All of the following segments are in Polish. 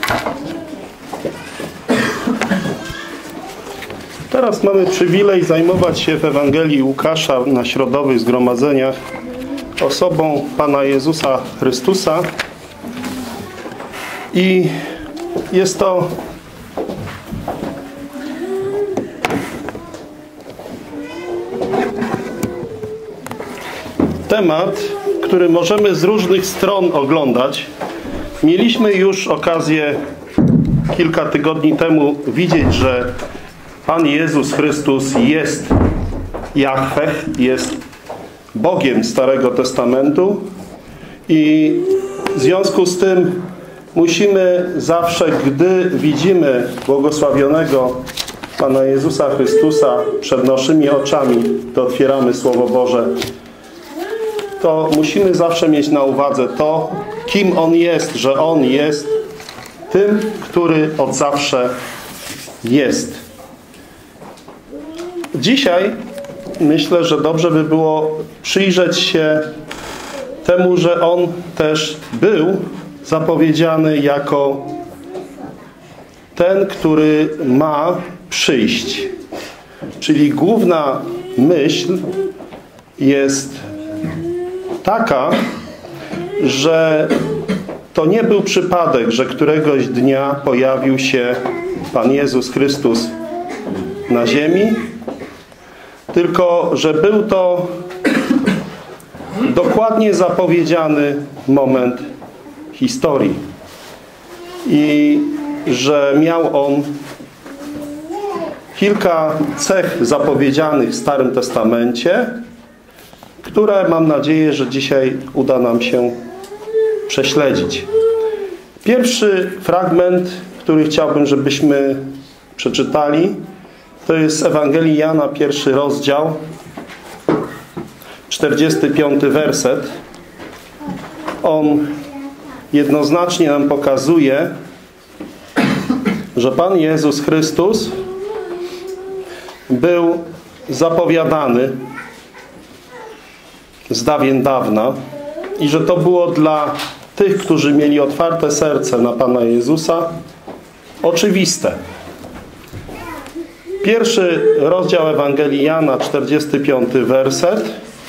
Teraz mamy przywilej zajmować się w Ewangelii Łukasza na środowych zgromadzeniach osobą Pana Jezusa Chrystusa. I jest to temat, który możemy z różnych stron oglądać. Mieliśmy już okazję kilka tygodni temu widzieć, że Pan Jezus Chrystus jest Jahweh, jest Bogiem Starego Testamentu i w związku z tym musimy zawsze, gdy widzimy błogosławionego Pana Jezusa Chrystusa przed naszymi oczami, to otwieramy Słowo Boże, to musimy zawsze mieć na uwadze to, kim On jest, że On jest tym, który od zawsze jest. Dzisiaj myślę, że dobrze by było przyjrzeć się temu, że On też był zapowiedziany jako ten, który ma przyjść. Czyli główna myśl jest taka, że to nie był przypadek, że któregoś dnia pojawił się Pan Jezus Chrystus na ziemi, tylko że był to dokładnie zapowiedziany moment historii i że miał on kilka cech zapowiedzianych w Starym Testamencie, które mam nadzieję, że dzisiaj uda nam się prześledzić. Pierwszy fragment, który chciałbym, żebyśmy przeczytali, to jest Ewangelii Jana, 1 rozdział, 45 werset. On jednoznacznie nam pokazuje, że Pan Jezus Chrystus był zapowiadany z dawien dawna i że to było dla tych, którzy mieli otwarte serce na Pana Jezusa, oczywiste. 1 rozdział Ewangelii Jana, 45 werset.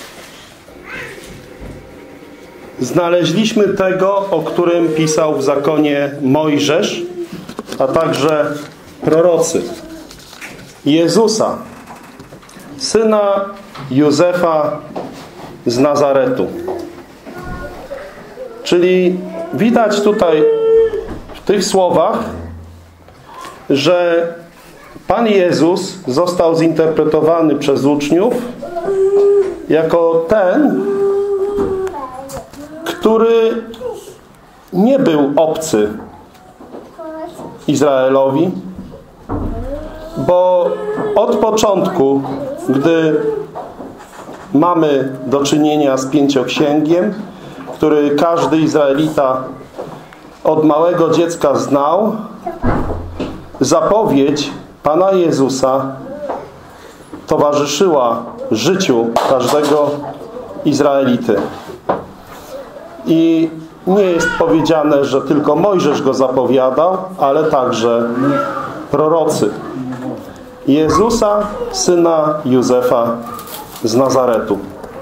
Znaleźliśmy tego, o którym pisał w zakonie Mojżesz, a także prorocy. Jezusa, syna Józefa z Nazaretu. Czyli widać tutaj w tych słowach, że Pan Jezus został zinterpretowany przez uczniów jako ten, który nie był obcy Izraelowi, bo od początku, gdy mamy do czynienia z pięcioksięgiem, który każdy Izraelita od małego dziecka znał, zapowiedź Pana Jezusa towarzyszyła życiu każdego Izraelity. I nie jest powiedziane, że tylko Mojżesz go zapowiadał, ale także prorocy. Jezusa, syna Józefa z Nazaretu.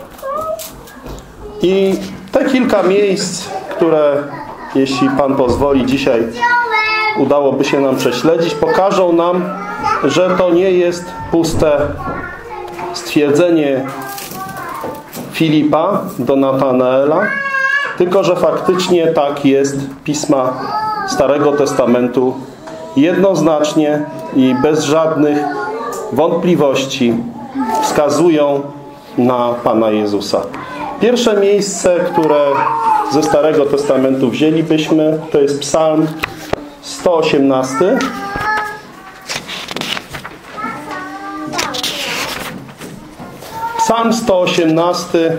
I te kilka miejsc, które, jeśli Pan pozwoli, dzisiaj udałoby się nam prześledzić, pokażą nam, że to nie jest puste stwierdzenie Filipa do Natanaela, tylko że faktycznie tak jest. Pisma Starego Testamentu jednoznacznie i bez żadnych wątpliwości wskazują na Pana Jezusa. Pierwsze miejsce, które ze Starego Testamentu wzięlibyśmy, to jest Psalm 118. Psalm 118.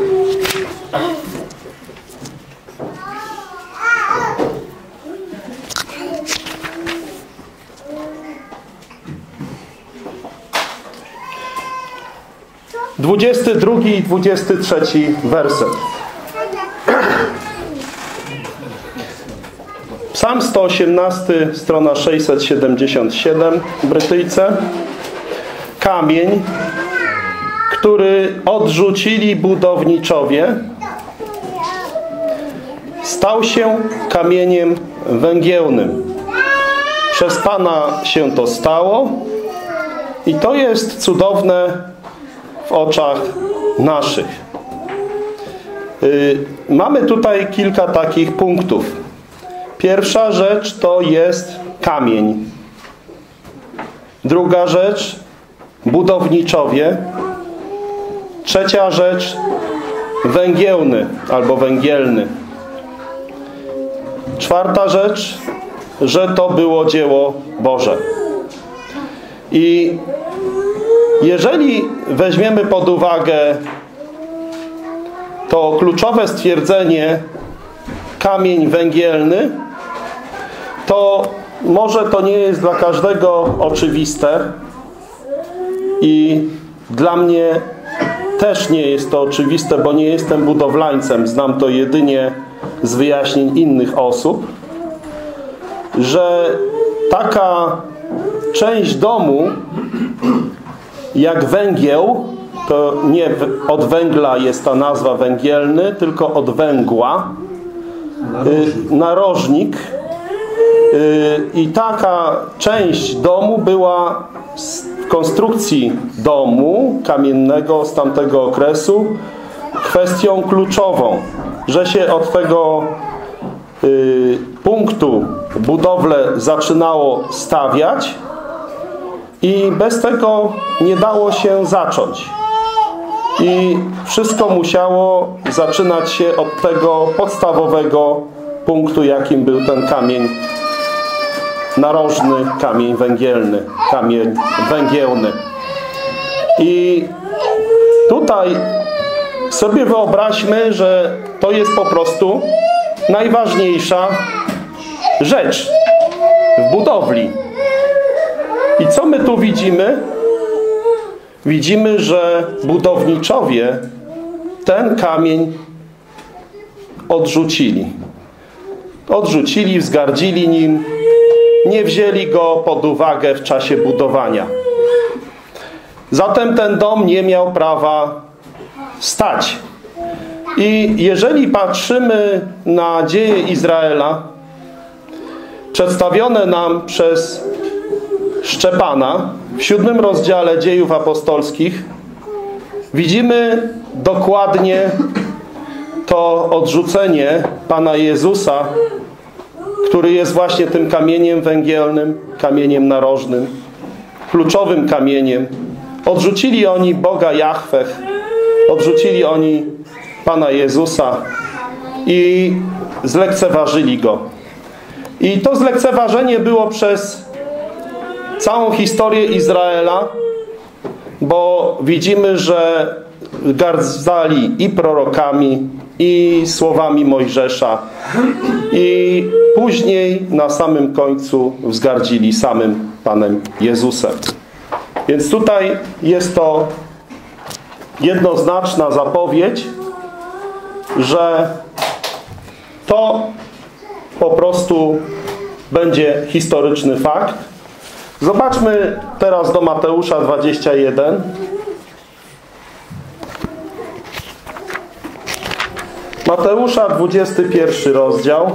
(22 i 23 werset). Psalm 118, strona 677 w Brytyjce. Kamień, który odrzucili budowniczowie, stał się kamieniem węgielnym. Przez Pana się to stało i to jest cudowne w oczach naszych. Mamy tutaj kilka takich punktów. Pierwsza rzecz to jest kamień. Druga rzecz budowniczowie. Trzecia rzecz węgielny albo węgielny. Czwarta rzecz, że to było dzieło Boże. I jeżeli weźmiemy pod uwagę to kluczowe stwierdzenie kamień węgielny, to może to nie jest dla każdego oczywiste i dla mnie też nie jest to oczywiste, bo nie jestem budowlańcem, znam to jedynie z wyjaśnień innych osób, że taka część domu jak węgiel, to nie od węgla jest ta nazwa węgielny, tylko od węgła, narożnik, i taka część domu była w konstrukcji domu kamiennego z tamtego okresu kwestią kluczową, że się od tego punktu budowlę zaczynało stawiać i bez tego nie dało się zacząć. I wszystko musiało zaczynać się od tego podstawowego punktu, jakim był ten kamień narożny, kamień węgielny, kamień węgielny. I tutaj sobie wyobraźmy, że to jest po prostu najważniejsza rzecz w budowli. I co my tu widzimy? Widzimy, że budowniczowie ten kamień odrzucili. Odrzucili, wzgardzili nim, nie wzięli go pod uwagę w czasie budowania. Zatem ten dom nie miał prawa stać. I jeżeli patrzymy na dzieje Izraela, przedstawione nam przez Szczepana w 7 rozdziale Dziejów Apostolskich, widzimy dokładnie to odrzucenie Pana Jezusa, który jest właśnie tym kamieniem węgielnym, kamieniem narożnym, kluczowym kamieniem. Odrzucili oni Boga Jahweh, odrzucili oni Pana Jezusa i zlekceważyli Go. I to zlekceważenie było przez całą historię Izraela, bo widzimy, że gardzali i prorokami, i słowami Mojżesza, i później na samym końcu wzgardzili samym Panem Jezusem. Więc tutaj jest to jednoznaczna zapowiedź, że to po prostu będzie historyczny fakt. Zobaczmy teraz do Mateusza 21. Mateusza 21 rozdział.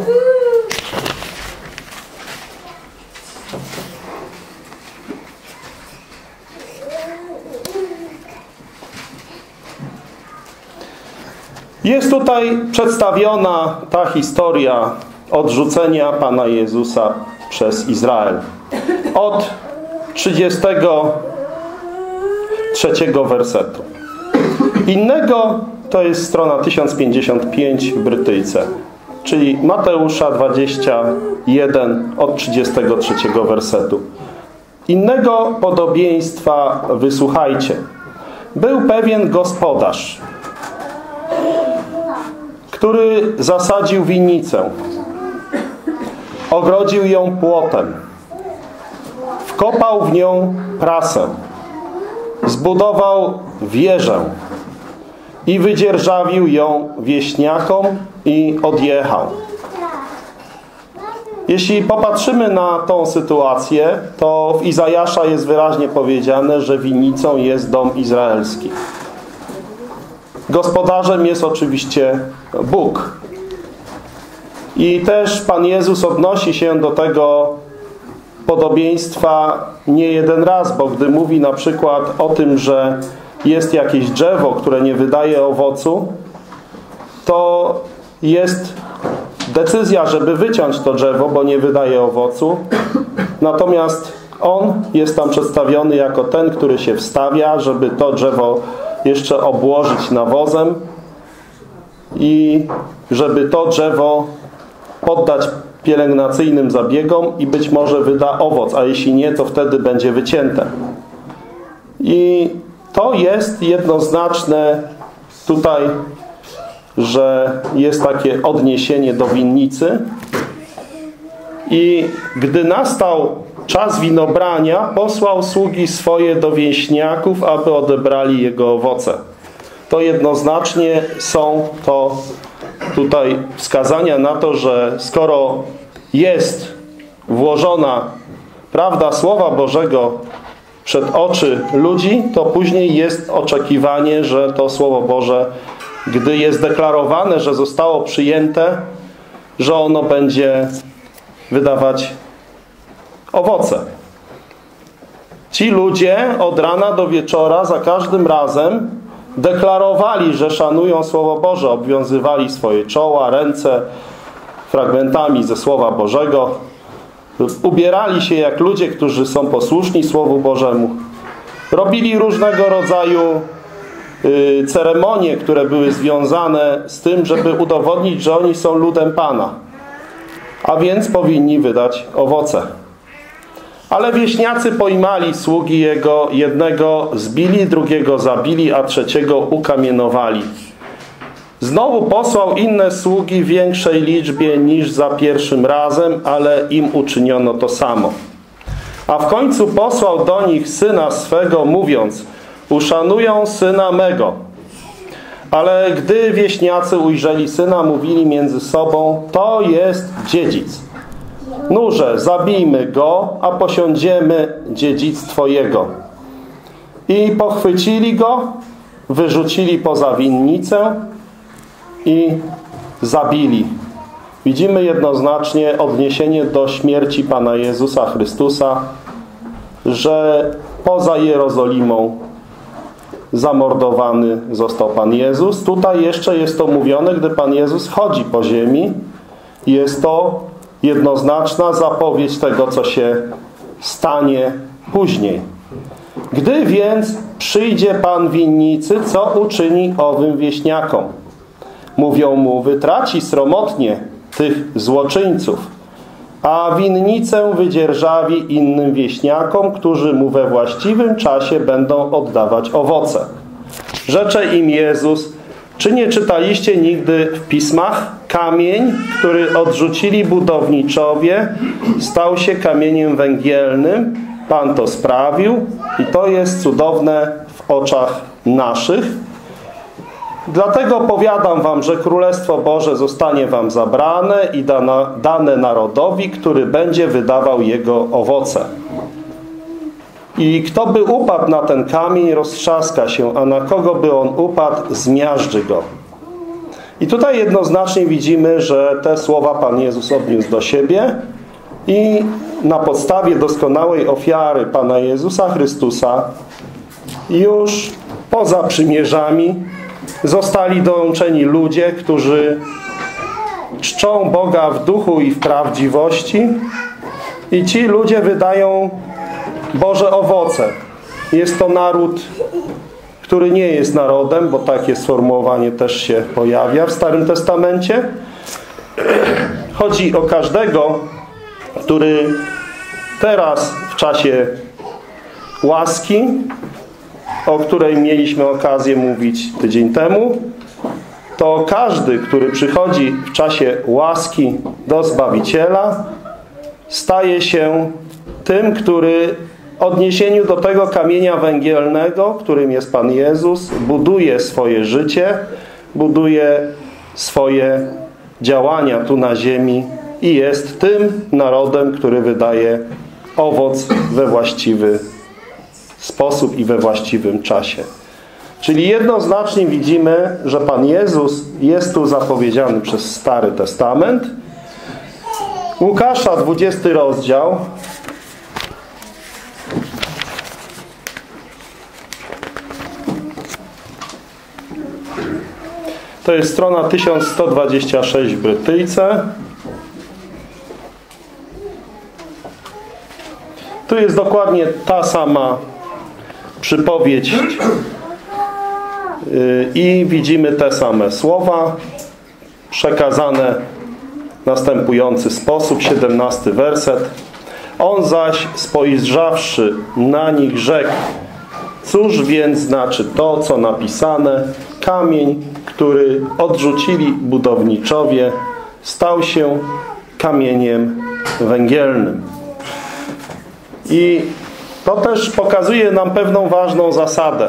Jest tutaj przedstawiona ta historia odrzucenia Pana Jezusa przez Izrael. Od 33 wersetu. Innego to jest strona 1055 w Brytyjce, czyli Mateusza 21 od 33 wersetu. Innego podobieństwa wysłuchajcie. Był pewien gospodarz, który zasadził winnicę, ogrodził ją płotem, wkopał w nią prasę, zbudował wieżę i wydzierżawił ją wieśniakom i odjechał. Jeśli popatrzymy na tą sytuację, to w Izajasza jest wyraźnie powiedziane, że winnicą jest dom izraelski. Gospodarzem jest oczywiście Bóg. I też Pan Jezus odnosi się do tego podobieństwa nie jeden raz, bo gdy mówi na przykład o tym, że jest jakieś drzewo, które nie wydaje owocu, to jest decyzja, żeby wyciąć to drzewo, bo nie wydaje owocu. Natomiast On jest tam przedstawiony jako ten, który się wstawia, żeby to drzewo jeszcze obłożyć nawozem i żeby to drzewo poddać pielęgnacyjnym zabiegom i być może wyda owoc, a jeśli nie, to wtedy będzie wycięte. I to jest jednoznaczne tutaj, że jest takie odniesienie do winnicy. I gdy nastał czas winobrania, posłał sługi swoje do wieśniaków, aby odebrali jego owoce. To jednoznacznie są to tutaj wskazania na to, że skoro jest włożona prawda Słowa Bożego przed oczy ludzi, to później jest oczekiwanie, że to Słowo Boże, gdy jest deklarowane, że zostało przyjęte, że ono będzie wydawać owoce. Ci ludzie od rana do wieczora za każdym razem deklarowali, że szanują Słowo Boże, obwiązywali swoje czoła, ręce fragmentami ze Słowa Bożego, ubierali się jak ludzie, którzy są posłuszni Słowu Bożemu. Robili różnego rodzaju ceremonie, które były związane z tym, żeby udowodnić, że oni są ludem Pana. A więc powinni wydać owoce. Ale wieśniacy pojmali sługi jego, jednego zbili, drugiego zabili, a trzeciego ukamienowali. Znowu posłał inne sługi w większej liczbie niż za pierwszym razem, ale im uczyniono to samo. A w końcu posłał do nich syna swego, mówiąc: uszanują syna mego. Ale gdy wieśniacy ujrzeli syna, mówili między sobą: to jest dziedzic. Nurze, zabijmy go, a posiądziemy dziedzictwo jego. I pochwycili go, wyrzucili poza winnicę i zabili. Widzimy jednoznacznie odniesienie do śmierci Pana Jezusa Chrystusa, że poza Jerozolimą zamordowany został Pan Jezus. Tutaj jeszcze jest to mówione, gdy Pan Jezus chodzi po ziemi. Jest to jednoznaczna zapowiedź tego, co się stanie później. Gdy więc przyjdzie Pan winnicy, co uczyni owym wieśniakom? Mówią mu: wytraci sromotnie tych złoczyńców, a winnicę wydzierżawi innym wieśniakom, którzy mu we właściwym czasie będą oddawać owoce. Rzecze im Jezus: czy nie czytaliście nigdy w Pismach? Kamień, który odrzucili budowniczowie, stał się kamieniem węgielnym. Pan to sprawił i to jest cudowne w oczach naszych. Dlatego powiadam wam, że Królestwo Boże zostanie wam zabrane i dane narodowi, który będzie wydawał jego owoce. I kto by upadł na ten kamień, roztrzaska się, a na kogo by on upadł, zmiażdży go. I tutaj jednoznacznie widzimy, że te słowa Pan Jezus odniósł do siebie i na podstawie doskonałej ofiary Pana Jezusa Chrystusa już poza przymierzami zostali dołączeni ludzie, którzy czczą Boga w duchu i w prawdziwości i ci ludzie wydają Boże owoce. Jest to naród, który nie jest narodem, bo takie sformułowanie też się pojawia w Starym Testamencie. Chodzi o każdego, który teraz w czasie łaski, o której mieliśmy okazję mówić tydzień temu, to każdy, który przychodzi w czasie łaski do Zbawiciela, staje się tym, który w odniesieniu do tego kamienia węgielnego, którym jest Pan Jezus, buduje swoje życie, buduje swoje działania tu na ziemi i jest tym narodem, który wydaje owoc we właściwy sposób i we właściwym czasie. Czyli jednoznacznie widzimy, że Pan Jezus jest tu zapowiedziany przez Stary Testament. Łukasza, 20 rozdział. To jest strona 1126 w Brytyjce. Tu jest dokładnie ta sama przypowieść i widzimy te same słowa przekazane w następujący sposób. 17 werset. On zaś spojrzawszy na nich rzekł: cóż więc znaczy to, co napisane? Kamień, który odrzucili budowniczowie, stał się kamieniem węgielnym. I to też pokazuje nam pewną ważną zasadę,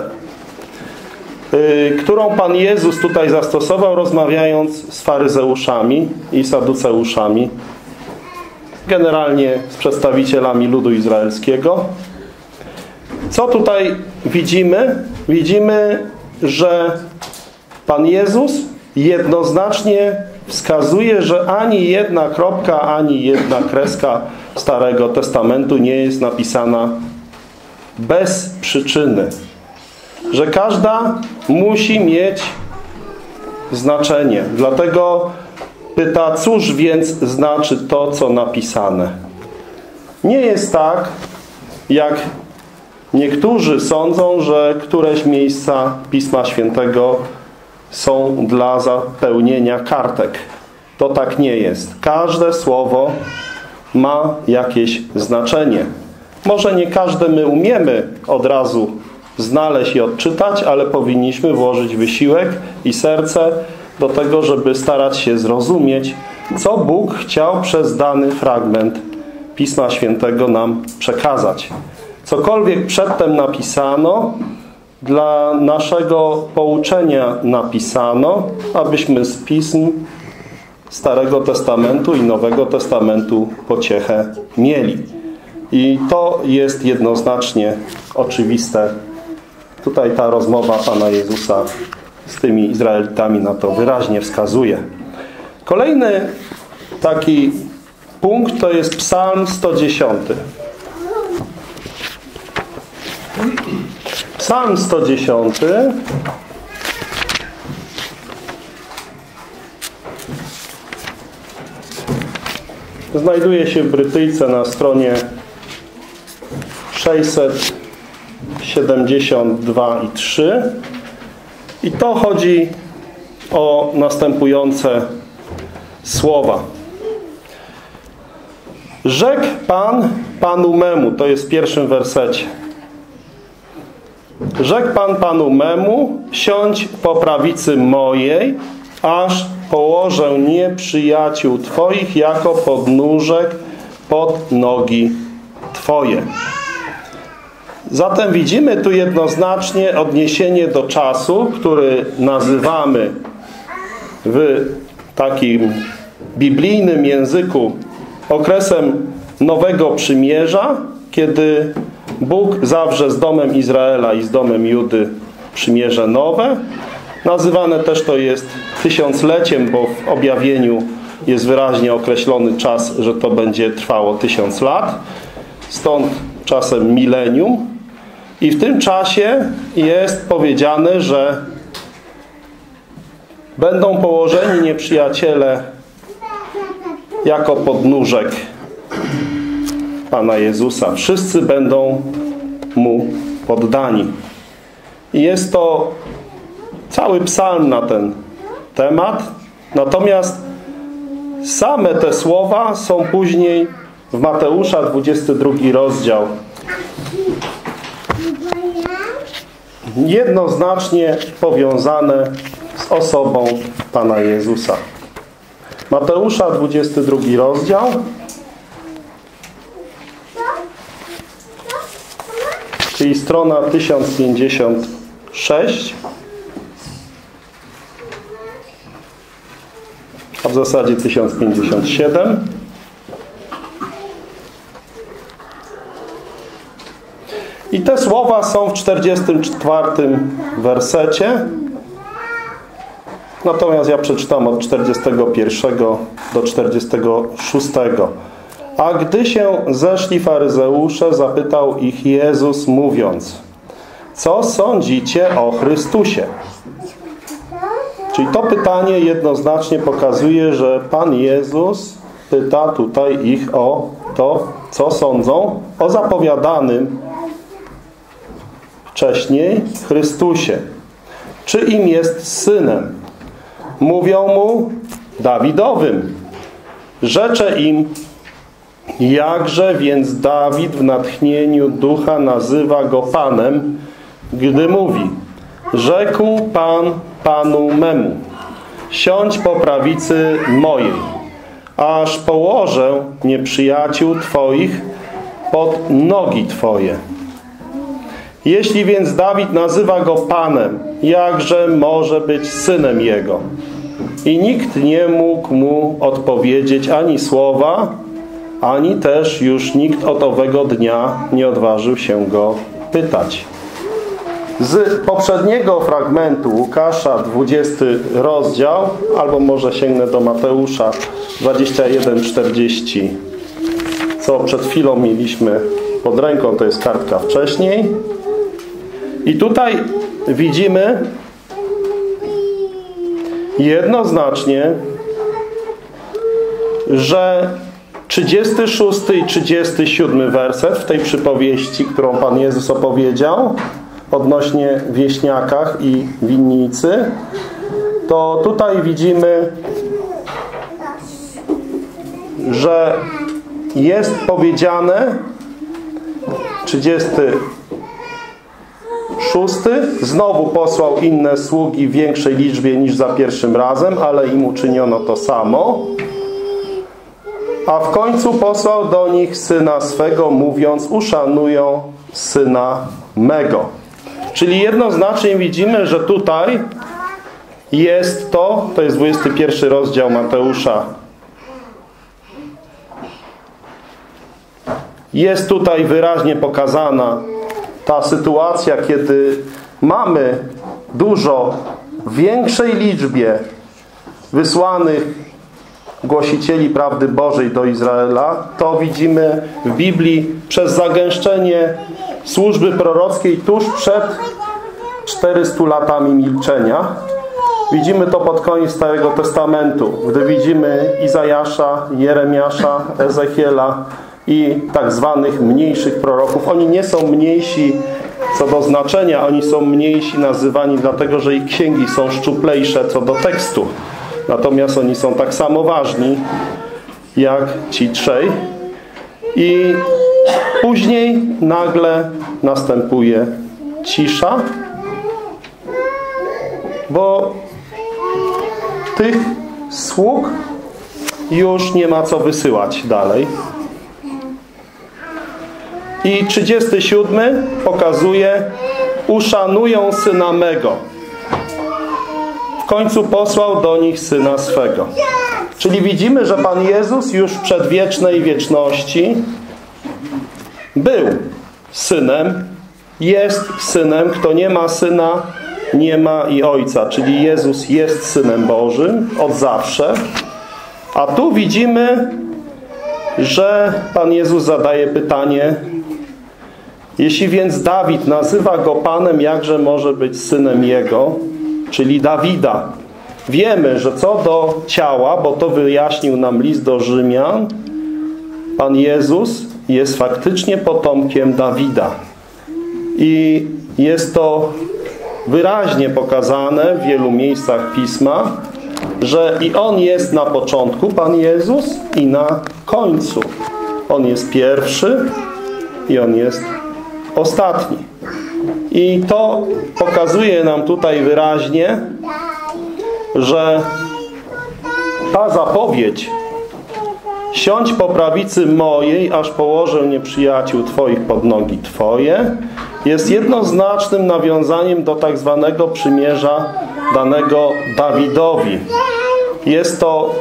którą Pan Jezus tutaj zastosował, rozmawiając z faryzeuszami i saduceuszami, generalnie z przedstawicielami ludu izraelskiego. Co tutaj widzimy? Widzimy, że Pan Jezus jednoznacznie wskazuje, że ani jedna kropka, ani jedna kreska Starego Testamentu nie jest napisana bez przyczyny. Że każda musi mieć znaczenie. Dlatego pyta, cóż więc znaczy to, co napisane? Nie jest tak, jak niektórzy sądzą, że któreś miejsca Pisma Świętego są dla zapełnienia kartek. To tak nie jest. Każde słowo ma jakieś znaczenie. Może nie każde my umiemy od razu znaleźć i odczytać, ale powinniśmy włożyć wysiłek i serce do tego, żeby starać się zrozumieć, co Bóg chciał przez dany fragment Pisma Świętego nam przekazać. Cokolwiek przedtem napisano, dla naszego pouczenia napisano, abyśmy z Pism Starego Testamentu i Nowego Testamentu pociechę mieli. I to jest jednoznacznie oczywiste. Tutaj ta rozmowa Pana Jezusa z tymi Izraelitami na to wyraźnie wskazuje. Kolejny taki punkt to jest Psalm 110. Psalm 110 znajduje się w Brytyjce na stronie 672 i 3. I to chodzi o następujące słowa. Rzekł Pan Panu memu, to jest w pierwszym wersecie. Rzekł Pan Panu memu, siądź po prawicy mojej, aż położę nieprzyjaciół Twoich jako podnóżek pod nogi Twoje. Zatem widzimy tu jednoznacznie odniesienie do czasu, który nazywamy w takim biblijnym języku okresem Nowego Przymierza, kiedy Bóg zawrze z domem Izraela i z domem Judy przymierze nowe. Nazywane też to jest tysiącleciem, bo w objawieniu jest wyraźnie określony czas, że to będzie trwało 1000 lat. Stąd czasem milenium. I w tym czasie jest powiedziane, że będą położeni nieprzyjaciele jako podnóżek Pana Jezusa. Wszyscy będą Mu poddani. I jest to cały psalm na ten temat. Natomiast same te słowa są później w Mateusza 22 rozdział jednoznacznie powiązane z osobą Pana Jezusa. Mateusza 22 rozdział czyli strona 1056, a w zasadzie 1057. I te słowa są w 44 wersecie. Natomiast ja przeczytam od 41 do 46. A gdy się zeszli faryzeusze, zapytał ich Jezus, mówiąc: co sądzicie o Chrystusie? Czyli to pytanie jednoznacznie pokazuje, że Pan Jezus pyta tutaj ich o to, co sądzą o zapowiadanym wcześniej Chrystusie. Czy im jest synem? Mówią mu: Dawidowym. Rzecze im: jakże więc Dawid w natchnieniu ducha nazywa go Panem, gdy mówi: rzekł Pan Panu memu: siądź po prawicy mojej, aż położę nieprzyjaciół Twoich pod nogi Twoje. Jeśli więc Dawid nazywa go Panem, jakże może być synem jego? I nikt nie mógł mu odpowiedzieć ani słowa, ani też już nikt od owego dnia nie odważył się go pytać. Z poprzedniego fragmentu Łukasza, 20 rozdział, albo może sięgnę do Mateusza 21:40, co przed chwilą mieliśmy pod ręką, to jest kartka wcześniej. I tutaj widzimy jednoznacznie, że 36 i 37 werset w tej przypowieści, którą Pan Jezus opowiedział odnośnie wieśniakach i winnicy, to tutaj widzimy, że jest powiedziane 36. Znowu posłał inne sługi w większej liczbie niż za pierwszym razem, ale im uczyniono to samo. A w końcu posłał do nich syna swego, mówiąc: uszanują syna mego. Czyli jednoznacznie widzimy, że tutaj jest to jest 21 rozdział Mateusza. Jest tutaj wyraźnie pokazana ta sytuacja, kiedy mamy dużo w większej liczbie wysłanych głosicieli prawdy Bożej do Izraela. To widzimy w Biblii przez zagęszczenie służby prorockiej tuż przed 400 latami milczenia. Widzimy to pod koniec Starego Testamentu, gdy widzimy Izajasza, Jeremiasza, Ezechiela i tak zwanych mniejszych proroków. Oni nie są mniejsi co do znaczenia, oni są mniejsi nazywani dlatego, że ich księgi są szczuplejsze co do tekstu. Natomiast oni są tak samo ważni jak ci trzej. I później nagle następuje cisza, bo tych sług już nie ma co wysyłać dalej. I 37 pokazuje: uszanują syna mego. W końcu posłał do nich syna swego. Czyli widzimy, że Pan Jezus już w przedwiecznej wieczności był synem, jest synem. Kto nie ma syna, nie ma i ojca. Czyli Jezus jest synem Bożym od zawsze. A tu widzimy, że Pan Jezus zadaje pytanie: jeśli więc Dawid nazywa go Panem, jakże może być synem jego, czyli Dawida? Wiemy, że co do ciała, bo to wyjaśnił nam list do Rzymian, Pan Jezus jest faktycznie potomkiem Dawida. I jest to wyraźnie pokazane w wielu miejscach Pisma, że i On jest na początku, Pan Jezus, i na końcu. On jest pierwszy i On jest ostatni. I to pokazuje nam tutaj wyraźnie, że ta zapowiedź: siądź po prawicy mojej, aż położę nieprzyjaciół Twoich pod nogi Twoje, jest jednoznacznym nawiązaniem do tak zwanego przymierza danego Dawidowi. Jest to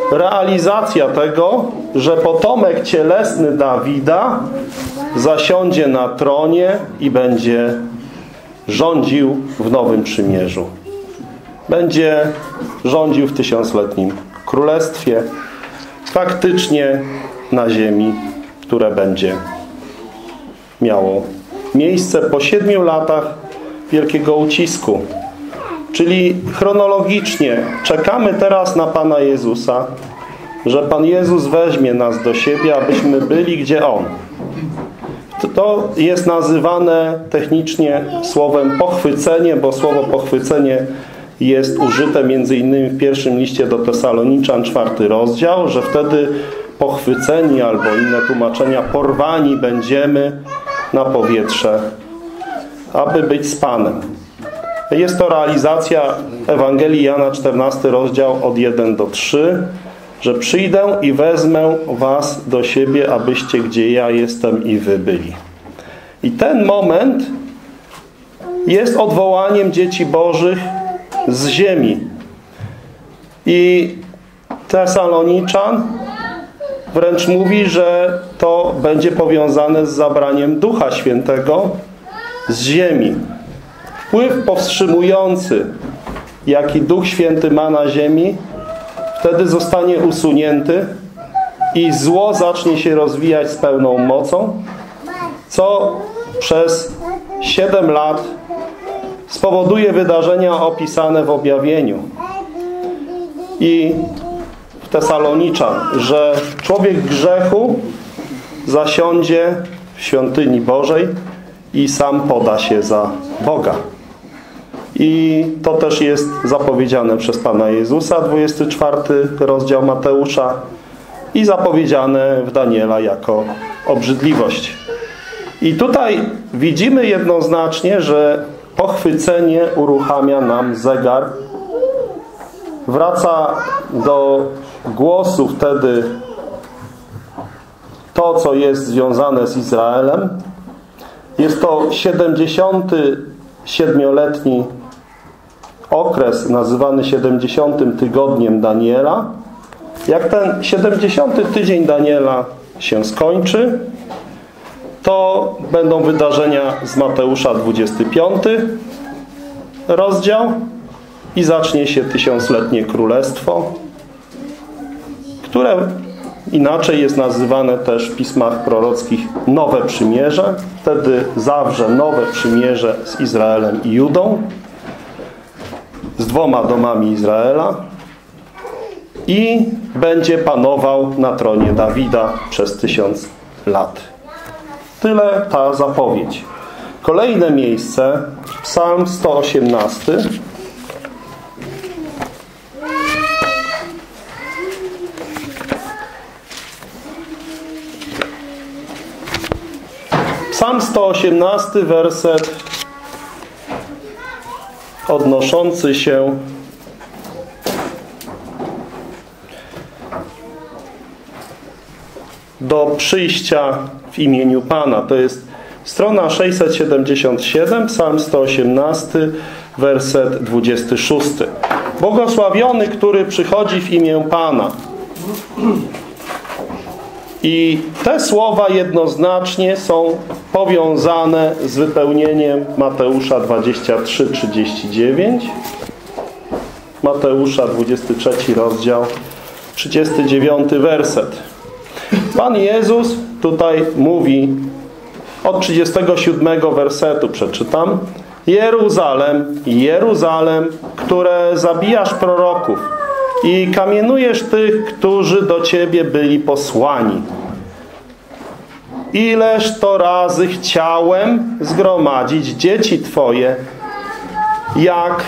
realizacja tego, że potomek cielesny Dawida zasiądzie na tronie i będzie rządził w Nowym Przymierzu. Będzie rządził w tysiącletnim królestwie, faktycznie na ziemi, które będzie miało miejsce po 7 latach wielkiego ucisku. Czyli chronologicznie czekamy teraz na Pana Jezusa, że Pan Jezus weźmie nas do siebie, abyśmy byli gdzie On. To jest nazywane technicznie słowem pochwycenie, bo słowo pochwycenie jest użyte między innymi w pierwszym liście do Tesaloniczan, 4 rozdział, że wtedy pochwyceni albo inne tłumaczenia porwani będziemy na powietrze, aby być z Panem. Jest to realizacja Ewangelii Jana, 14 rozdział od 1 do 3, że przyjdę i wezmę was do siebie, abyście gdzie ja jestem i wy byli. I ten moment jest odwołaniem dzieci Bożych z ziemi. I Tesaloniczan wręcz mówi, że to będzie powiązane z zabraniem Ducha Świętego z ziemi. Wpływ powstrzymujący, jaki Duch Święty ma na ziemi, wtedy zostanie usunięty i zło zacznie się rozwijać z pełną mocą, co przez 7 lat spowoduje wydarzenia opisane w objawieniu. I w Tesaloniczan, że człowiek grzechu zasiądzie w świątyni Bożej i sam poda się za Boga. I to też jest zapowiedziane przez Pana Jezusa, 24 rozdział Mateusza, i zapowiedziane w Daniela jako obrzydliwość. I tutaj widzimy jednoznacznie, że pochwycenie uruchamia nam zegar. Wraca do głosu wtedy to, co jest związane z Izraelem. Jest to 77-letni okres nazywany 70. tygodniem Daniela. Jak ten 70. tydzień Daniela się skończy, to będą wydarzenia z Mateusza 25 rozdział i zacznie się tysiącletnie królestwo, które inaczej jest nazywane też w pismach prorockich Nowe Przymierze. Wtedy zawrze nowe przymierze z Izraelem i Judą, z 2 domami Izraela i będzie panował na tronie Dawida przez 1000 lat. Tyle ta zapowiedź. Kolejne miejsce, Psalm 118. Psalm 118, werset odnoszący się do przyjścia w imieniu Pana. To jest strona 677, Psalm 118, werset 26. Błogosławiony, który przychodzi w imię Pana. I te słowa jednoznacznie są powiązane z wypełnieniem Mateusza 23:39. Mateusza 23 rozdział, 39 werset. Pan Jezus tutaj mówi od 37 wersetu, przeczytam. Jeruzalem, Jeruzalem, które zabijasz proroków i kamienujesz tych, którzy do Ciebie byli posłani. Ileż to razy chciałem zgromadzić dzieci Twoje, jak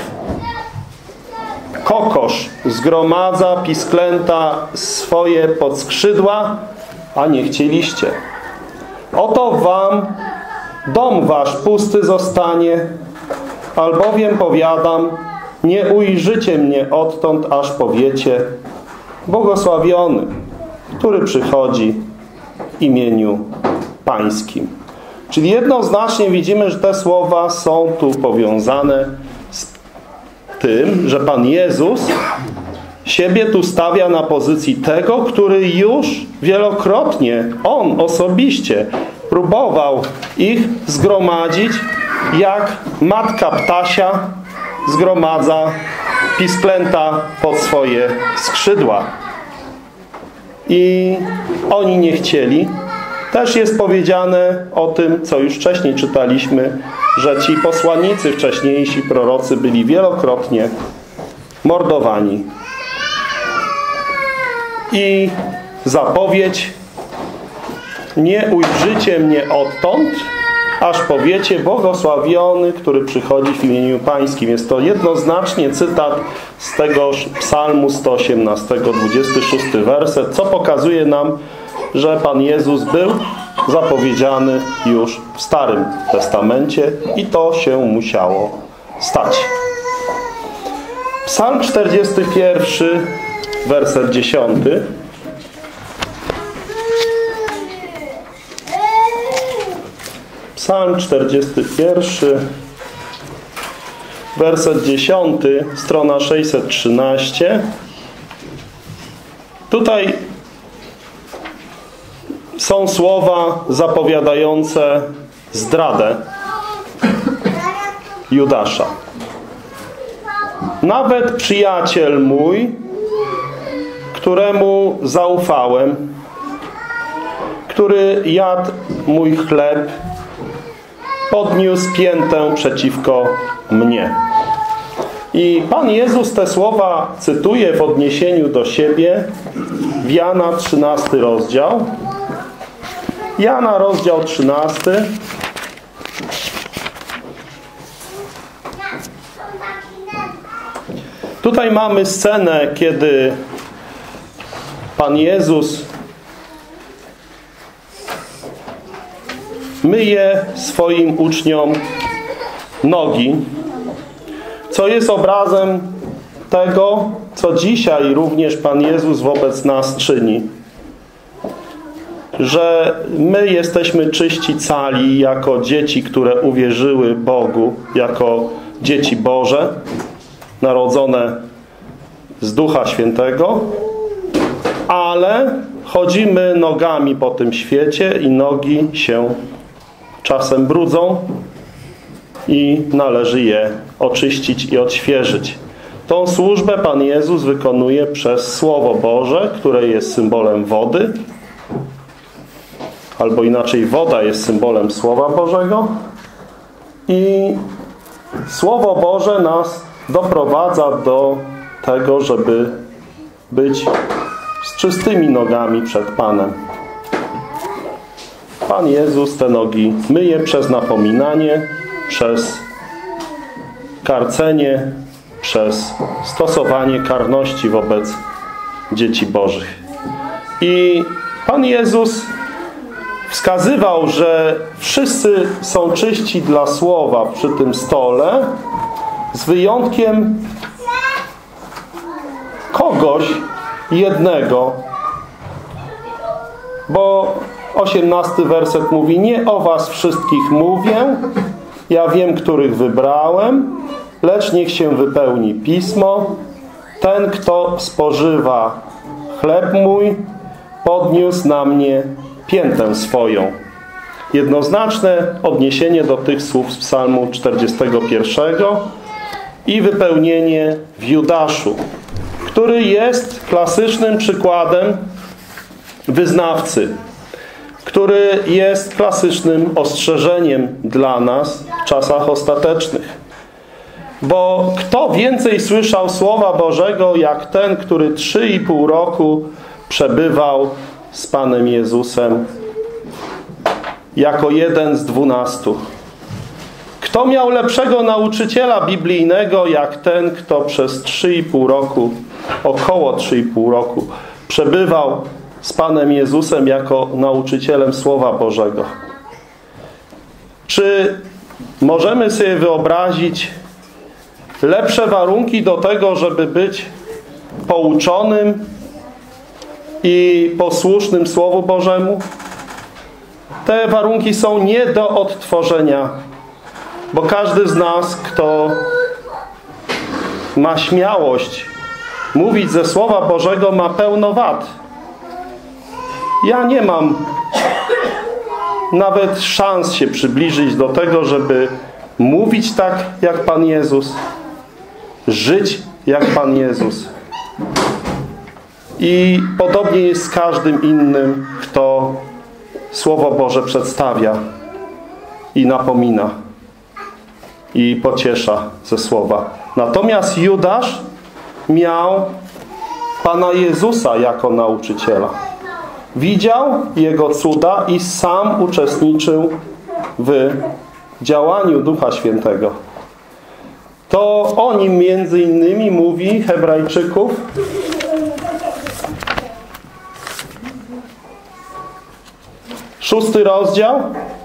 kokosz zgromadza pisklęta swoje pod skrzydła, a nie chcieliście. Oto wam dom wasz pusty zostanie, albowiem powiadam, nie ujrzycie mnie odtąd, aż powiecie, błogosławiony, który przychodzi w imieniu Pańskim. Czyli jednoznacznie widzimy, że te słowa są tu powiązane z tym, że Pan Jezus siebie tu stawia na pozycji tego, który już wielokrotnie, on osobiście próbował ich zgromadzić, jak matka ptasia zgromadza pisklęta pod swoje skrzydła. I oni nie chcieli. Też jest powiedziane o tym, co już wcześniej czytaliśmy, że ci posłannicy wcześniejsi, prorocy byli wielokrotnie mordowani. I zapowiedź: nie ujrzycie mnie odtąd, aż powiecie: błogosławiony, który przychodzi w imieniu Pańskim. Jest to jednoznacznie cytat z tegoż Psalmu 118, 26 werset, co pokazuje nam, że Pan Jezus był zapowiedziany już w Starym Testamencie i to się musiało stać. Psalm 41, werset 10. Psalm 41, werset 10, strona 613. Tutaj są słowa zapowiadające zdradę Judasza. Nawet przyjaciel mój, któremu zaufałem, który jadł mój chleb, podniósł piętę przeciwko mnie. I Pan Jezus te słowa cytuje w odniesieniu do siebie w Jana 13 rozdział. Jana rozdział 13. Tutaj mamy scenę, kiedy Pan Jezus myje swoim uczniom nogi, co jest obrazem tego, co dzisiaj również Pan Jezus wobec nas czyni. Że my jesteśmy czyści cali jako dzieci, które uwierzyły Bogu, jako dzieci Boże, narodzone z Ducha Świętego, ale chodzimy nogami po tym świecie i nogi się czasem brudzą i należy je oczyścić i odświeżyć. Tą służbę Pan Jezus wykonuje przez Słowo Boże, które jest symbolem wody, albo inaczej woda jest symbolem Słowa Bożego i Słowo Boże nas doprowadza do tego, żeby być z czystymi nogami przed Panem. Pan Jezus te nogi myje przez napominanie, przez karcenie, przez stosowanie karności wobec dzieci Bożych. I Pan Jezus wskazywał, że wszyscy są czyści dla słowa przy tym stole, z wyjątkiem kogoś jednego, bo 18 werset mówi: nie o was wszystkich mówię, ja wiem, których wybrałem, lecz niech się wypełni Pismo. Ten, kto spożywa chleb mój, podniósł na mnie piętę swoją. Jednoznaczne odniesienie do tych słów z Psalmu 41 i wypełnienie w Judaszu, który jest klasycznym przykładem wyznawcy, który jest klasycznym ostrzeżeniem dla nas w czasach ostatecznych. Bo kto więcej słyszał Słowa Bożego, jak ten, który 3,5 roku przebywał z Panem Jezusem jako jeden z 12. Kto miał lepszego nauczyciela biblijnego, jak ten, kto przez 3,5 roku, około 3,5 roku przebywał z Panem Jezusem jako nauczycielem Słowa Bożego? Czy możemy sobie wyobrazić lepsze warunki do tego, żeby być pouczonym i posłusznym Słowu Bożemu? Te warunki są nie do odtworzenia, bo każdy z nas, kto ma śmiałość mówić ze Słowa Bożego, ma pełno wad. Ja nie mam nawet szans się przybliżyć do tego, żeby mówić tak jak Pan Jezus, żyć jak Pan Jezus. I podobnie jest z każdym innym, kto Słowo Boże przedstawia i napomina i pociesza ze Słowa. Natomiast Judasz miał Pana Jezusa jako nauczyciela. Widział Jego cuda i sam uczestniczył w działaniu Ducha Świętego. To o nim między innymi mówi Hebrajczyków 6 rozdział,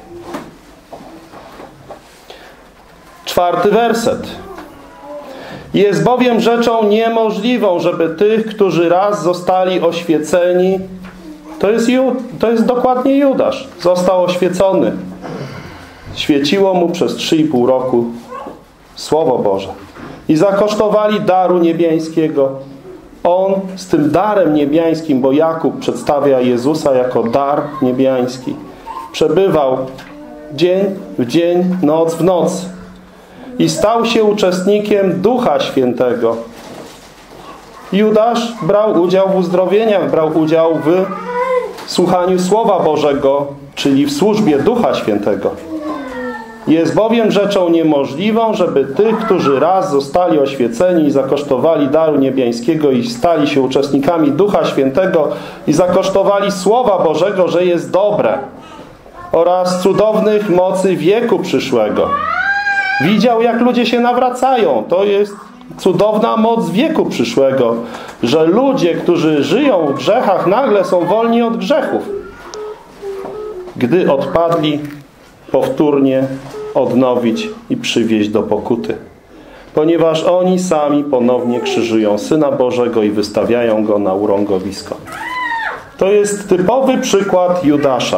4 werset. Jest bowiem rzeczą niemożliwą, żeby tych, którzy raz zostali oświeceni, to jest dokładnie Judasz, został oświecony. Świeciło mu przez 3,5 roku Słowo Boże. I zakosztowali daru niebiańskiego. On z tym darem niebiańskim, bo Jakub przedstawia Jezusa jako dar niebiański, przebywał dzień w dzień, noc w noc. I stał się uczestnikiem Ducha Świętego. Judasz brał udział w uzdrowieniach, brał udział w słuchaniu Słowa Bożego, czyli w służbie Ducha Świętego. Jest bowiem rzeczą niemożliwą, żeby tych, którzy raz zostali oświeceni i zakosztowali daru niebiańskiego i stali się uczestnikami Ducha Świętego i zakosztowali Słowa Bożego, że jest dobre, oraz cudownych mocy wieku przyszłego. Widział, jak ludzie się nawracają. To jest cudowna moc wieku przyszłego, że ludzie, którzy żyją w grzechach, nagle są wolni od grzechów, gdy odpadli, powtórnie odnowić i przywieźć do pokuty. Ponieważ oni sami ponownie krzyżują Syna Bożego i wystawiają Go na urągowisko. To jest typowy przykład Judasza.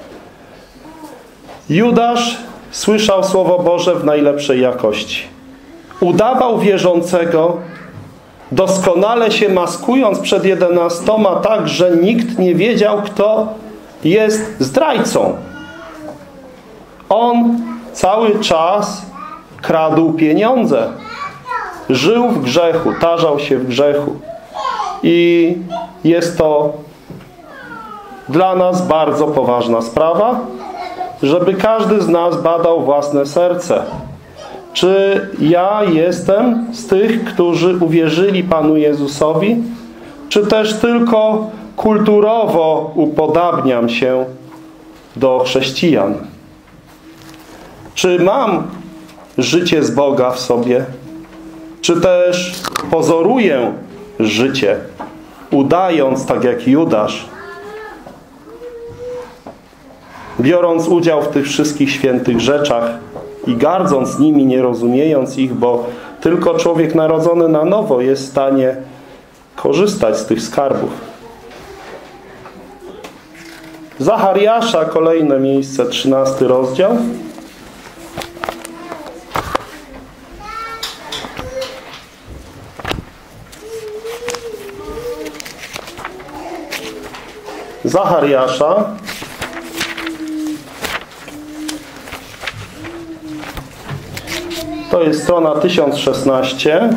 Judasz słyszał Słowo Boże w najlepszej jakości. Udawał wierzącego, doskonale się maskując przed 11 tak, że nikt nie wiedział, kto jest zdrajcą. On cały czas kradł pieniądze. Żył w grzechu, tarzał się w grzechu. I jest to dla nas bardzo poważna sprawa, żeby każdy z nas badał własne serce. Czy ja jestem z tych, którzy uwierzyli Panu Jezusowi, czy też tylko kulturowo upodabniam się do chrześcijan? Czy mam życie z Boga w sobie? Czy też pozoruję życie, udając tak jak Judasz, biorąc udział w tych wszystkich świętych rzeczach i gardząc nimi, nie rozumiejąc ich, bo tylko człowiek narodzony na nowo jest w stanie korzystać z tych skarbów. Zachariasza, kolejne miejsce, 13 rozdział. Zachariasza, to jest strona 1016,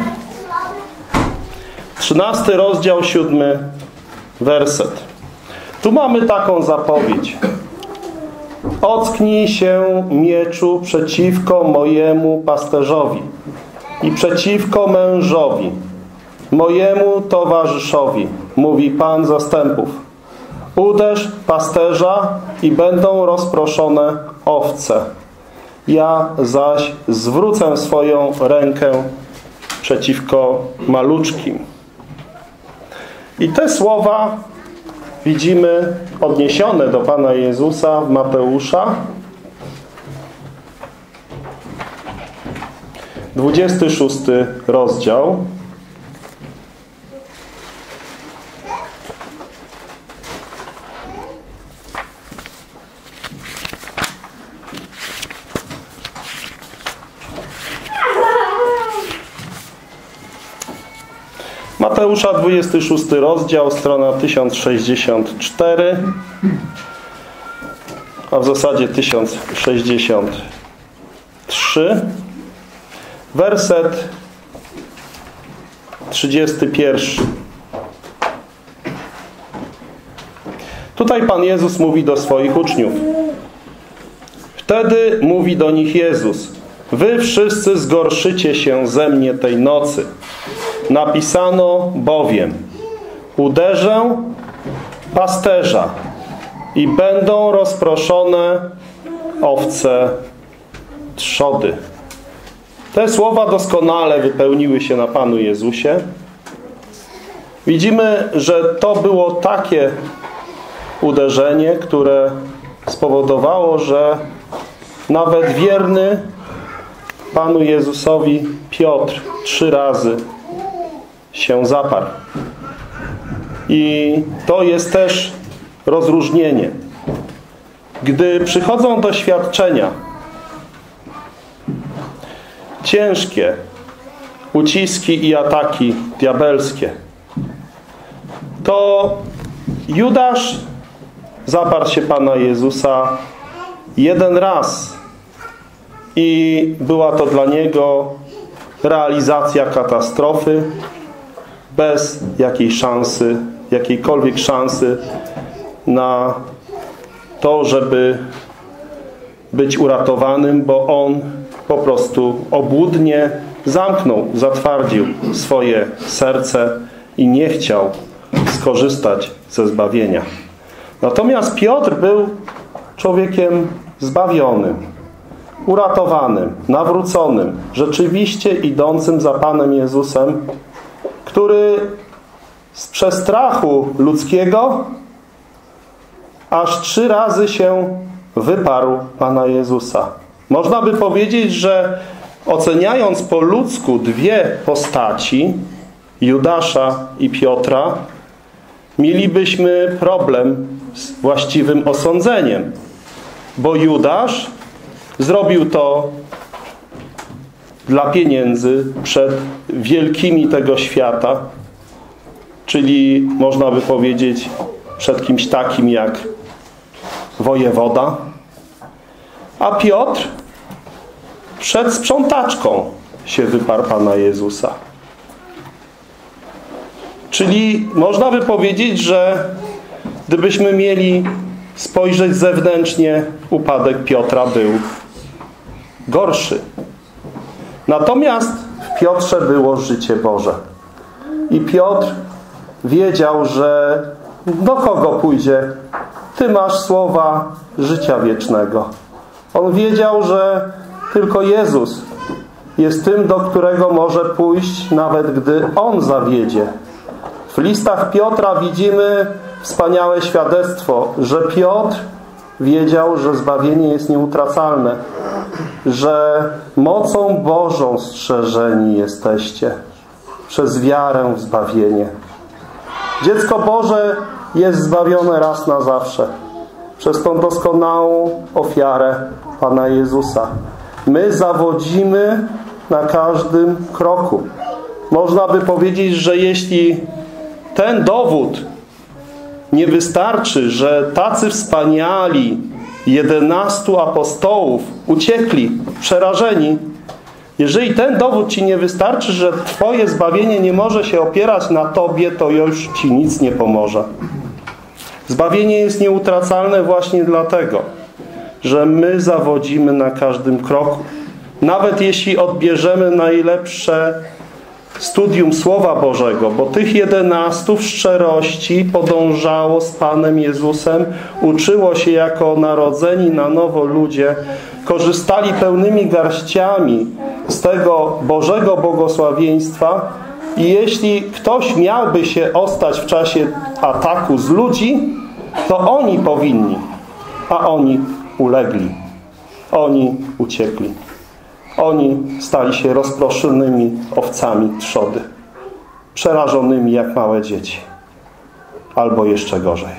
13 rozdział, 7 werset. Tu mamy taką zapowiedź. Ocknij się, mieczu, przeciwko mojemu pasterzowi i przeciwko mężowi, mojemu towarzyszowi, mówi Pan zastępów. Uderz pasterza i będą rozproszone owce. Ja zaś zwrócę swoją rękę przeciwko maluczkim. I te słowa widzimy odniesione do Pana Jezusa w Mateusza. 26 rozdział. Mateusza 26 rozdział, strona 1064, a w zasadzie 1063, werset 31. Tutaj Pan Jezus mówi do swoich uczniów. Wtedy mówi do nich Jezus: wy wszyscy zgorszycie się ze mnie tej nocy. Napisano bowiem: uderzę pasterza i będą rozproszone owce trzody. Te słowa doskonale wypełniły się na Panu Jezusie. Widzimy, że to było takie uderzenie, które spowodowało, że nawet wierny Panu Jezusowi Piotr 3 razy się zaparł. I to jest też rozróżnienie. Gdy przychodzą doświadczenia ciężkie, uciski i ataki diabelskie, to Judasz zaparł się Pana Jezusa 1 raz i była to dla niego realizacja katastrofy bez jakiejkolwiek szansy na to, żeby być uratowanym, bo on po prostu obłudnie zamknął, zatwardził swoje serce i nie chciał skorzystać ze zbawienia. Natomiast Piotr był człowiekiem zbawionym, uratowanym, nawróconym, rzeczywiście idącym za Panem Jezusem, który z przestrachu ludzkiego aż 3 razy się wyparł Pana Jezusa. Można by powiedzieć, że oceniając po ludzku 2 postaci, Judasza i Piotra, mielibyśmy problem z właściwym osądzeniem. Bo Judasz zrobił to dla pieniędzy przed wielkimi tego świata, czyli można by powiedzieć przed kimś takim jak wojewoda, a Piotr przed sprzątaczką się wyparł Pana Jezusa. Czyli można by powiedzieć, że gdybyśmy mieli spojrzeć zewnętrznie, upadek Piotra był gorszy. Natomiast w Piotrze było życie Boże. I Piotr wiedział, że do kogo pójdzie? Ty masz słowa życia wiecznego. On wiedział, że tylko Jezus jest tym, do którego może pójść, nawet gdy On zawiedzie. W listach Piotra widzimy wspaniałe świadectwo, że Piotr wiedział, że zbawienie jest nieutracalne, że mocą Bożą strzeżeni jesteście przez wiarę w zbawienie. Dziecko Boże jest zbawione raz na zawsze przez tą doskonałą ofiarę Pana Jezusa. My zawodzimy na każdym kroku. Można by powiedzieć, że jeśli ten dowód nie wystarczy, że tacy wspaniali 11 apostołów uciekli przerażeni, jeżeli ten dowód Ci nie wystarczy, że Twoje zbawienie nie może się opierać na Tobie, to już Ci nic nie pomoże. Zbawienie jest nieutracalne właśnie dlatego, że my zawodzimy na każdym kroku. Nawet jeśli odbierzemy najlepsze studium Słowa Bożego, bo tych 11 w szczerości podążało z Panem Jezusem, uczyło się jako narodzeni na nowo ludzie, korzystali pełnymi garściami z tego Bożego błogosławieństwa i jeśli ktoś miałby się ostać w czasie ataku z ludzi, to oni powinni, a oni ulegli. Oni uciekli. Oni stali się rozproszonymi owcami trzody, przerażonymi jak małe dzieci, albo jeszcze gorzej.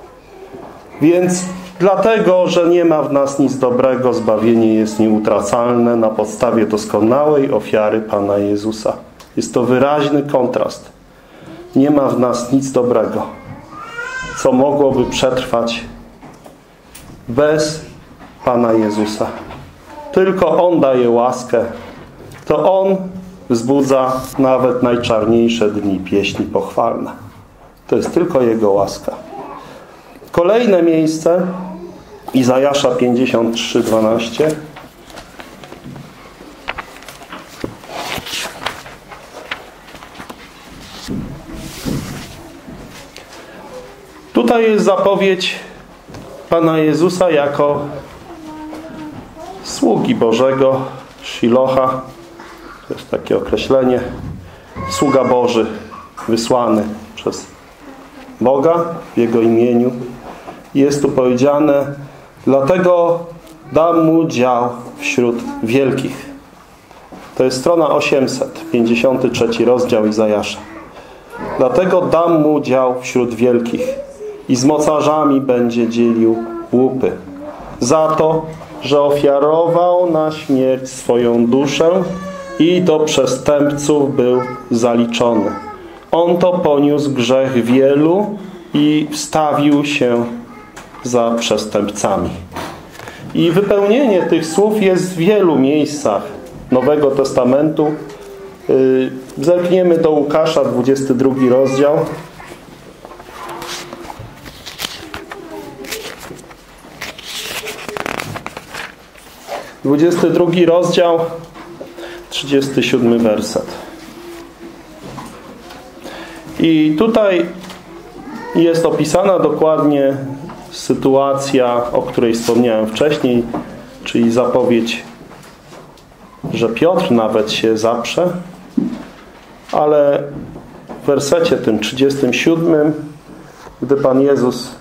Więc dlatego, że nie ma w nas nic dobrego, zbawienie jest nieutracalne na podstawie doskonałej ofiary Pana Jezusa. Jest to wyraźny kontrast. nie ma w nas nic dobrego, co mogłoby przetrwać bez Pana Jezusa. Tylko On daje łaskę. To On wzbudza nawet najczarniejsze dni pieśni pochwalne. To jest tylko Jego łaska. Kolejne miejsce, Izajasza 53:12. Tutaj jest zapowiedź Pana Jezusa jako sługi Bożego, Shilocha. To jest takie określenie. Sługa Boży, wysłany przez Boga w Jego imieniu. Jest tu powiedziane: dlatego dam mu dział wśród wielkich. To jest strona 853 rozdział Izajasza. Dlatego dam mu dział wśród wielkich i z mocarzami będzie dzielił łupy. Za to, że ofiarował na śmierć swoją duszę i do przestępców był zaliczony. On to poniósł grzech wielu i wstawił się za przestępcami. I wypełnienie tych słów jest w wielu miejscach Nowego Testamentu. Zerkniemy do Łukasza, 22 rozdział. (22 rozdział, 37 werset). I tutaj jest opisana dokładnie sytuacja, o której wspomniałem wcześniej, czyli zapowiedź, że Piotr nawet się zaprze, ale w wersecie tym 37, gdy Pan Jezus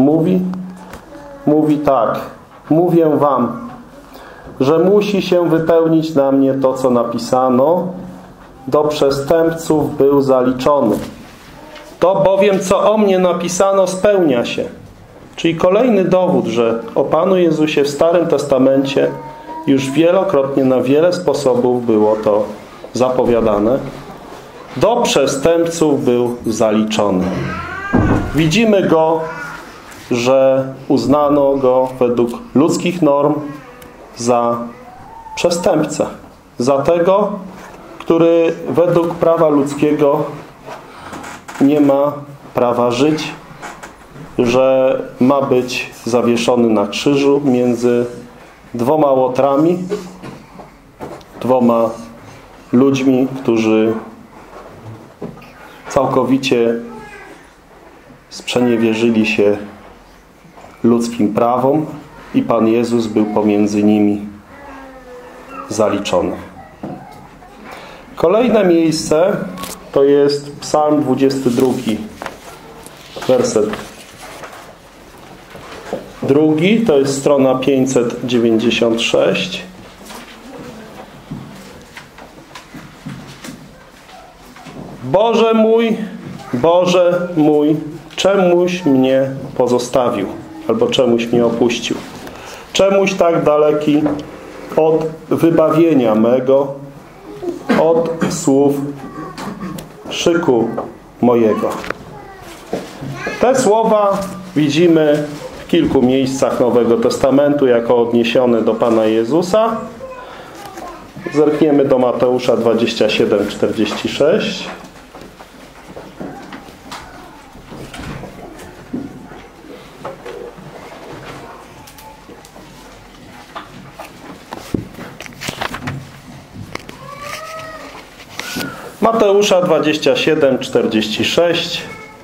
mówi tak: mówię wam, że musi się wypełnić na mnie to, co napisano, do przestępców był zaliczony. To bowiem, co o mnie napisano, spełnia się. Czyli kolejny dowód, że o Panu Jezusie w Starym Testamencie już wielokrotnie, na wiele sposobów było to zapowiadane. Do przestępców był zaliczony. Widzimy Go, że uznano Go według ludzkich norm za przestępcę. Za tego, który według prawa ludzkiego nie ma prawa żyć, że ma być zawieszony na krzyżu między dwoma łotrami, dwoma ludźmi, którzy całkowicie sprzeniewierzyli się ludzkim prawom i Pan Jezus był pomiędzy nimi zaliczony. Kolejne miejsce to jest Psalm 22, werset 2, to jest strona 596. Boże mój, czemuś mnie pozostawił, albo czemuś mnie opuścił. Czemuś tak daleki od wybawienia mego, od słów szyku mojego. Te słowa widzimy w kilku miejscach Nowego Testamentu jako odniesione do Pana Jezusa. Zerkniemy do Mateusza 27:46. Mateusza 27:46.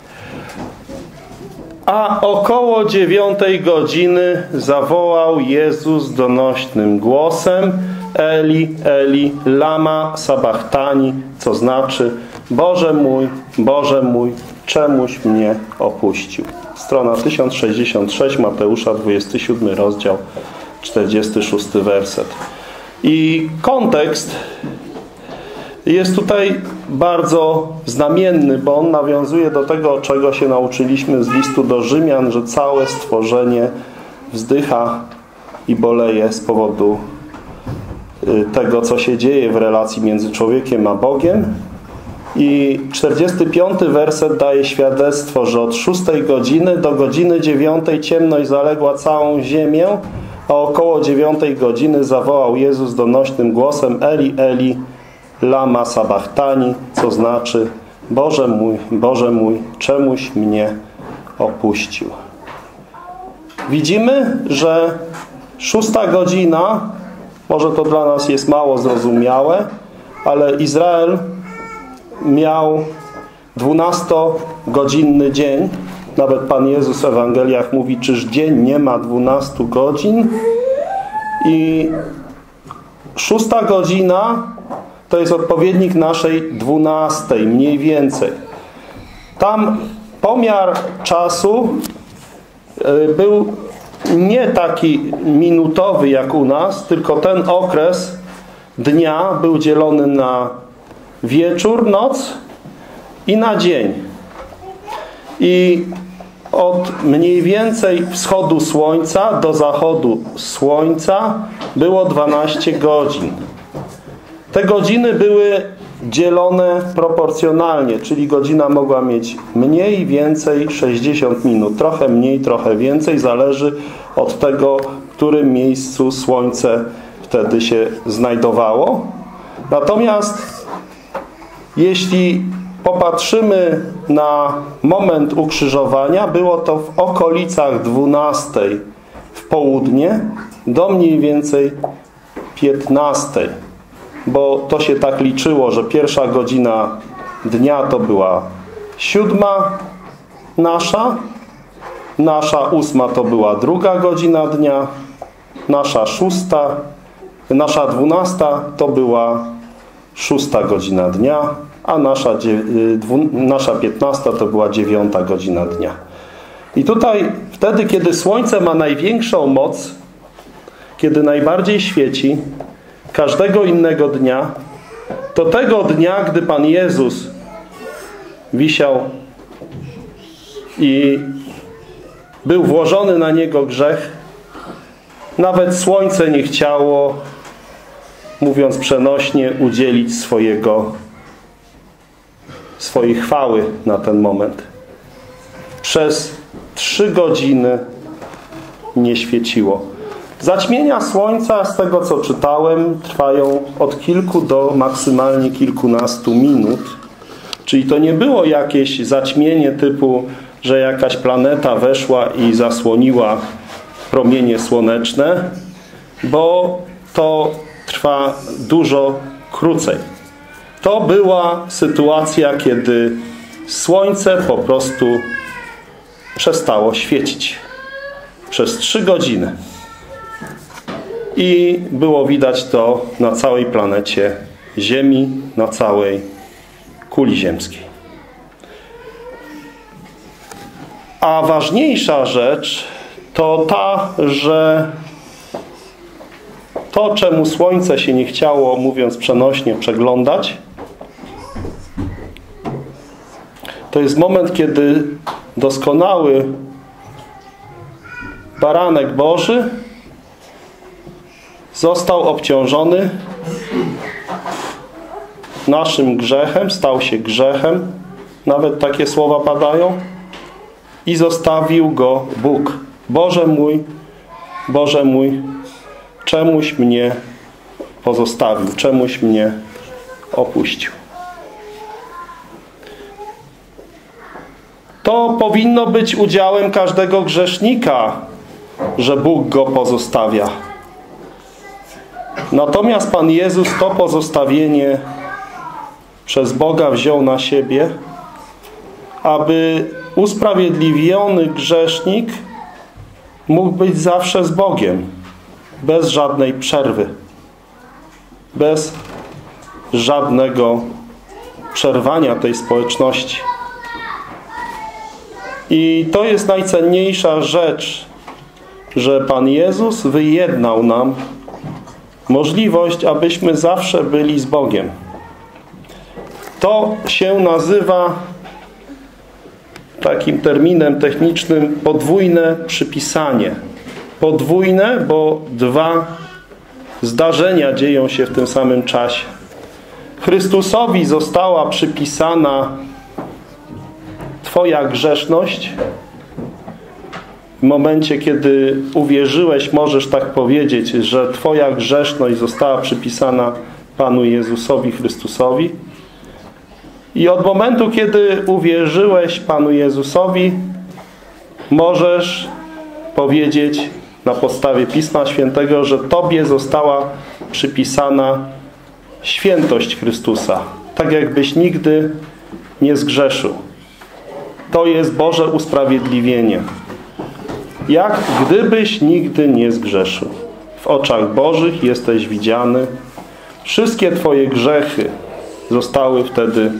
A około 9 godziny zawołał Jezus donośnym głosem: Eli, Eli, lama sabachthani, co znaczy: Boże mój, czemuś mnie opuścił. Strona 1066, Mateusza 27 rozdział, 46 werset. I kontekst jest tutaj bardzo znamienny, bo on nawiązuje do tego, czego się nauczyliśmy z listu do Rzymian, że całe stworzenie wzdycha i boleje z powodu tego, co się dzieje w relacji między człowiekiem a Bogiem. I 45 werset daje świadectwo, że od 6 godziny do godziny 9 ciemność zaległa całą ziemię, a około 9 godziny zawołał Jezus donośnym głosem: Eli, Eli, lama sabachthani, co znaczy: Boże mój, czemuś mnie opuścił. Widzimy, że 6 godzina, może to dla nas jest mało zrozumiałe, ale Izrael miał 12-godzinny dzień. Nawet Pan Jezus w Ewangeliach mówi: czyż dzień nie ma 12 godzin? I 6 godzina to jest odpowiednik naszej 12, mniej więcej. Tam pomiar czasu był nie taki minutowy jak u nas, tylko ten okres dnia był dzielony na wieczór, noc i na dzień. I od mniej więcej wschodu słońca do zachodu słońca było 12 godzin. Te godziny były dzielone proporcjonalnie, czyli godzina mogła mieć mniej, więcej, 60 minut. Trochę mniej, trochę więcej, zależy od tego, w którym miejscu słońce wtedy się znajdowało. Natomiast jeśli popatrzymy na moment ukrzyżowania, było to w okolicach 12 w południe do mniej więcej 15. Bo to się tak liczyło, że pierwsza godzina dnia to była 7 nasza 8 to była druga godzina dnia, nasza 12 to była 6 godzina dnia, a nasza 15 to była 9 godzina dnia. I tutaj wtedy, kiedy słońce ma największą moc, kiedy najbardziej świeci, każdego innego dnia, to tego dnia, gdy Pan Jezus wisiał i był włożony na Niego grzech, nawet słońce nie chciało, mówiąc przenośnie, udzielić swojej chwały na ten moment. Przez 3 godziny nie świeciło. Zaćmienia słońca, z tego co czytałem, trwają od kilku do maksymalnie kilkunastu minut. Czyli to nie było jakieś zaćmienie typu, że jakaś planeta weszła i zasłoniła promienie słoneczne, bo to trwa dużo krócej. To była sytuacja, kiedy słońce po prostu przestało świecić przez 3 godziny. I było widać to na całej planecie Ziemi, na całej kuli ziemskiej. A ważniejsza rzecz to ta, że to, czemu słońce się nie chciało, mówiąc przenośnie, przeglądać, to jest moment, kiedy doskonały baranek Boży został obciążony naszym grzechem, stał się grzechem, nawet takie słowa padają, i zostawił go Bóg. Boże mój, czemuś mnie pozostawił, czemuś mnie opuścił. To powinno być udziałem każdego grzesznika, że Bóg go pozostawia. Natomiast Pan Jezus to pozostawienie przez Boga wziął na siebie, aby usprawiedliwiony grzesznik mógł być zawsze z Bogiem, bez żadnej przerwy, bez żadnego przerwania tej społeczności. I to jest najcenniejsza rzecz, że Pan Jezus wyjednał nam możliwość, abyśmy zawsze byli z Bogiem. To się nazywa takim terminem technicznym podwójne przypisanie. Podwójne, bo 2 zdarzenia dzieją się w tym samym czasie. Chrystusowi została przypisana Twoja grzeszność, w momencie, kiedy uwierzyłeś, możesz tak powiedzieć, że Twoja grzeszność została przypisana Panu Jezusowi Chrystusowi. I od momentu, kiedy uwierzyłeś Panu Jezusowi, możesz powiedzieć na podstawie Pisma Świętego, że Tobie została przypisana świętość Chrystusa. Tak jakbyś nigdy nie zgrzeszył. To jest Boże usprawiedliwienie. Jak gdybyś nigdy nie zgrzeszył. W oczach Bożych jesteś widziany. Wszystkie Twoje grzechy zostały wtedy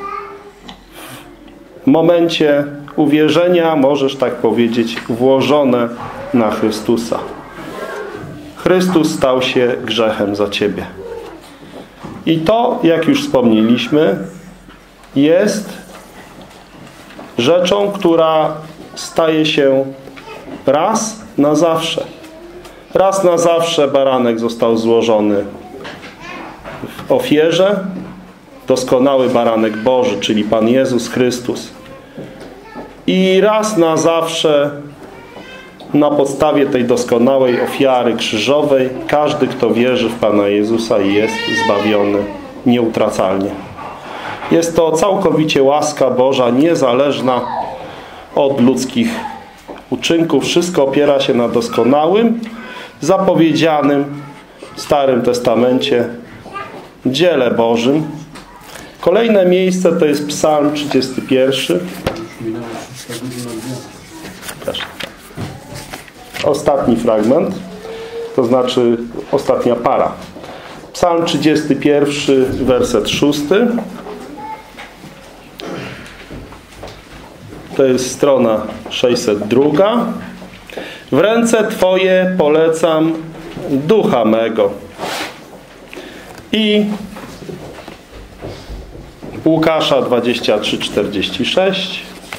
w momencie uwierzenia, możesz tak powiedzieć, włożone na Chrystusa. Chrystus stał się grzechem za Ciebie. I to, jak już wspomnieliśmy, jest rzeczą, która staje się raz na zawsze. Raz na zawsze baranek został złożony w ofierze. Doskonały baranek Boży, czyli Pan Jezus Chrystus. I raz na zawsze na podstawie tej doskonałej ofiary krzyżowej każdy, kto wierzy w Pana Jezusa, jest zbawiony nieutracalnie. Jest to całkowicie łaska Boża, niezależna od ludzkich uczynków. Wszystko opiera się na doskonałym, zapowiedzianym w Starym Testamencie dziele Bożym. Kolejne miejsce to jest Psalm 31. Ostatni fragment, to znaczy ostatnia para. Psalm 31, werset 6. To jest strona 602. W ręce Twoje polecam ducha mego. I Łukasza 23:46.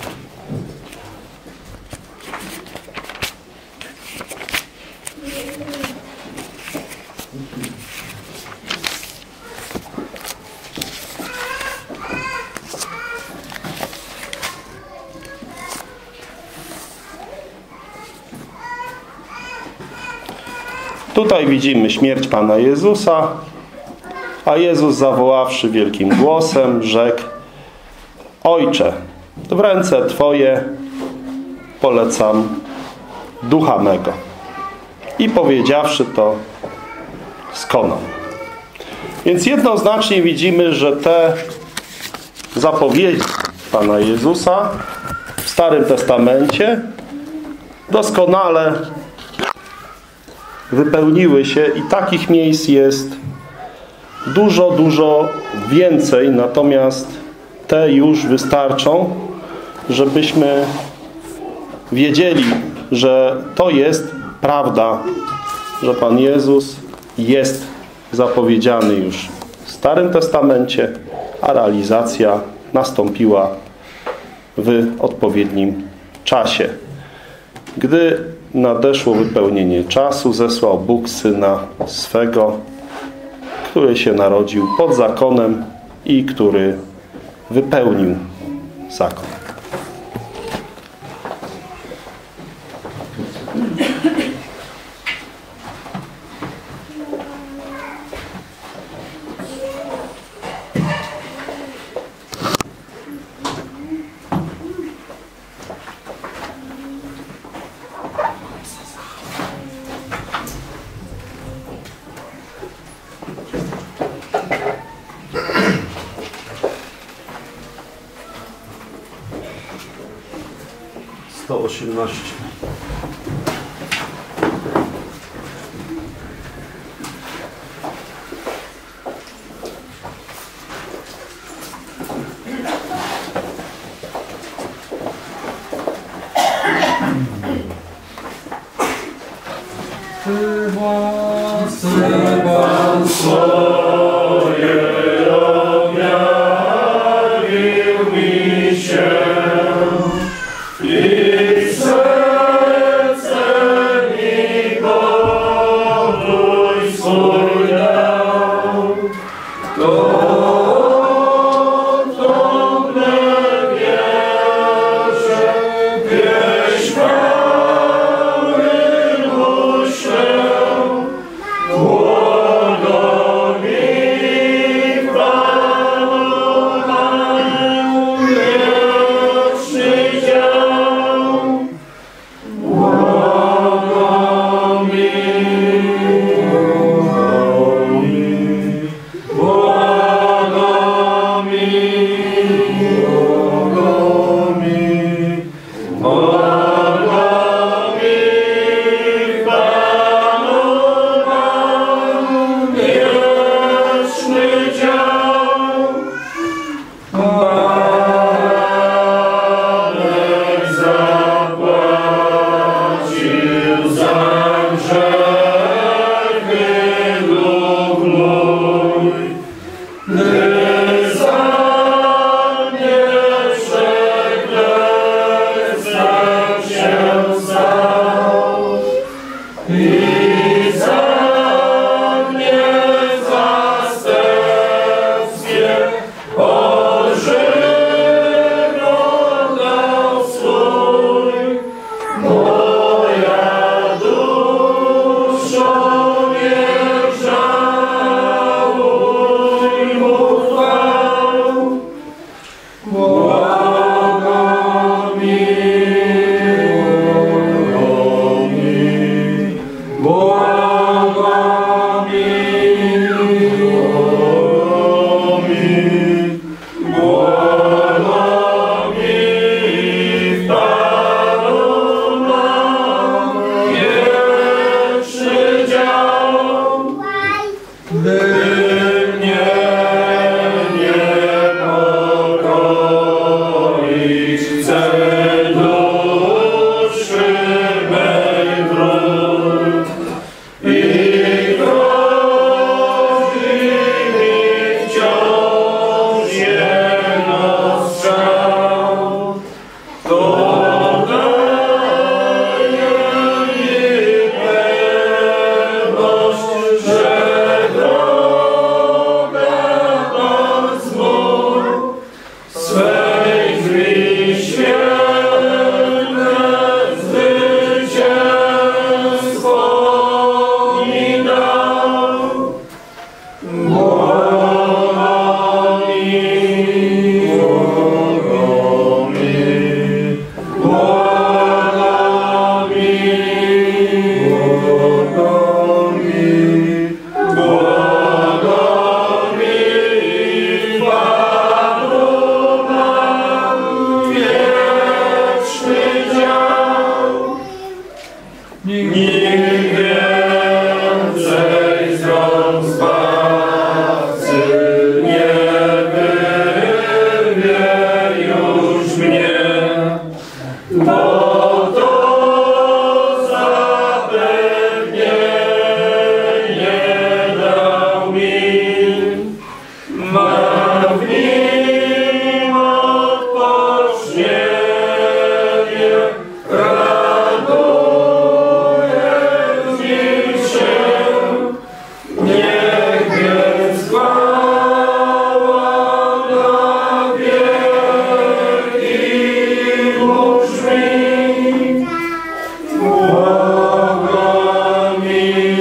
Tutaj widzimy śmierć Pana Jezusa, a Jezus zawoławszy wielkim głosem, rzekł: Ojcze, w ręce Twoje polecam ducha mego. I powiedziawszy to, skonał. Więc jednoznacznie widzimy, że te zapowiedzi Pana Jezusa w Starym Testamencie doskonale wypełniły się i takich miejsc jest dużo, dużo więcej, natomiast te już wystarczą, żebyśmy wiedzieli, że to jest prawda, że Pan Jezus jest zapowiedziany już w Starym Testamencie, a realizacja nastąpiła w odpowiednim czasie. Gdy nadeszło wypełnienie czasu, zesłał Bóg Syna swego, który się narodził pod zakonem i który wypełnił zakon. Pan swoje objawił mi się i serce mi pokój swój dał. Nikt więcej z rąk Zbawcy nie wyrwie już mnie, bo to zapewnienie dał mi. Mam w nim odpocznienie, raduję z nim się. Niech więc chwała na wieki mu brzmi. Błogami,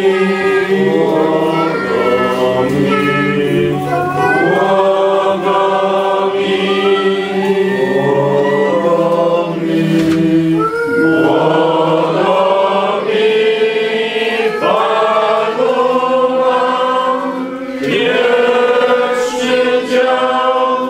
Panu nam wieczny dział.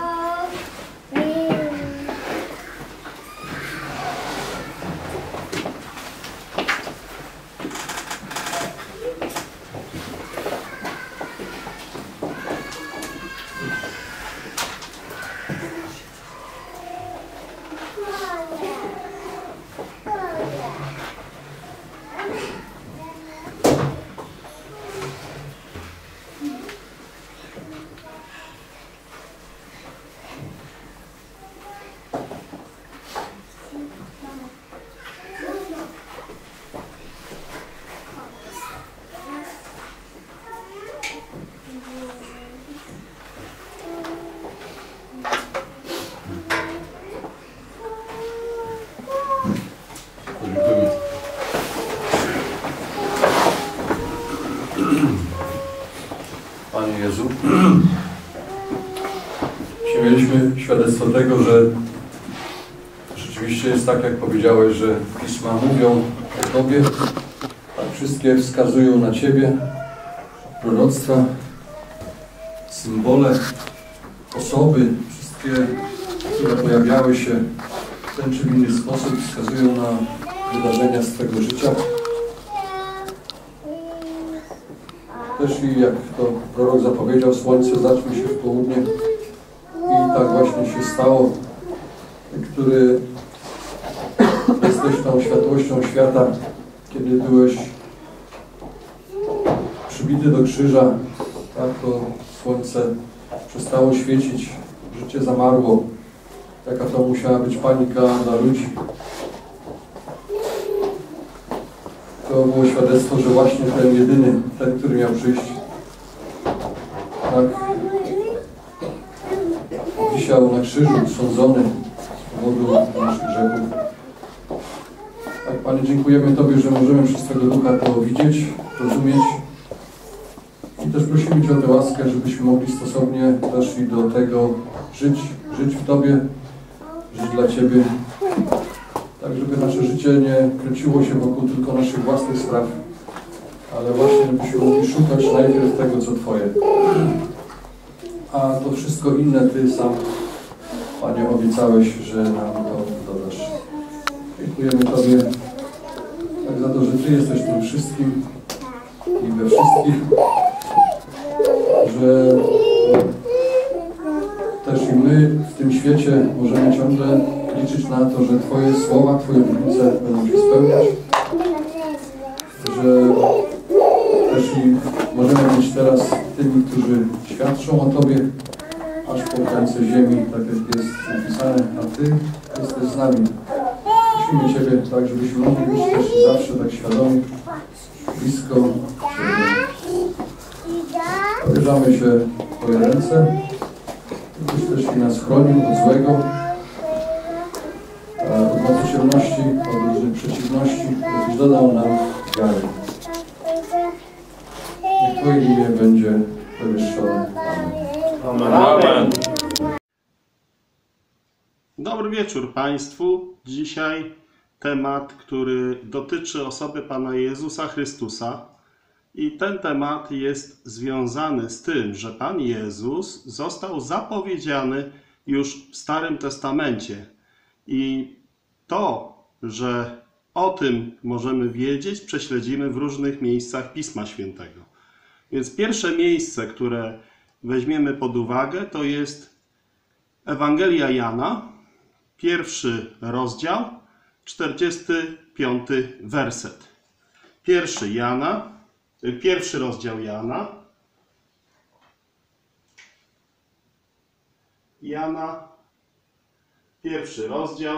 Panie Jezu, dzisiaj mieliśmy świadectwo tego, że rzeczywiście jest tak, jak powiedziałeś, że Pisma mówią o Tobie, tak wszystkie wskazują na Ciebie, proroctwa, symbole, osoby, wszystkie, które pojawiały się w ten czy inny sposób, wskazują na wydarzenia z Twojego życia. Też i jak to prorok zapowiedział, słońce zacznie się w południe i tak właśnie się stało. Który jesteś tą światłością świata, kiedy byłeś przybity do krzyża, tak to słońce przestało świecić, życie zamarło. Jaka to musiała być panika dla ludzi. To było świadectwo, że właśnie ten jedyny, ten, który miał przyjść, tak wisiał na krzyżu, sądzony z powodu naszych grzechów. Tak, Panie, dziękujemy Tobie, że możemy przez Twojego Ducha to widzieć, rozumieć i też prosimy Cię o tę łaskę, żebyśmy mogli stosownie też i do tego żyć w Tobie, żyć dla Ciebie. Tak, żeby nasze życie nie kręciło się wokół tylko naszych własnych spraw, ale właśnie żebyśmy mogli szukać najpierw tego, co Twoje. A to wszystko inne Ty sam, Panie, obiecałeś, że nam to dodasz. Dziękujemy Tobie tak za to, że Ty jesteś tym wszystkim i we wszystkich, że też i my w tym świecie możemy ciągle liczyć na to, że Twoje słowa, Twoje obietnice będą się spełniać, że też i możemy być teraz tymi, którzy świadczą o Tobie, aż po krańce ziemi, tak jak jest napisane, a Ty jesteś z nami. Prosimy Ciebie tak, żebyśmy mogli być też zawsze tak świadomi, blisko Ciebie. Powierzamy się w Twoje ręce, byś też i nas chronił od złego, od mocy ciemności, od różnych przeciwności, byś dodał nam wiary. Niech Twoje imię będzie wywyższone. Amen. Amen. Dobry wieczór Państwu. Dzisiaj temat, który dotyczy osoby Pana Jezusa Chrystusa. I ten temat jest związany z tym, że Pan Jezus został zapowiedziany już w Starym Testamencie. I to, że o tym możemy wiedzieć, prześledzimy w różnych miejscach Pisma Świętego. Więc pierwsze miejsce, które weźmiemy pod uwagę, to jest Ewangelia Jana, 1 rozdział, 45 werset. Pierwszy rozdział Jana, 1 rozdział,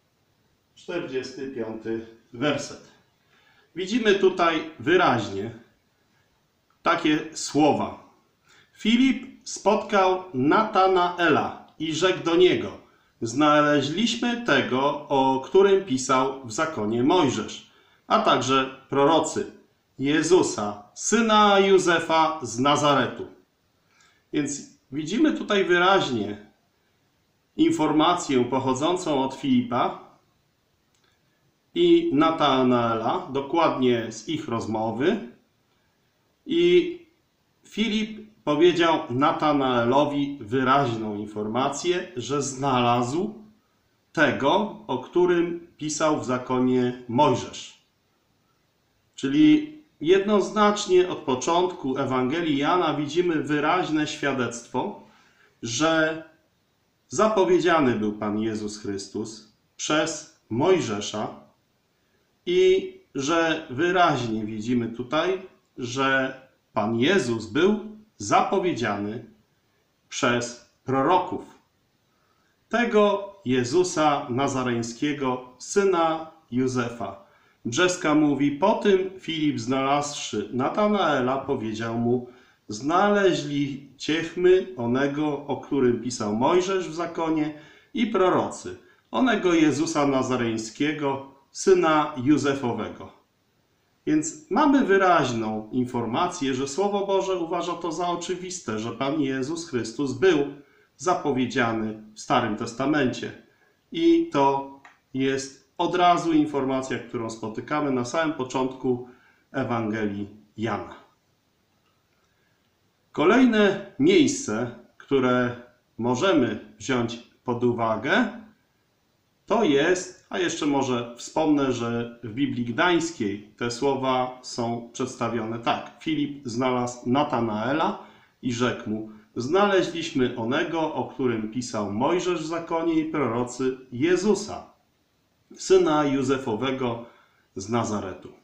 45 werset. Widzimy tutaj wyraźnie takie słowa. Filip spotkał Natanaela i rzekł do niego: znaleźliśmy tego, o którym pisał w zakonie Mojżesz, a także prorocy, Jezusa, syna Józefa z Nazaretu. Więc widzimy tutaj wyraźnie informację pochodzącą od Filipa i Natanaela, dokładnie z ich rozmowy. I Filip powiedział Natanaelowi wyraźną informację, że znalazł tego, o którym pisał w zakonie Mojżesz. Czyli jednoznacznie od początku Ewangelii Jana widzimy wyraźne świadectwo, że zapowiedziany był Pan Jezus Chrystus przez Mojżesza i że wyraźnie widzimy tutaj, że Pan Jezus był zapowiedziany przez proroków. Tego Jezusa Nazareńskiego, syna Józefa. Brzeska mówi: po tym Filip, znalazłszy Natanaela, powiedział mu: znaleźliśmy onego, o którym pisał Mojżesz w zakonie i prorocy, onego Jezusa Nazareńskiego, syna Józefowego. Więc mamy wyraźną informację, że Słowo Boże uważa to za oczywiste, że Pan Jezus Chrystus był zapowiedziany w Starym Testamencie. I to jest od razu informacja, którą spotykamy na samym początku Ewangelii Jana. Kolejne miejsce, które możemy wziąć pod uwagę, to jest, a jeszcze może wspomnę, że w Biblii Gdańskiej te słowa są przedstawione tak. Filip znalazł Natanaela i rzekł mu: znaleźliśmy onego, o którym pisał Mojżesz w zakonie i prorocy, Jezusa, syna Józefowego z Nazaretu.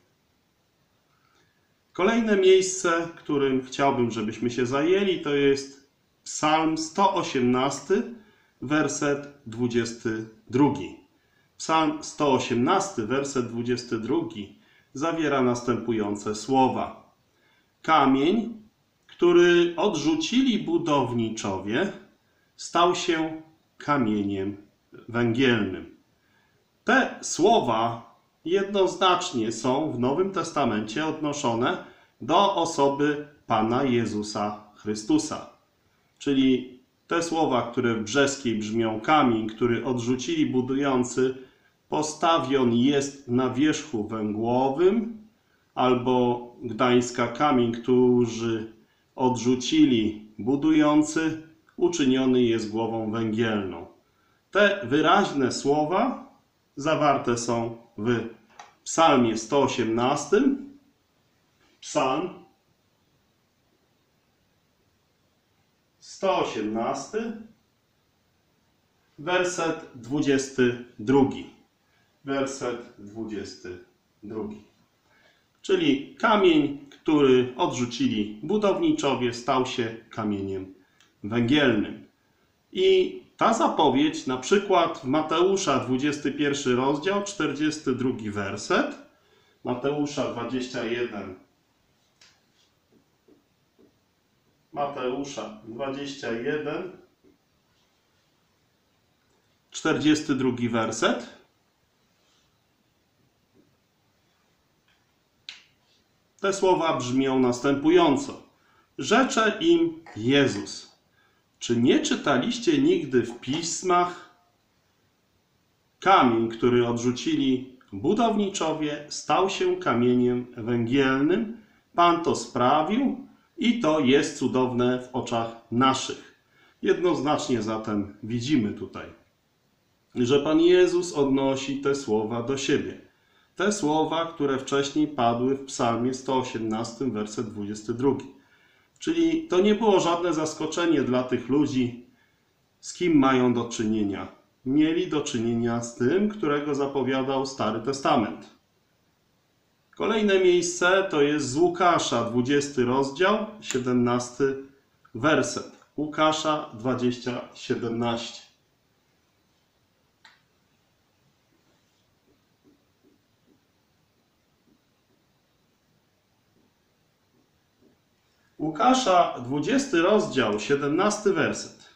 Kolejne miejsce, którym chciałbym, żebyśmy się zajęli, to jest Psalm 118, werset 22. Psalm 118, werset 22 zawiera następujące słowa. Kamień, który odrzucili budowniczowie, stał się kamieniem węgielnym. Te słowa jednoznacznie są w Nowym Testamencie odnoszone do osoby Pana Jezusa Chrystusa. Czyli te słowa, które w brzeskiej brzmią: kamień, który odrzucili budujący, postawion jest na wierzchu węglowym, albo gdańska: kamień, którzy odrzucili budujący, uczyniony jest głową węgielną. Te wyraźne słowa zawarte są w Psalmie 118, Psalm 118, werset 22. Werset 22. Czyli kamień, który odrzucili budowniczowie, stał się kamieniem węgielnym. I ta zapowiedź, na przykład w Mateusza 21 rozdział, 42 werset, Mateusza 21, Mateusza 21, 42 werset. Te słowa brzmią następująco. Rzecze im Jezus: czy nie czytaliście nigdy w pismach? Kamień, który odrzucili budowniczowie, stał się kamieniem węgielnym. Pan to sprawił i to jest cudowne w oczach naszych. Jednoznacznie zatem widzimy tutaj, że Pan Jezus odnosi te słowa do siebie. te słowa, które wcześniej padły w psalmie 118, werset 22. Czyli to nie było żadne zaskoczenie dla tych ludzi, z kim mają do czynienia. Mieli do czynienia z tym, którego zapowiadał Stary Testament. Kolejne miejsce to jest z Łukasza, 20 rozdział, 17 werset. Łukasza 20, 17. Łukasza, 20 rozdział, 17 werset.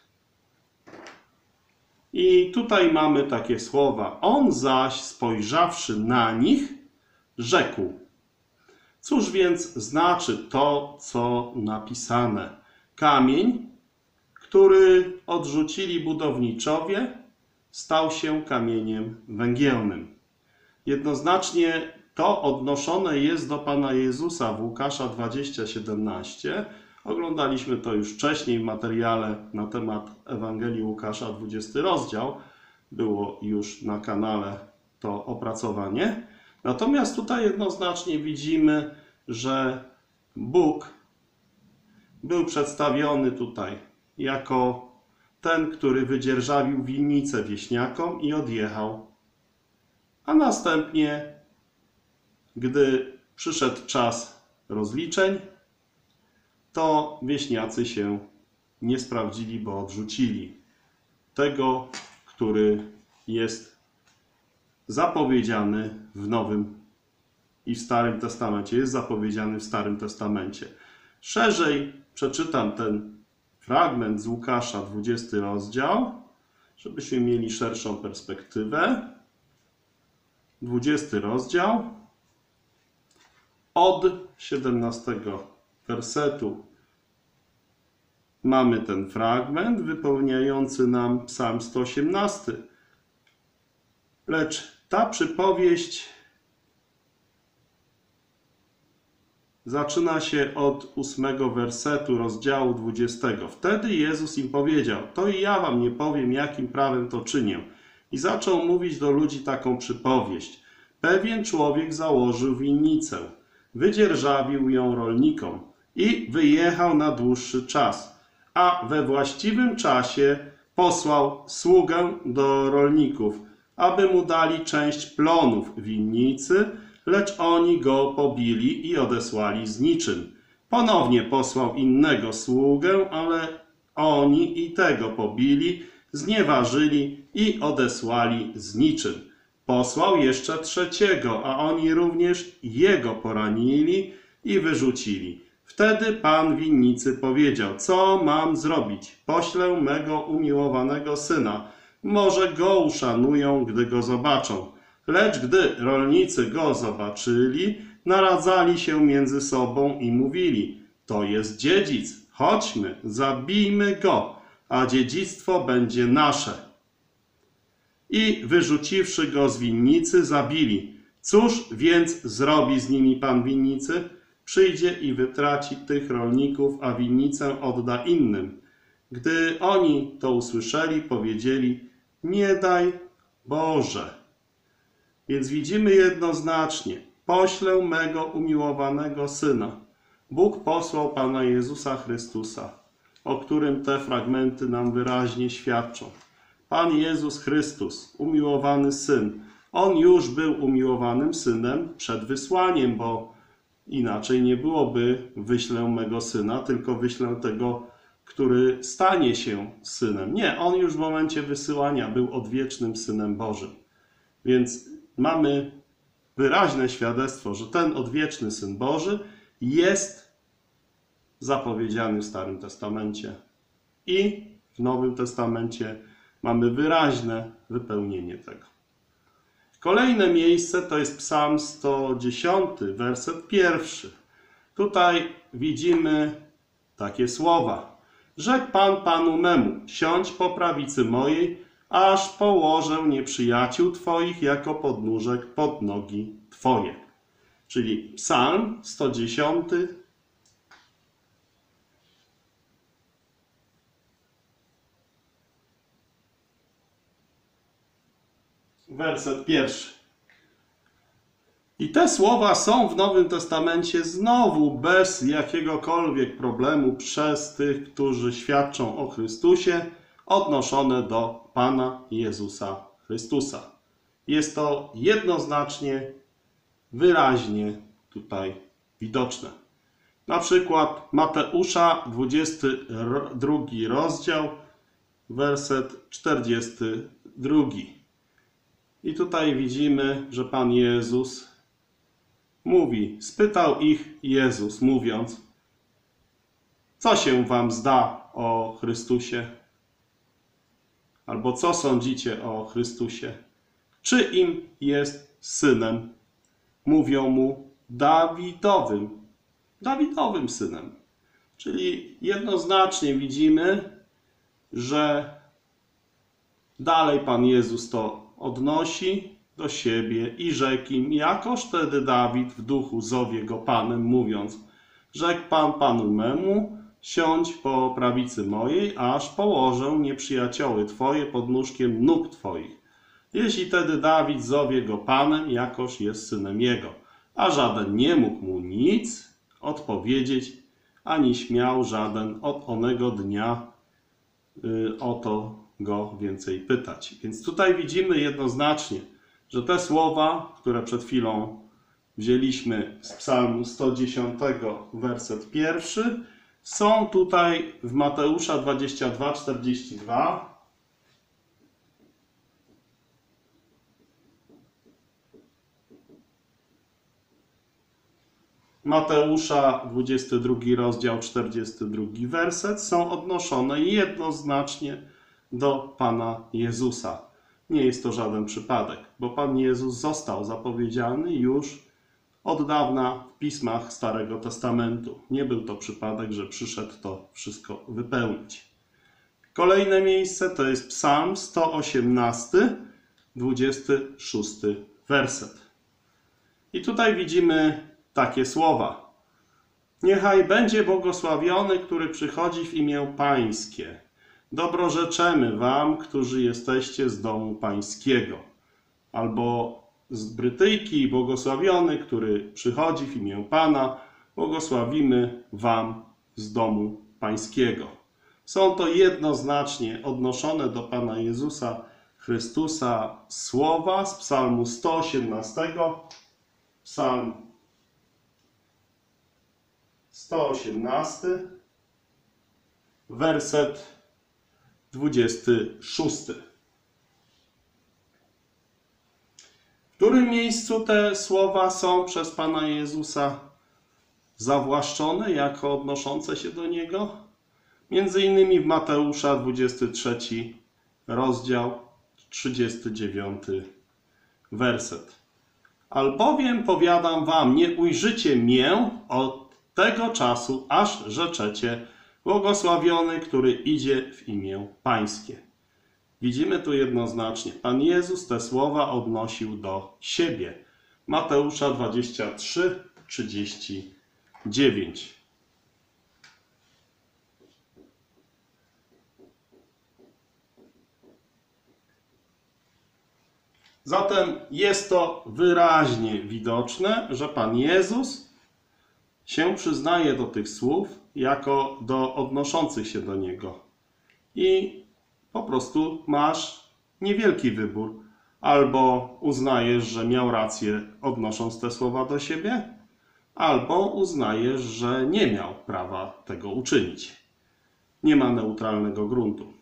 I tutaj mamy takie słowa. On zaś, spojrzawszy na nich, rzekł: cóż więc znaczy to, co napisane? Kamień, który odrzucili budowniczowie, stał się kamieniem węgielnym. Jednoznacznie to odnoszone jest do Pana Jezusa w Łukasza 20:17. Oglądaliśmy to już wcześniej w materiale na temat Ewangelii Łukasza, 20 rozdział. Było już na kanale to opracowanie. Natomiast tutaj jednoznacznie widzimy, że Bóg był przedstawiony tutaj jako ten, który wydzierżawił winnicę wieśniakom i odjechał. A następnie, gdy przyszedł czas rozliczeń, to wieśniacy się nie sprawdzili, bo odrzucili tego, który jest zapowiedziany w Nowym i w Starym Testamencie. Jest zapowiedziany w Starym Testamencie. Szerzej przeczytam ten fragment z Łukasza, 20 rozdział, żebyśmy mieli szerszą perspektywę. 20 rozdział, od 17 wersetu mamy ten fragment wypełniający nam Psalm 118. Lecz ta przypowieść zaczyna się od 8 wersetu rozdziału 20. Wtedy Jezus im powiedział: to i ja wam nie powiem, jakim prawem to czynię. I zaczął mówić do ludzi taką przypowieść. Pewien człowiek założył winnicę, wydzierżawił ją rolnikom i wyjechał na dłuższy czas. A we właściwym czasie posłał sługę do rolników, aby mu dali część plonów winnicy, lecz oni go pobili i odesłali z niczym. Ponownie posłał innego sługę, ale oni i tego pobili, znieważyli i odesłali z niczym. Posłał jeszcze trzeciego, a oni również jego poranili i wyrzucili. Wtedy pan winnicy powiedział: co mam zrobić? Poślę mego umiłowanego syna. Może go uszanują, gdy go zobaczą. Lecz gdy rolnicy go zobaczyli, naradzali się między sobą i mówili: to jest dziedzic, chodźmy, zabijmy go, a dziedzictwo będzie nasze. I wyrzuciwszy go z winnicy, zabili. Cóż więc zrobi z nimi pan winnicy? Przyjdzie i wytraci tych rolników, a winnicę odda innym. Gdy oni to usłyszeli, powiedzieli: nie daj Boże. Więc widzimy jednoznacznie: poślę mego umiłowanego Syna. Bóg posłał Pana Jezusa Chrystusa, o którym te fragmenty nam wyraźnie świadczą. Pan Jezus Chrystus, umiłowany Syn. On już był umiłowanym Synem przed wysłaniem, bo inaczej nie byłoby wyślę mego Syna, tylko wyślę tego, który stanie się Synem. Nie, On już w momencie wysyłania był odwiecznym Synem Bożym. Więc mamy wyraźne świadectwo, że ten odwieczny Syn Boży jest zapowiedziany w Starym Testamencie. I w Nowym Testamencie mamy wyraźne wypełnienie tego. Kolejne miejsce to jest Psalm 110, werset 1. Tutaj widzimy takie słowa. Rzekł Pan Panu memu: siądź po prawicy mojej, aż położę nieprzyjaciół Twoich jako podnóżek pod nogi Twoje. Czyli Psalm 110, werset 1. I te słowa są w Nowym Testamencie znowu bez jakiegokolwiek problemu przez tych, którzy świadczą o Chrystusie, odnoszone do Pana Jezusa Chrystusa. Jest to jednoznacznie, wyraźnie tutaj widoczne. Na przykład Mateusza, 22 rozdział, werset 42. I tutaj widzimy, że Pan Jezus mówi, spytał ich Jezus, mówiąc, co się wam zda o Chrystusie? Albo co sądzicie o Chrystusie? Czy im jest synem? Mówią mu Dawidowym synem. Czyli jednoznacznie widzimy, że dalej Pan Jezus to odnosi do siebie i rzekł im, jakoż wtedy Dawid w duchu zowie go Panem, mówiąc, rzekł Pan Panu memu, siądź po prawicy mojej, aż położę nieprzyjacioły Twoje pod nóżkiem nóg Twoich. Jeśli tedy Dawid zowie go Panem, jakoż jest synem jego. A żaden nie mógł mu nic odpowiedzieć, ani śmiał żaden od onego dnia o to go więcej pytać. Więc tutaj widzimy jednoznacznie, że te słowa, które przed chwilą wzięliśmy z Psalmu 110, werset 1, są tutaj w Mateusza 22:42. Mateusza 22 rozdział 42 werset są odnoszone jednoznacznie do Pana Jezusa. Nie jest to żaden przypadek, bo Pan Jezus został zapowiedziany już od dawna w pismach Starego Testamentu. Nie był to przypadek, że przyszedł to wszystko wypełnić. Kolejne miejsce to jest Psalm 118, 26 werset. I tutaj widzimy takie słowa. Niechaj będzie błogosławiony, który przychodzi w imię Pańskie. Dobrorzeczemy wam, którzy jesteście z domu Pańskiego. Albo z Brytyjki, błogosławiony, który przychodzi w imię Pana. Błogosławimy wam z domu Pańskiego. Są to jednoznacznie odnoszone do Pana Jezusa Chrystusa słowa z Psalmu 118, Psalm 118, werset 26. W którym miejscu te słowa są przez Pana Jezusa zawłaszczone jako odnoszące się do Niego? Między innymi w Mateusza 23 rozdział 39 werset. Albowiem powiadam wam, nie ujrzycie mię od tego czasu, aż rzeczecie błogosławiony, który idzie w imię Pańskie. Widzimy tu jednoznacznie, Pan Jezus te słowa odnosił do siebie. Mateusza 23, 39. Zatem jest to wyraźnie widoczne, że Pan Jezus się przyznaje do tych słów jako do odnoszących się do Niego. I po prostu masz niewielki wybór. Albo uznajesz, że miał rację odnosząc te słowa do siebie, albo uznajesz, że nie miał prawa tego uczynić. Nie ma neutralnego gruntu.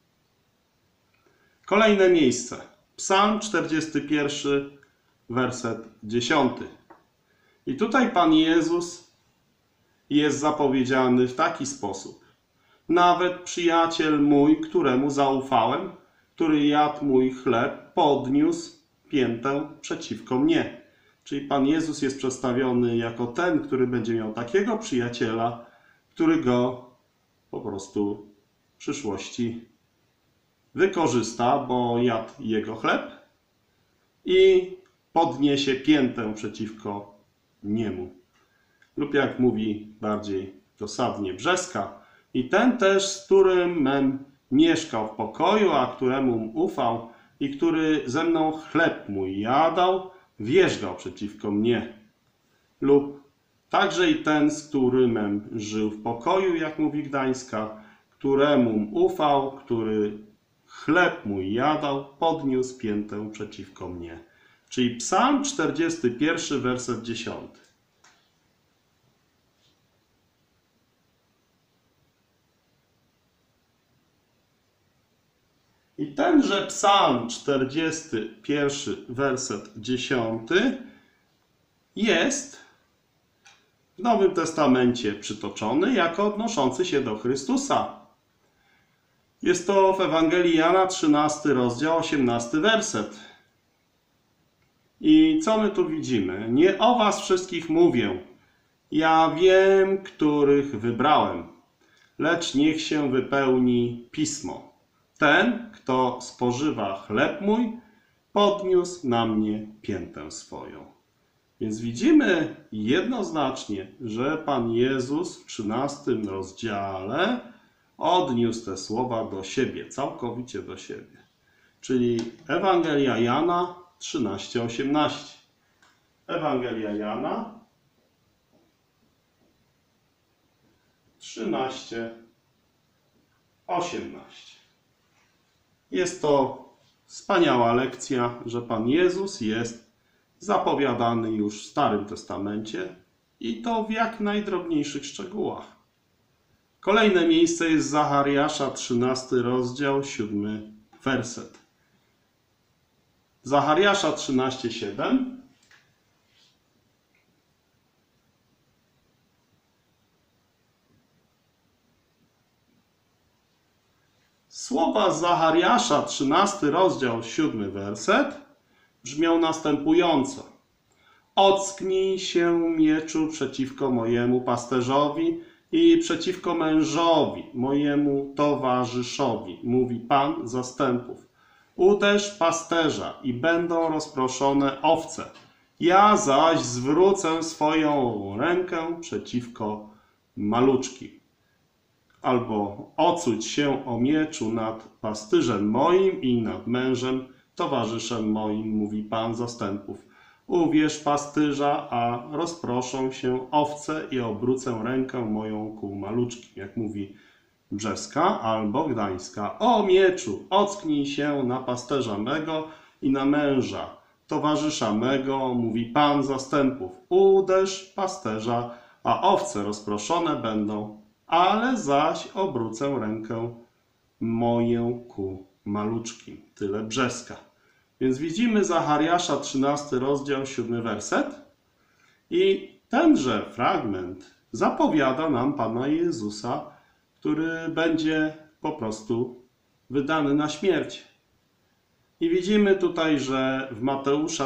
Kolejne miejsce. Psalm 41, werset 10. I tutaj Pan Jezus jest zapowiedziany w taki sposób. Nawet przyjaciel mój, któremu zaufałem, który jadł mój chleb, podniósł piętę przeciwko mnie. Czyli Pan Jezus jest przedstawiony jako ten, który będzie miał takiego przyjaciela, który go po prostu w przyszłości wykorzysta, bo jadł jego chleb i podniesie piętę przeciwko niemu. Lub jak mówi bardziej dosadnie, brzeska. I ten też, z którym mieszkał w pokoju, a któremu ufał i który ze mną chleb mój jadał, wierzgał przeciwko mnie. Lub także i ten, z którym żył w pokoju, jak mówi Gdańska, któremu ufał, który chleb mój jadał, podniósł piętę przeciwko mnie. Czyli Psalm 41, werset 10. I tenże Psalm 41, werset 10 jest w Nowym Testamencie przytoczony jako odnoszący się do Chrystusa. Jest to w Ewangelii Jana 13 rozdział 18 werset. I co my tu widzimy? Nie o was wszystkich mówię. Ja wiem, których wybrałem. Lecz niech się wypełni Pismo. Ten, kto spożywa chleb mój, podniósł na mnie piętę swoją. Więc widzimy jednoznacznie, że Pan Jezus w 13 rozdziale odniósł te słowa do siebie, całkowicie do siebie. Czyli Ewangelia Jana 13:18. Ewangelia Jana 13:18. Jest to wspaniała lekcja, że Pan Jezus jest zapowiadany już w Starym Testamencie i to w jak najdrobniejszych szczegółach. Kolejne miejsce jest Zachariasza 13 rozdział 7 werset. Zachariasza 13:7. Słowa Zachariasza 13 rozdział 7 werset brzmią następująco. Ocknij się mieczu przeciwko mojemu pasterzowi i przeciwko mężowi, mojemu towarzyszowi, mówi Pan zastępów. Uderz pasterza i będą rozproszone owce. Ja zaś zwrócę swoją rękę przeciwko maluczkim. Albo ocuć się o mieczu nad pastyrzem moim i nad mężem, towarzyszem moim, mówi Pan zastępów. Uwierz pasterza, a rozproszą się owce i obrócę rękę moją ku maluczkim, jak mówi Brzeska albo Gdańska. O mieczu, ocknij się na pasterza mego i na męża, towarzysza mego, mówi Pan zastępów. Uderz pasterza, a owce rozproszone będą, ale zaś obrócę rękę moją ku maluczkim. Tyle Brzeska. Więc widzimy Zachariasza 13 rozdział 7 werset i tenże fragment zapowiada nam Pana Jezusa, który będzie po prostu wydany na śmierć. I widzimy tutaj, że w Mateusza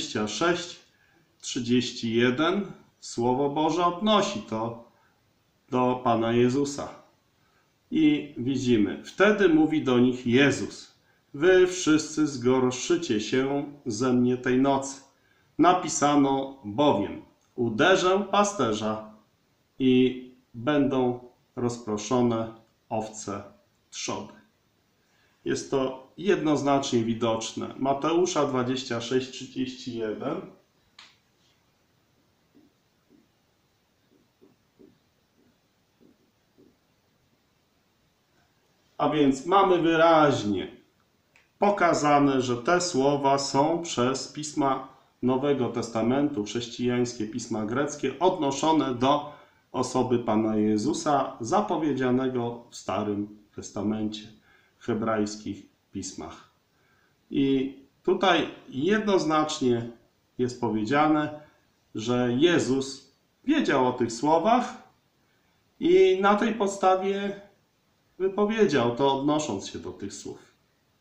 26:31 Słowo Boże odnosi to do Pana Jezusa. I widzimy, wtedy mówi do nich Jezus. Wy wszyscy zgorszycie się ze mnie tej nocy. Napisano bowiem, uderzę pasterza i będą rozproszone owce trzody. Jest to jednoznacznie widoczne. Mateusza 26:31. A więc mamy wyraźnie pokazane, że te słowa są przez pisma Nowego Testamentu, chrześcijańskie pisma greckie, odnoszone do osoby Pana Jezusa, zapowiedzianego w Starym Testamencie, w hebrajskich pismach. I tutaj jednoznacznie jest powiedziane, że Jezus wiedział o tych słowach i na tej podstawie wypowiedział to, odnosząc się do tych słów.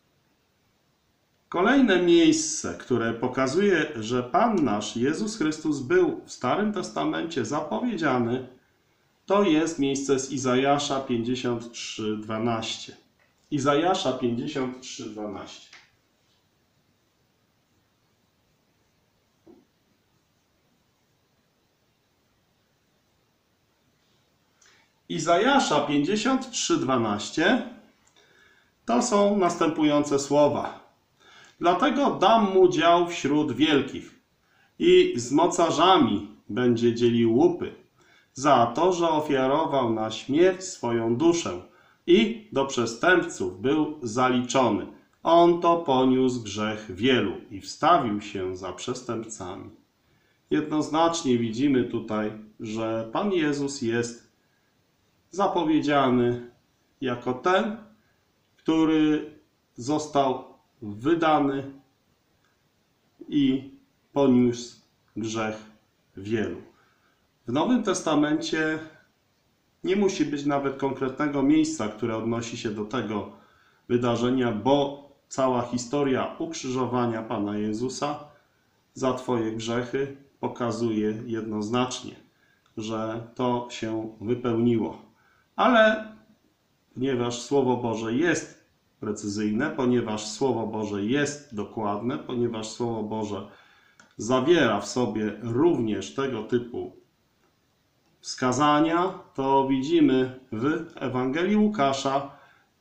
Kolejne miejsce, które pokazuje, że Pan nasz Jezus Chrystus był w Starym Testamencie zapowiedziany, to jest miejsce z Izajasza 53:12. Izajasza 53:12. Izajasza 53:12 to są następujące słowa. Dlatego dam mu dział wśród wielkich, i z mocarzami będzie dzielił łupy za to, że ofiarował na śmierć swoją duszę i do przestępców był zaliczony. On to poniósł grzech wielu i wstawił się za przestępcami. Jednoznacznie widzimy tutaj, że Pan Jezus jest zapowiedziany jako ten, który został wydany i poniósł grzech wielu. W Nowym Testamencie nie musi być nawet konkretnego miejsca, które odnosi się do tego wydarzenia, bo cała historia ukrzyżowania Pana Jezusa za Twoje grzechy pokazuje jednoznacznie, że to się wypełniło. Ale ponieważ Słowo Boże jest precyzyjne, ponieważ Słowo Boże jest dokładne, ponieważ Słowo Boże zawiera w sobie również tego typu wskazania, to widzimy w Ewangelii Łukasza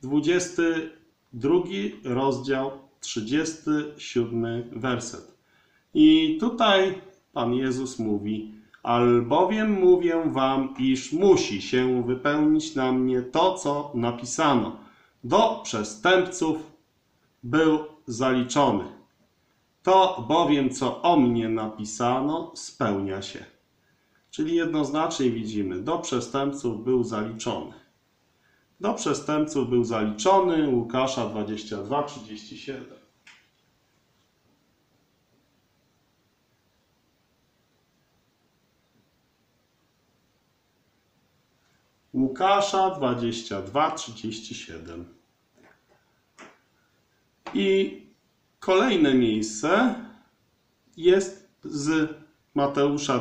22 rozdział 37 werset. I tutaj Pan Jezus mówi: albowiem mówię wam, iż musi się wypełnić na mnie to, co napisano. Do przestępców był zaliczony. To bowiem, co o mnie napisano, spełnia się. Czyli jednoznacznie widzimy, do przestępców był zaliczony. Do przestępców był zaliczony, Łukasza 22:37. Łukasza 22:37. I kolejne miejsce jest z Mateusza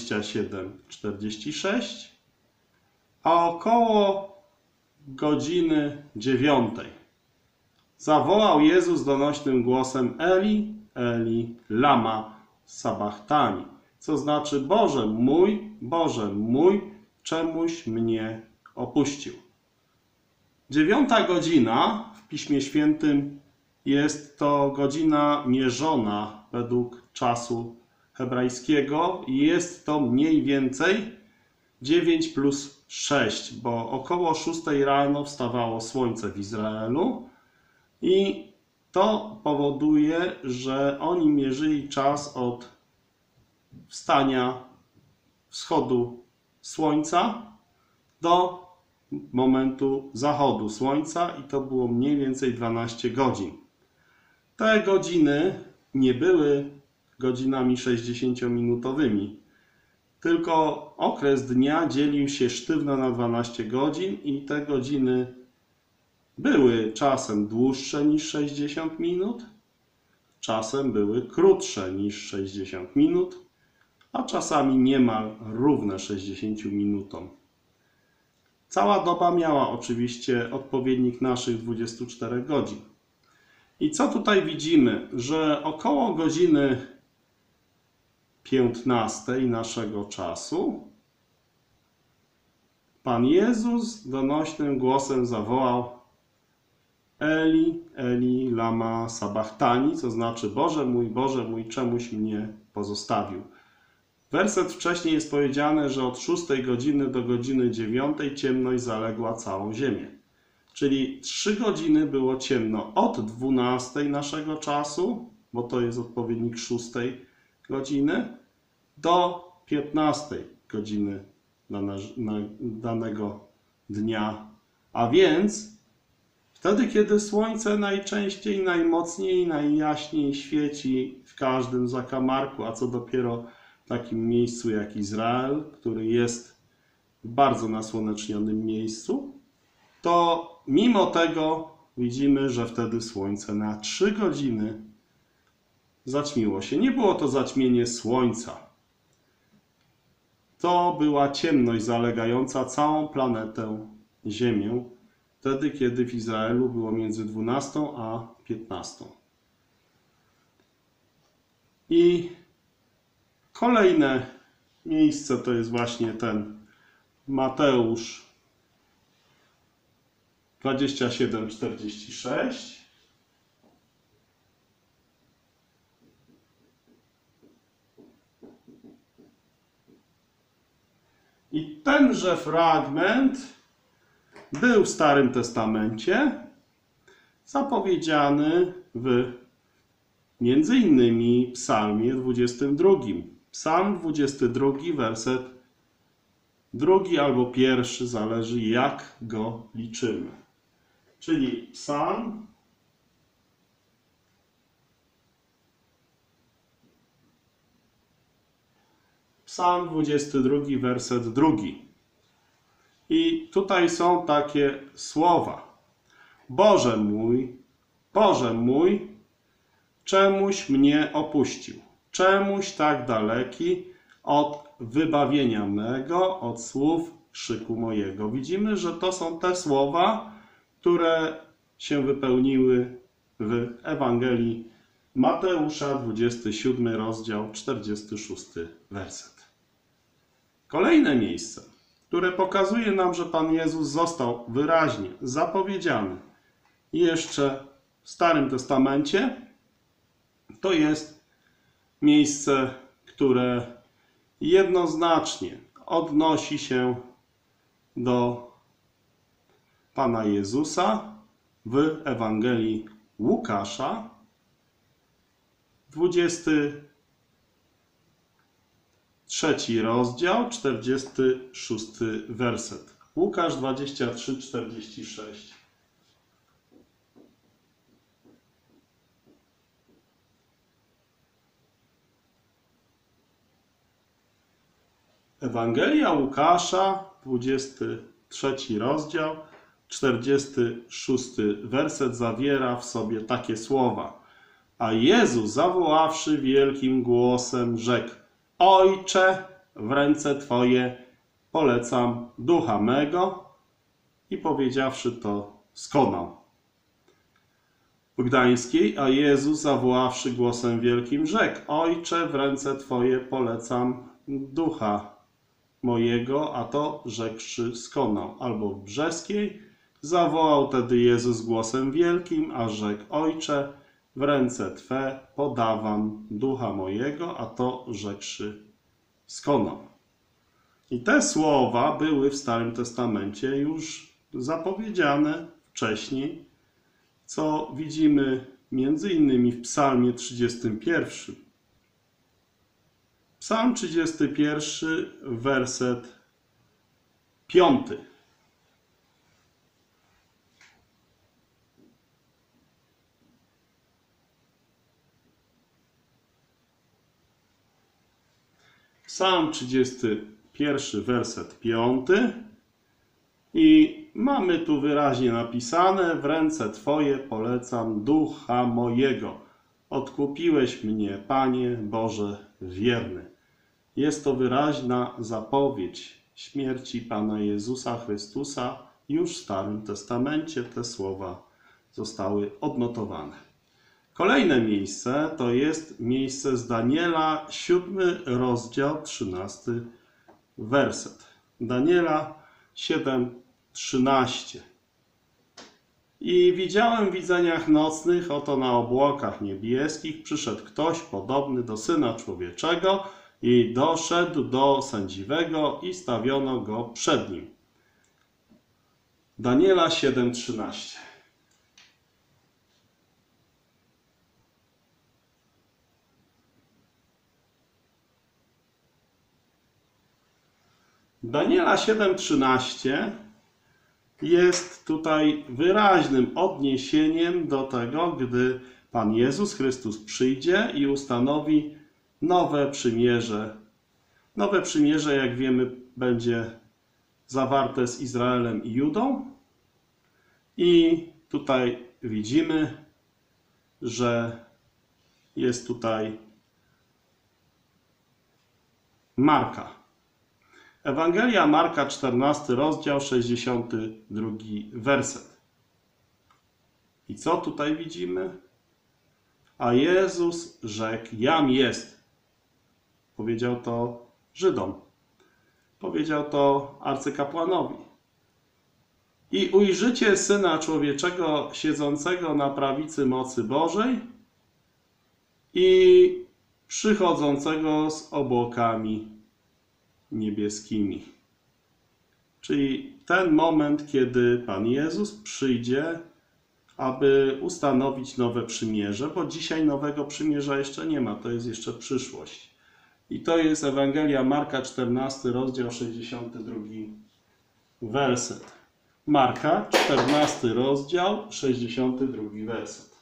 27:46, a około godziny 9 zawołał Jezus donośnym głosem: Eli, Eli, lama sabachthani, co znaczy: Boże mój, czemuś mnie opuścił. 9 godzina w Piśmie Świętym jest to godzina mierzona według czasu hebrajskiego i jest to mniej więcej 9 plus 6, bo około 6 rano wstawało słońce w Izraelu i to powoduje, że oni mierzyli czas od wstania wschodu słońca do momentu zachodu słońca i to było mniej więcej 12 godzin. Te godziny nie były godzinami 60-minutowymi, tylko okres dnia dzielił się sztywno na 12 godzin i te godziny były czasem dłuższe niż 60 minut, czasem były krótsze niż 60 minut, a czasami niemal równe 60 minutom. Cała doba miała oczywiście odpowiednik naszych 24 godzin. I co tutaj widzimy? Że około godziny 15 naszego czasu Pan Jezus donośnym głosem zawołał: Eli, Eli, lama sabachthani, co znaczy: Boże mój, czemuś mnie pozostawił. Werset wcześniej jest powiedziane, że od 6 godziny do godziny 9 ciemność zaległa całą ziemię. Czyli 3 godziny było ciemno od 12 naszego czasu, bo to jest odpowiednik 6 godziny, do 15 godziny danego dnia. A więc wtedy, kiedy słońce najczęściej, najmocniej, najjaśniej świeci w każdym zakamarku, a co dopiero w takim miejscu jak Izrael, który jest w bardzo nasłonecznionym miejscu, to mimo tego widzimy, że wtedy słońce na 3 godziny zaćmiło się. Nie było to zaćmienie słońca. To była ciemność zalegająca całą planetę Ziemię, wtedy kiedy w Izraelu było między 12 a 15. I kolejne miejsce to jest właśnie ten Mateusz 27:46. I tenże fragment był w Starym Testamencie zapowiedziany w między innymi Psalmie 22. Psalm 22, werset 2 albo 1, zależy jak go liczymy. Czyli Psalm 22, werset 2. I tutaj są takie słowa. Boże mój, czemuś mnie opuścił? Czemuś tak daleki od wybawienia mego, od słów krzyku mojego? Widzimy, że to są te słowa, które się wypełniły w Ewangelii Mateusza, 27 rozdział, 46 werset. Kolejne miejsce, które pokazuje nam, że Pan Jezus został wyraźnie zapowiedziany jeszcze w Starym Testamencie, to jest miejsce, które jednoznacznie odnosi się do Pana Jezusa w Ewangelii Łukasza, 23 rozdział, 46 werset. Łukasz 23, 46. Ewangelia Łukasza, 23 rozdział, 46 werset zawiera w sobie takie słowa. A Jezus, zawoławszy wielkim głosem, rzekł: Ojcze, w ręce Twoje polecam ducha mego. I powiedziawszy to, skonał. W Gdańskiej, a Jezus, zawoławszy głosem wielkim, rzekł: Ojcze, w ręce Twoje polecam ducha mojego, a to rzekłszy skonał. Albo w Brzeskiej, zawołał tedy Jezus głosem wielkim, a rzekł: Ojcze, w ręce Twe podawam ducha mojego, a to rzekłszy skonał. I te słowa były w Starym Testamencie już zapowiedziane wcześniej, co widzimy między innymi w Psalmie 31. Psalm 31, werset 5. Psalm 31, werset 5. I mamy tu wyraźnie napisane: w ręce Twoje polecam ducha mojego. Odkupiłeś mnie, Panie Boże wierny. Jest to wyraźna zapowiedź śmierci Pana Jezusa Chrystusa. Już w Starym Testamencie te słowa zostały odnotowane. Kolejne miejsce to jest miejsce z Daniela, 7 rozdział, 13 werset. Daniela 7:13. I widziałem w widzeniach nocnych, oto na obłokach niebieskich przyszedł ktoś podobny do Syna Człowieczego i doszedł do sędziwego i stawiono go przed nim. Daniela 7:13. Daniela 7:13 jest tutaj wyraźnym odniesieniem do tego, gdy Pan Jezus Chrystus przyjdzie i ustanowi nowe przymierze. Nowe przymierze, jak wiemy, będzie zawarte z Izraelem i Judą. I tutaj widzimy, że jest tutaj Marka. Ewangelia Marka, 14 rozdział, 62 werset. I co tutaj widzimy? A Jezus rzekł: Jam jest. Powiedział to Żydom. Powiedział to arcykapłanowi. I ujrzycie Syna Człowieczego siedzącego na prawicy mocy Bożej i przychodzącego z obłokami niebieskimi. Czyli ten moment, kiedy Pan Jezus przyjdzie, aby ustanowić nowe przymierze, bo dzisiaj nowego przymierza jeszcze nie ma, to jest jeszcze przyszłość. I to jest Ewangelia Marka, 14 rozdział, 62 werset. Marka, 14 rozdział, 62 werset.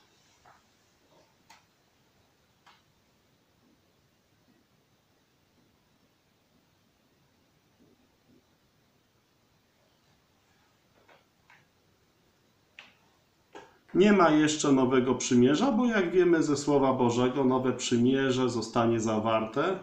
Nie ma jeszcze nowego przymierza, bo jak wiemy ze Słowa Bożego, nowe przymierze zostanie zawarte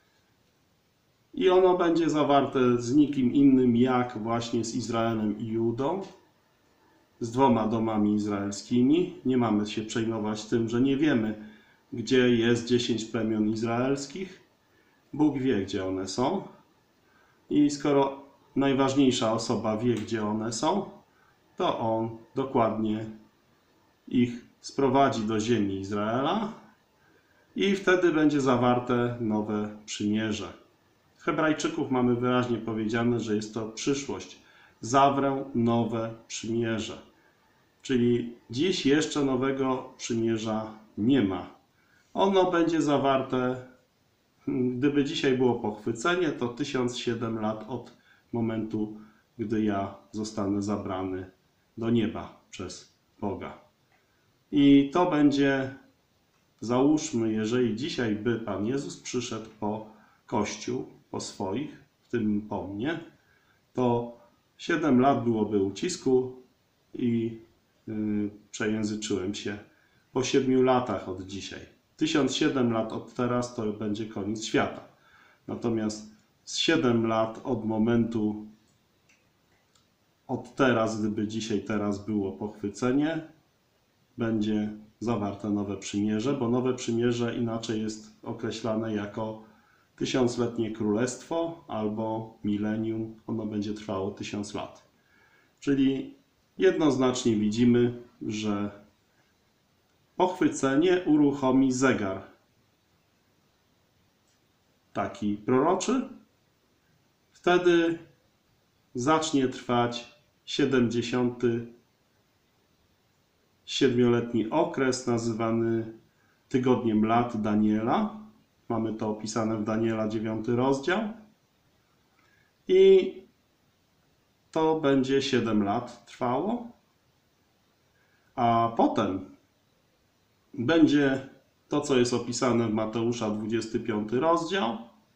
i ono będzie zawarte z nikim innym jak właśnie z Izraelem i Judą, z 2 domami izraelskimi. Nie mamy się przejmować tym, że nie wiemy, gdzie jest 10 plemion izraelskich. Bóg wie, gdzie one są. I skoro najważniejsza osoba wie, gdzie one są, to On dokładnie ich sprowadzi do ziemi Izraela i wtedy będzie zawarte nowe przymierze. W Hebrajczyków mamy wyraźnie powiedziane, że jest to przyszłość. Zawrę nowe przymierze. Czyli dziś jeszcze nowego przymierza nie ma. Ono będzie zawarte, gdyby dzisiaj było pochwycenie, to 1007 lat od momentu, gdy ja zostanę zabrany do nieba przez Boga. I to będzie, załóżmy, jeżeli dzisiaj by Pan Jezus przyszedł po Kościół, po swoich, w tym po mnie, to 7 lat byłoby ucisku i przejęzyczyłem się po 7 latach od dzisiaj. 1007 lat od teraz to będzie koniec świata. Natomiast z 7 lat od momentu, od teraz, gdyby dzisiaj, teraz było pochwycenie, będzie zawarte nowe przymierze, bo nowe przymierze inaczej jest określane jako 1000-letnie królestwo albo milenium. Ono będzie trwało 1000 lat. Czyli jednoznacznie widzimy, że pochwycenie uruchomi zegar taki proroczy. Wtedy zacznie trwać 77-letni okres nazywany tygodniem lat Daniela. Mamy to opisane w Daniela 9 rozdział. I to będzie 7 lat trwało. A potem będzie to, co jest opisane w Mateusza 25 rozdział.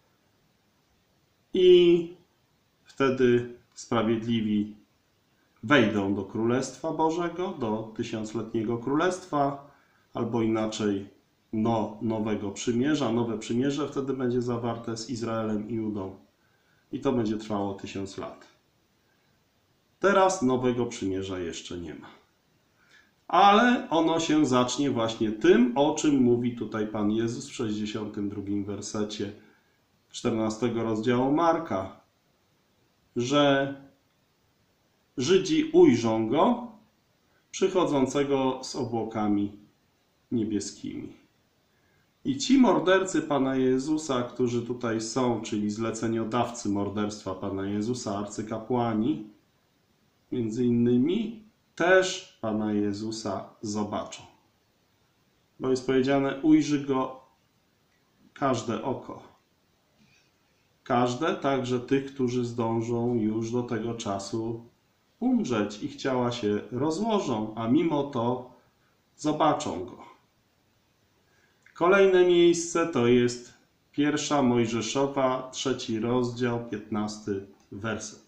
I wtedy sprawiedliwi wejdą do Królestwa Bożego, do 1000-letniego Królestwa, albo inaczej nowego przymierza. Nowe przymierze wtedy będzie zawarte z Izraelem i Judą. I to będzie trwało 1000 lat. Teraz nowego przymierza jeszcze nie ma. Ale ono się zacznie właśnie tym, o czym mówi tutaj Pan Jezus w 62 wersecie 14 rozdziału Marka, że Żydzi ujrzą Go przychodzącego z obłokami niebieskimi. I ci mordercy Pana Jezusa, którzy tutaj są, czyli zleceniodawcy morderstwa Pana Jezusa, arcykapłani, między innymi, też Pana Jezusa zobaczą. Bo jest powiedziane, ujrzy Go każde oko. Każde, także tych, którzy zdążą już do tego czasu umrzeć. Ich ciała się rozłożą, a mimo to zobaczą Go. Kolejne miejsce to jest 1 Mojżeszowa, 3 rozdział, 15 werset.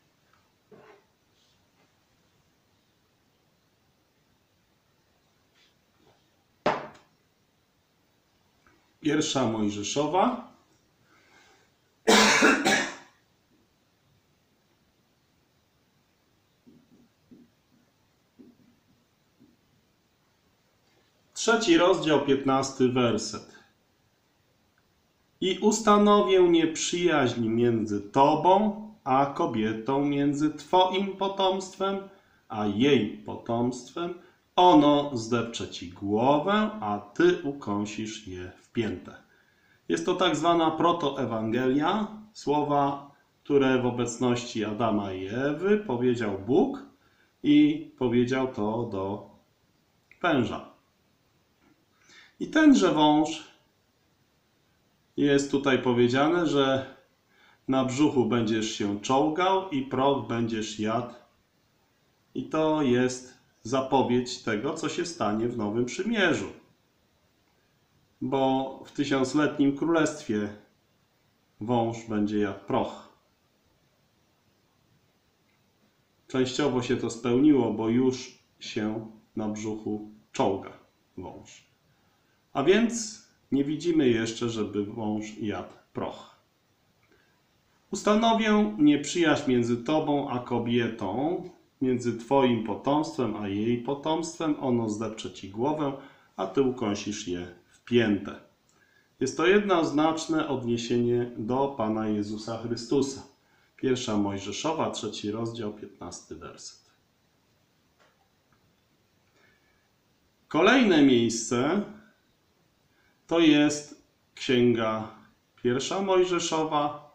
Pierwsza Mojżeszowa, 3 rozdział, 15 werset. I ustanowię nieprzyjaźń między Tobą a kobietą, między Twoim potomstwem a jej potomstwem. Ono zdepcze Ci głowę, a Ty ukąsisz je w piętę. Jest to tak zwana protoewangelia, słowa, które w obecności Adama i Ewy powiedział Bóg i powiedział to do węża. I tenże wąż jest tutaj powiedziane, że na brzuchu będziesz się czołgał i proch będziesz jadł. I to jest zapowiedź tego, co się stanie w Nowym Przymierzu. Bo w 1000-letnim królestwie wąż będzie jadł proch. Częściowo się to spełniło, bo już się na brzuchu czołga wąż. A więc nie widzimy jeszcze, żeby wąż jadł proch. Ustanowię nieprzyjaźń między tobą a kobietą, między twoim potomstwem a jej potomstwem. Ono zdepcze ci głowę, a ty ukąsisz je w piętę. Jest to jednoznaczne odniesienie do Pana Jezusa Chrystusa. 1 Mojżeszowa, 3 rozdział, 15 werset. Kolejne miejsce to jest Księga 1 Mojżeszowa,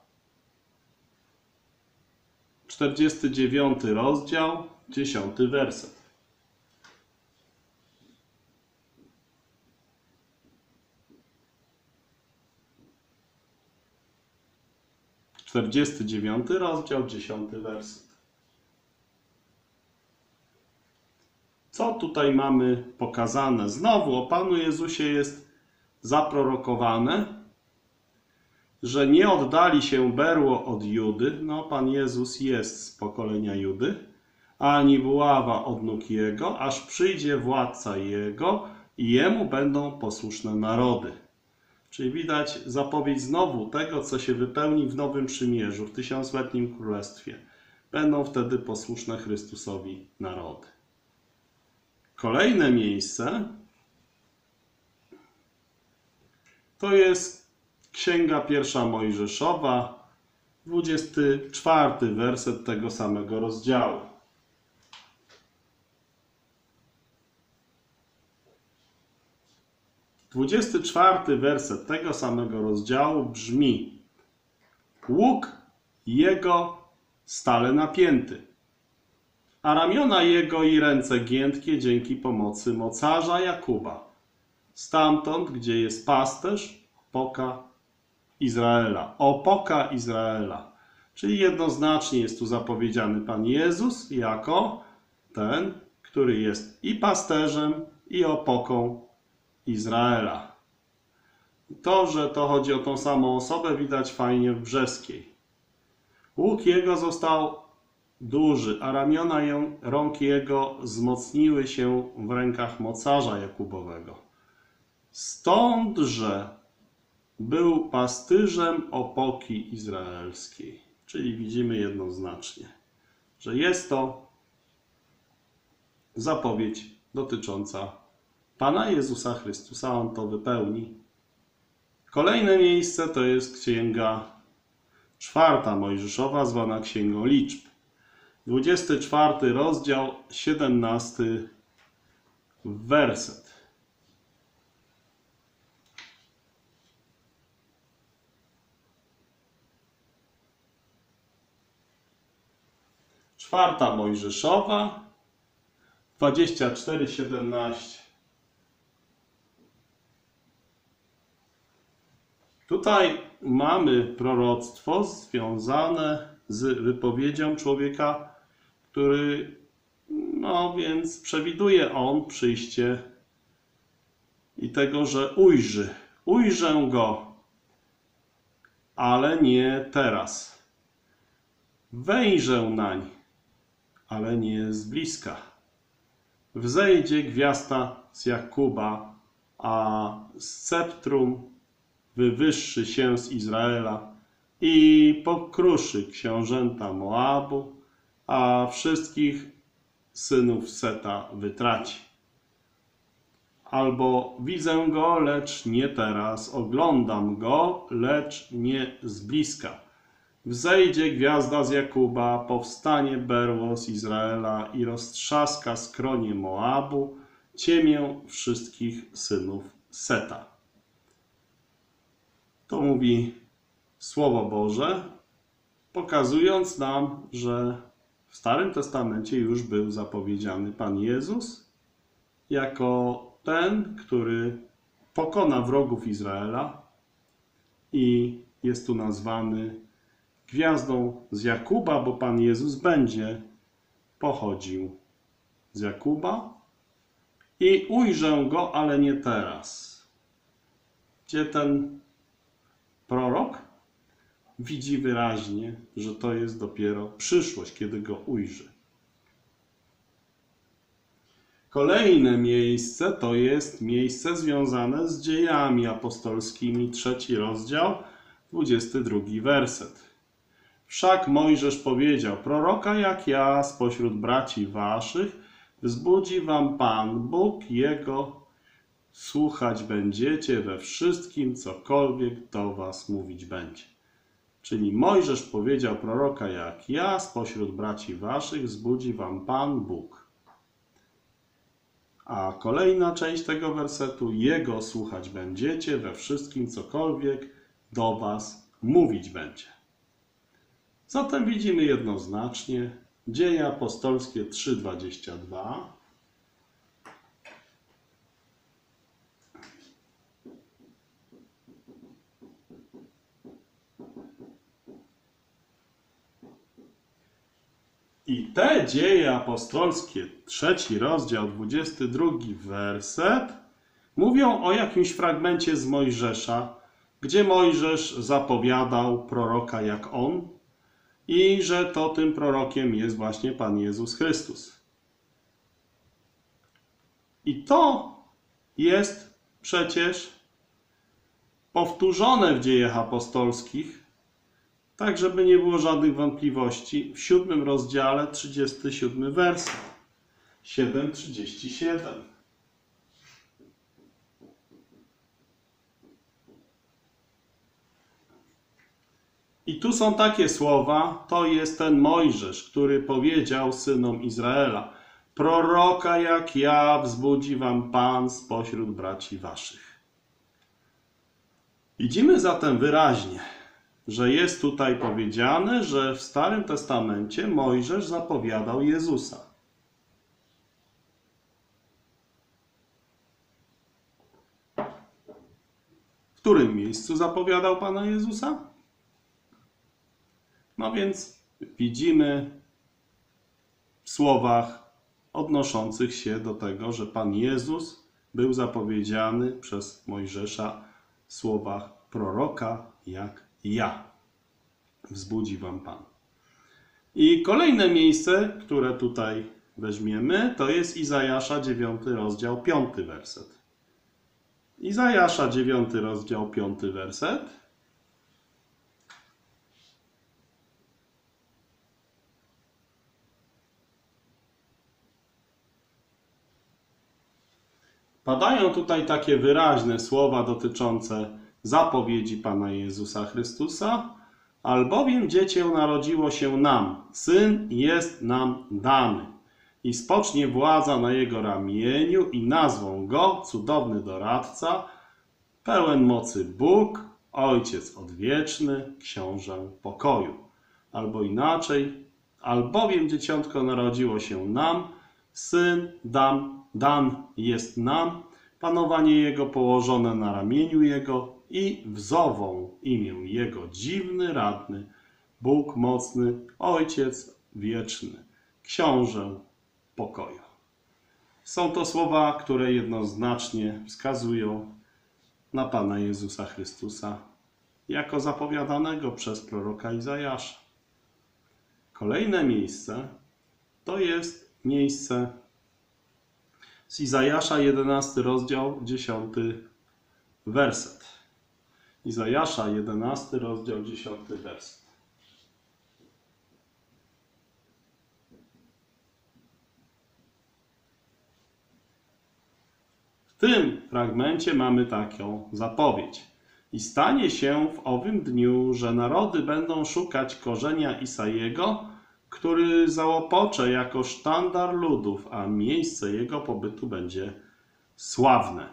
49 rozdział, 10 werset. Rozdział, 10 werset. Co tutaj mamy pokazane? Znowu o Panu Jezusie jest zaprorokowane, że nie oddali się berło od Judy, no Pan Jezus jest z pokolenia Judy, ani buława od nóg Jego, aż przyjdzie władca Jego i Jemu będą posłuszne narody. Czyli widać zapowiedź znowu tego, co się wypełni w Nowym Przymierzu, w 1000-letnim Królestwie. Będą wtedy posłuszne Chrystusowi narody. Kolejne miejsce to jest Księga 1 Mojżeszowa, 24 werset tego samego rozdziału. Dwudziesty czwarty werset tego samego rozdziału brzmi: łuk jego stale napięty, a ramiona jego i ręce giętkie dzięki pomocy mocarza Jakuba, stamtąd, gdzie jest pasterz, opoka Izraela. Opoka Izraela. Czyli jednoznacznie jest tu zapowiedziany Pan Jezus jako ten, który jest i pasterzem, i opoką Izraela. To, że to chodzi o tą samą osobę, widać fajnie w Brzeskiej. Łuk jego został duży, a ramiona rąk jego wzmocniły się w rękach mocarza Jakubowego. Stąd, że był pastyrzem opoki izraelskiej. Czyli widzimy jednoznacznie, że jest to zapowiedź dotycząca Pana Jezusa Chrystusa. On to wypełni. Kolejne miejsce to jest Księga 4 Mojżeszowa, zwana Księgą Liczb. 24 rozdział, 17 werset. Czwarta Mojżeszowa, 24:17. Tutaj mamy proroctwo związane z wypowiedzią człowieka, który, no więc przewiduje on przyjście i tego, że ujrzę go, ale nie teraz. Wejrzę nań, ale nie z bliska. Wzejdzie gwiazda z Jakuba, a sceptrum wywyższy się z Izraela i pokruszy książęta Moabu, a wszystkich synów Seta wytraci. Albo widzę go, lecz nie teraz, oglądam go, lecz nie z bliska. Wzejdzie gwiazda z Jakuba, powstanie berło z Izraela i roztrzaska skronie Moabu, ciemię wszystkich synów Seta. To mówi Słowo Boże. pokazując nam, że w Starym Testamencie już był zapowiedziany Pan Jezus jako ten, który pokona wrogów Izraela i jest tu nazwany gwiazdą z Jakuba, bo Pan Jezus będzie pochodził z Jakuba i ujrzę go, ale nie teraz. Gdzie ten prorok widzi wyraźnie, że to jest dopiero przyszłość, kiedy go ujrzy. Kolejne miejsce to jest miejsce związane z Dziejami Apostolskimi, 3 rozdział, 22 werset. Wszak Mojżesz powiedział: proroka jak ja spośród braci waszych wzbudzi wam Pan Bóg, Jego słuchać będziecie we wszystkim, cokolwiek do was mówić będzie. Czyli Mojżesz powiedział: proroka jak ja spośród braci waszych wzbudzi wam Pan Bóg. A kolejna część tego wersetu: Jego słuchać będziecie we wszystkim, cokolwiek do was mówić będzie. Zatem widzimy jednoznacznie Dzieje Apostolskie 3:22. I te Dzieje Apostolskie, 3 rozdział, 22 werset, mówią o jakimś fragmencie z Mojżesza, gdzie Mojżesz zapowiadał proroka jak on i że to tym prorokiem jest właśnie Pan Jezus Chrystus. I to jest przecież powtórzone w Dziejach Apostolskich, tak żeby nie było żadnych wątpliwości, w 7 rozdziale, 37 werset. 7:37. I tu są takie słowa, to jest ten Mojżesz, który powiedział synom Izraela: proroka jak ja wzbudzi wam Pan spośród braci waszych. Widzimy zatem wyraźnie, że jest tutaj powiedziane, że w Starym Testamencie Mojżesz zapowiadał Jezusa. W którym miejscu zapowiadał Pana Jezusa? No więc widzimy w słowach odnoszących się do tego, że Pan Jezus był zapowiedziany przez Mojżesza w słowach proroka jak ja. Wzbudzi wam Pan. I kolejne miejsce, które tutaj weźmiemy, to jest Izajasza 9 rozdział 5 werset. Izajasza 9 rozdział 5 werset. Padają tutaj takie wyraźne słowa dotyczące zapowiedzi Pana Jezusa Chrystusa. Albowiem dziecię narodziło się nam, syn jest nam dany i spocznie władza na jego ramieniu i nazwą go cudowny doradca, pełen mocy Bóg, Ojciec odwieczny, książę pokoju. Albo inaczej, albowiem dzieciątko narodziło się nam, syn dan jest nam, panowanie jego położone na ramieniu jego i wzową imię jego dziwny, radny, Bóg mocny, Ojciec wieczny, książę pokoju. Są to słowa, które jednoznacznie wskazują na Pana Jezusa Chrystusa jako zapowiadanego przez proroka Izajasza. Kolejne miejsce to jest miejsce z Izajasza 11 rozdział 10 werset. Izajasza 11 rozdział 10 werset. W tym fragmencie mamy taką zapowiedź. I stanie się w owym dniu, że narody będą szukać korzenia Isajego, który załopocze jako sztandar ludów, a miejsce jego pobytu będzie sławne.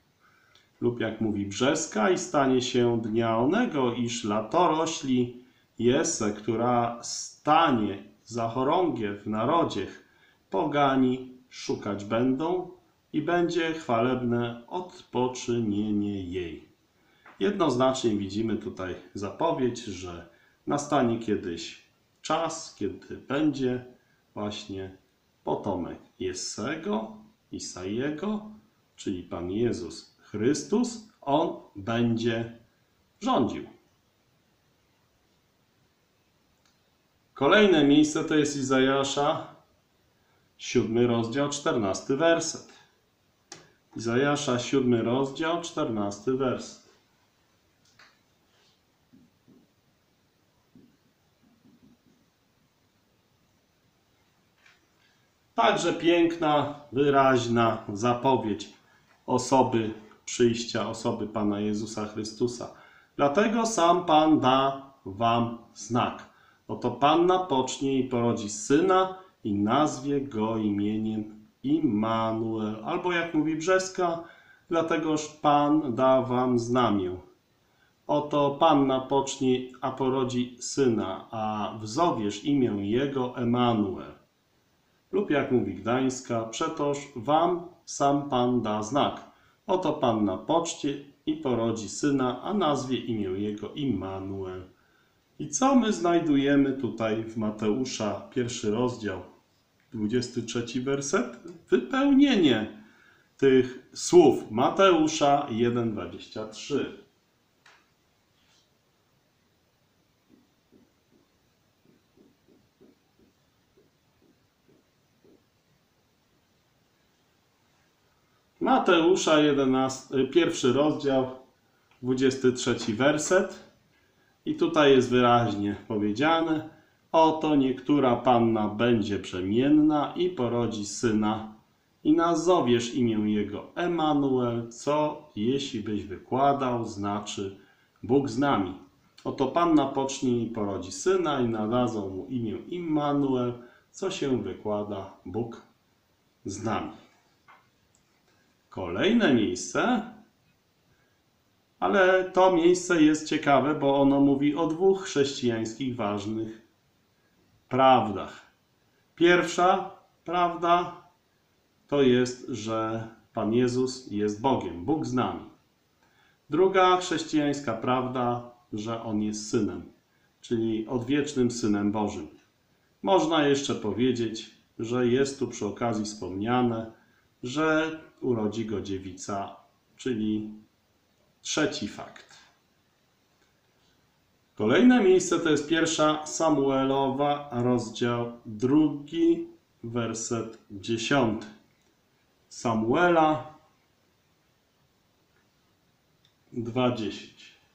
Lub jak mówi Brzeska, i stanie się dnia onego, iż latorośli Jesse, która stanie za chorągiew w narodzie, pogani szukać będą i będzie chwalebne odpoczynienie jej. Jednoznacznie widzimy tutaj zapowiedź, że nastanie kiedyś czas, kiedy będzie właśnie potomek Jessego, Isaiego, czyli Pan Jezus Chrystus, On będzie rządził. Kolejne miejsce to jest Izajasza, 7 rozdział, 14 werset. Izajasza, 7 rozdział, 14 werset. Także piękna, wyraźna zapowiedź osoby przyjścia, osoby Pana Jezusa Chrystusa. Dlatego sam Pan da wam znak. Oto Panna pocznie i porodzi syna i nazwie go imieniem Immanuel. Albo jak mówi Brzeska, dlategoż Pan da wam znamię. Oto Panna pocznie, a porodzi syna, a wzowiesz imię jego Emanuel. Lub jak mówi Gdańska, przetoż wam sam Pan da znak. Oto Panna pocznie i porodzi syna, a nazwie imię jego Immanuel. I co my znajdujemy tutaj w Mateusza, 1 rozdział, 23 werset? Wypełnienie tych słów. Mateusza 1,23. Mateusza 1 rozdział, 23 werset. I tutaj jest wyraźnie powiedziane: oto niektóra panna będzie brzemienna i porodzi syna i nazowiesz imię jego Emanuel, co, jeśli byś wykładał, znaczy Bóg z nami. Oto panna pocznie i porodzi syna i nadadzą mu imię Immanuel, co się wykłada Bóg z nami. Kolejne miejsce, ale to miejsce jest ciekawe, bo ono mówi o dwóch chrześcijańskich ważnych prawdach. Pierwsza prawda to jest, że Pan Jezus jest Bogiem, Bóg z nami. Druga chrześcijańska prawda, że On jest Synem, czyli odwiecznym Synem Bożym. Można jeszcze powiedzieć, że jest tu przy okazji wspomniane, że urodzi go dziewica, czyli trzeci fakt. Kolejne miejsce to jest 1 Samuelowa, rozdział 2, werset 10. Samuela 2:10.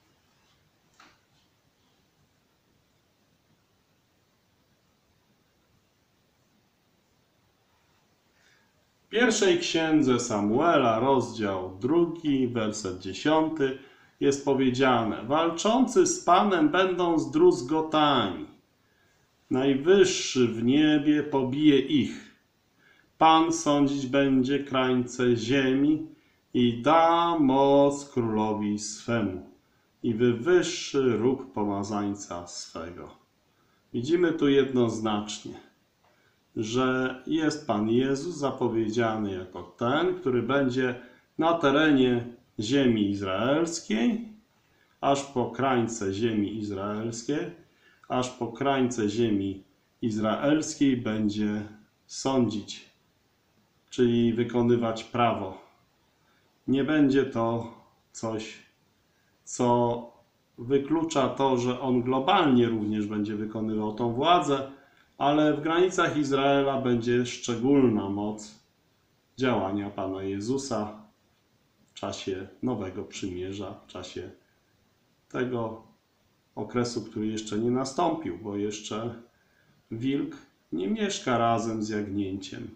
W pierwszej księdze Samuela, rozdział 2, werset 10, jest powiedziane: walczący z Panem będą zdruzgotani. Najwyższy w niebie pobije ich. Pan sądzić będzie krańce ziemi i da moc królowi swemu i wywyższy róg pomazańca swego. Widzimy tu jednoznacznie, że jest Pan Jezus zapowiedziany jako ten, który będzie na terenie ziemi izraelskiej, aż po krańce ziemi izraelskiej, aż po krańce ziemi izraelskiej będzie sądzić, czyli wykonywać prawo. Nie będzie to coś, co wyklucza to, że On globalnie również będzie wykonywał tą władzę, ale w granicach Izraela będzie szczególna moc działania Pana Jezusa w czasie Nowego Przymierza, w czasie tego okresu, który jeszcze nie nastąpił, bo jeszcze wilk nie mieszka razem z jagnięciem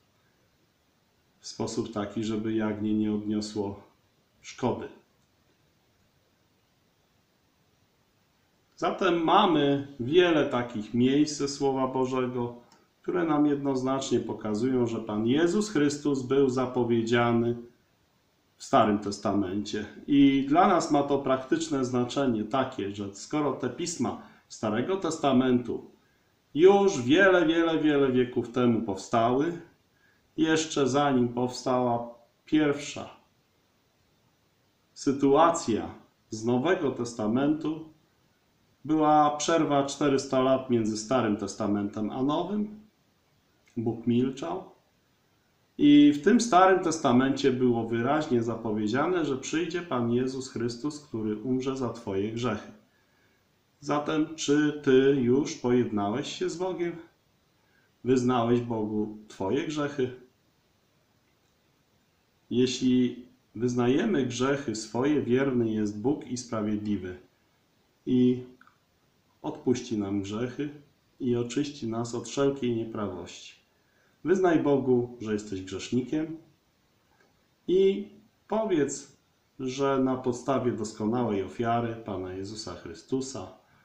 w sposób taki, żeby jagnię nie odniosło szkody. Zatem mamy wiele takich miejsc ze Słowa Bożego, które nam jednoznacznie pokazują, że Pan Jezus Chrystus był zapowiedziany w Starym Testamencie. I dla nas ma to praktyczne znaczenie takie, że skoro te pisma Starego Testamentu już wiele wieków temu powstały, jeszcze zanim powstała pierwsza sytuacja z Nowego Testamentu, była przerwa 400 lat między Starym Testamentem a Nowym. Bóg milczał. I w tym Starym Testamencie było wyraźnie zapowiedziane, że przyjdzie Pan Jezus Chrystus, który umrze za twoje grzechy. Zatem, czy ty już pojednałeś się z Bogiem? Wyznałeś Bogu twoje grzechy? Jeśli wyznajemy grzechy swoje, wierny jest Bóg i sprawiedliwy i odpuści nam grzechy i oczyści nas od wszelkiej nieprawości. Wyznaj Bogu, że jesteś grzesznikiem i powiedz, że na podstawie doskonałej ofiary Pana Jezusa Chrystusa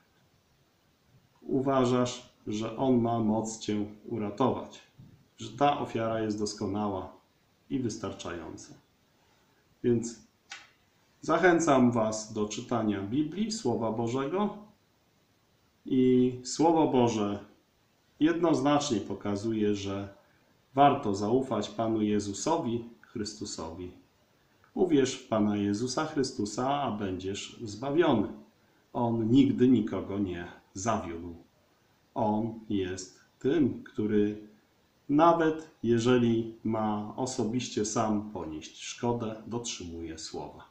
uważasz, że On ma moc cię uratować, że ta ofiara jest doskonała i wystarczająca. Więc zachęcam was do czytania Biblii, Słowa Bożego, i Słowo Boże jednoznacznie pokazuje, że warto zaufać Panu Jezusowi Chrystusowi. Uwierz w Pana Jezusa Chrystusa, a będziesz zbawiony. On nigdy nikogo nie zawiódł. On jest tym, który nawet jeżeli ma osobiście sam ponieść szkodę, dotrzymuje słowa.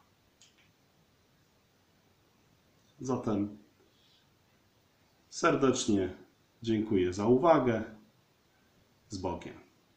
Zatem serdecznie dziękuję za uwagę. Z Bogiem.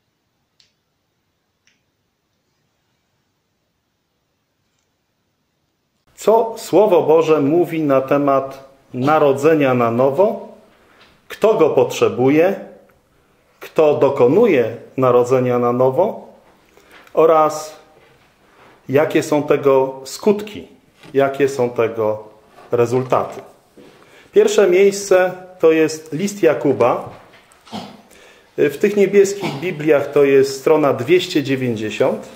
Co Słowo Boże mówi na temat narodzenia na nowo? Kto go potrzebuje? Kto dokonuje narodzenia na nowo? Oraz jakie są tego skutki? Jakie są tego rezultaty? Pierwsze miejsce to jest list Jakuba. W tych niebieskich Bibliach to jest strona 290.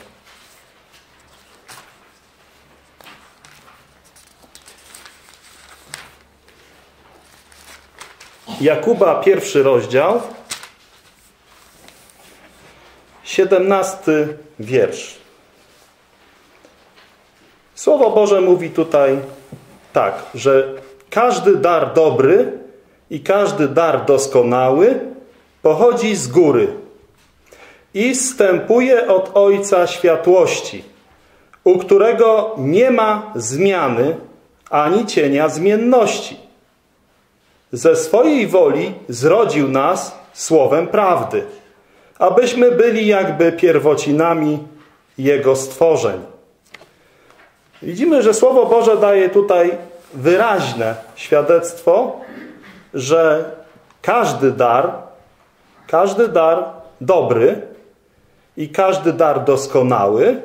Jakuba, 1 rozdział, 17 wiersz. Słowo Boże mówi tutaj tak, że każdy dar dobry i każdy dar doskonały pochodzi z góry i zstępuje od Ojca światłości, u którego nie ma zmiany ani cienia zmienności. Ze swojej woli zrodził nas słowem prawdy, abyśmy byli jakby pierwocinami Jego stworzeń. Widzimy, że Słowo Boże daje tutaj wyraźne świadectwo, że każdy dar dobry i każdy dar doskonały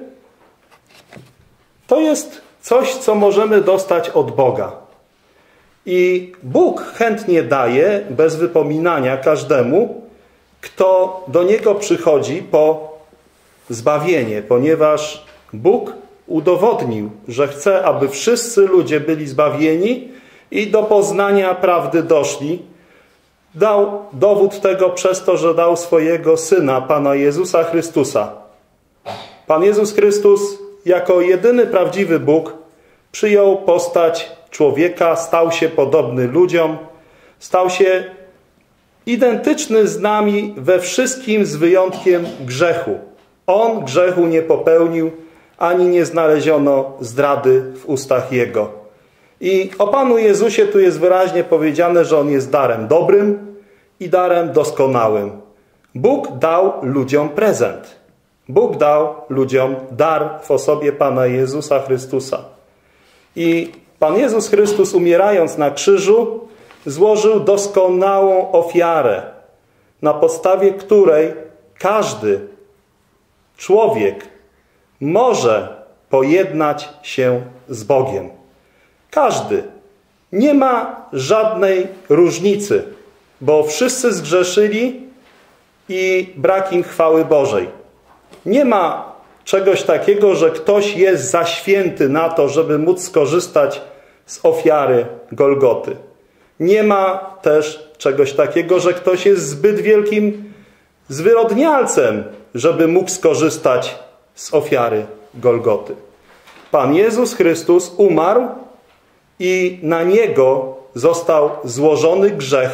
to jest coś, co możemy dostać od Boga. I Bóg chętnie daje bez wypominania każdemu, kto do Niego przychodzi po zbawienie, ponieważ Bóg udowodnił, że chce, aby wszyscy ludzie byli zbawieni i do poznania prawdy doszli. Dał dowód tego przez to, że dał swojego Syna, Pana Jezusa Chrystusa. Pan Jezus Chrystus jako jedyny prawdziwy Bóg przyjął postać człowieka, stał się podobny ludziom, stał się identyczny z nami we wszystkim z wyjątkiem grzechu. On grzechu nie popełnił, ani nie znaleziono zdrady w ustach Jego. I o Panu Jezusie tu jest wyraźnie powiedziane, że On jest darem dobrym i darem doskonałym. Bóg dał ludziom prezent. Bóg dał ludziom dar w osobie Pana Jezusa Chrystusa. I Pan Jezus Chrystus, umierając na krzyżu, złożył doskonałą ofiarę, na podstawie której każdy człowiek może pojednać się z Bogiem. Każdy. Nie ma żadnej różnicy, bo wszyscy zgrzeszyli i brak im chwały Bożej. Nie ma czegoś takiego, że ktoś jest za święty na to, żeby móc skorzystać z ofiary Golgoty. Nie ma też czegoś takiego, że ktoś jest zbyt wielkim zwyrodnialcem, żeby mógł skorzystać z ofiary Golgoty. Pan Jezus Chrystus umarł i na Niego został złożony grzech.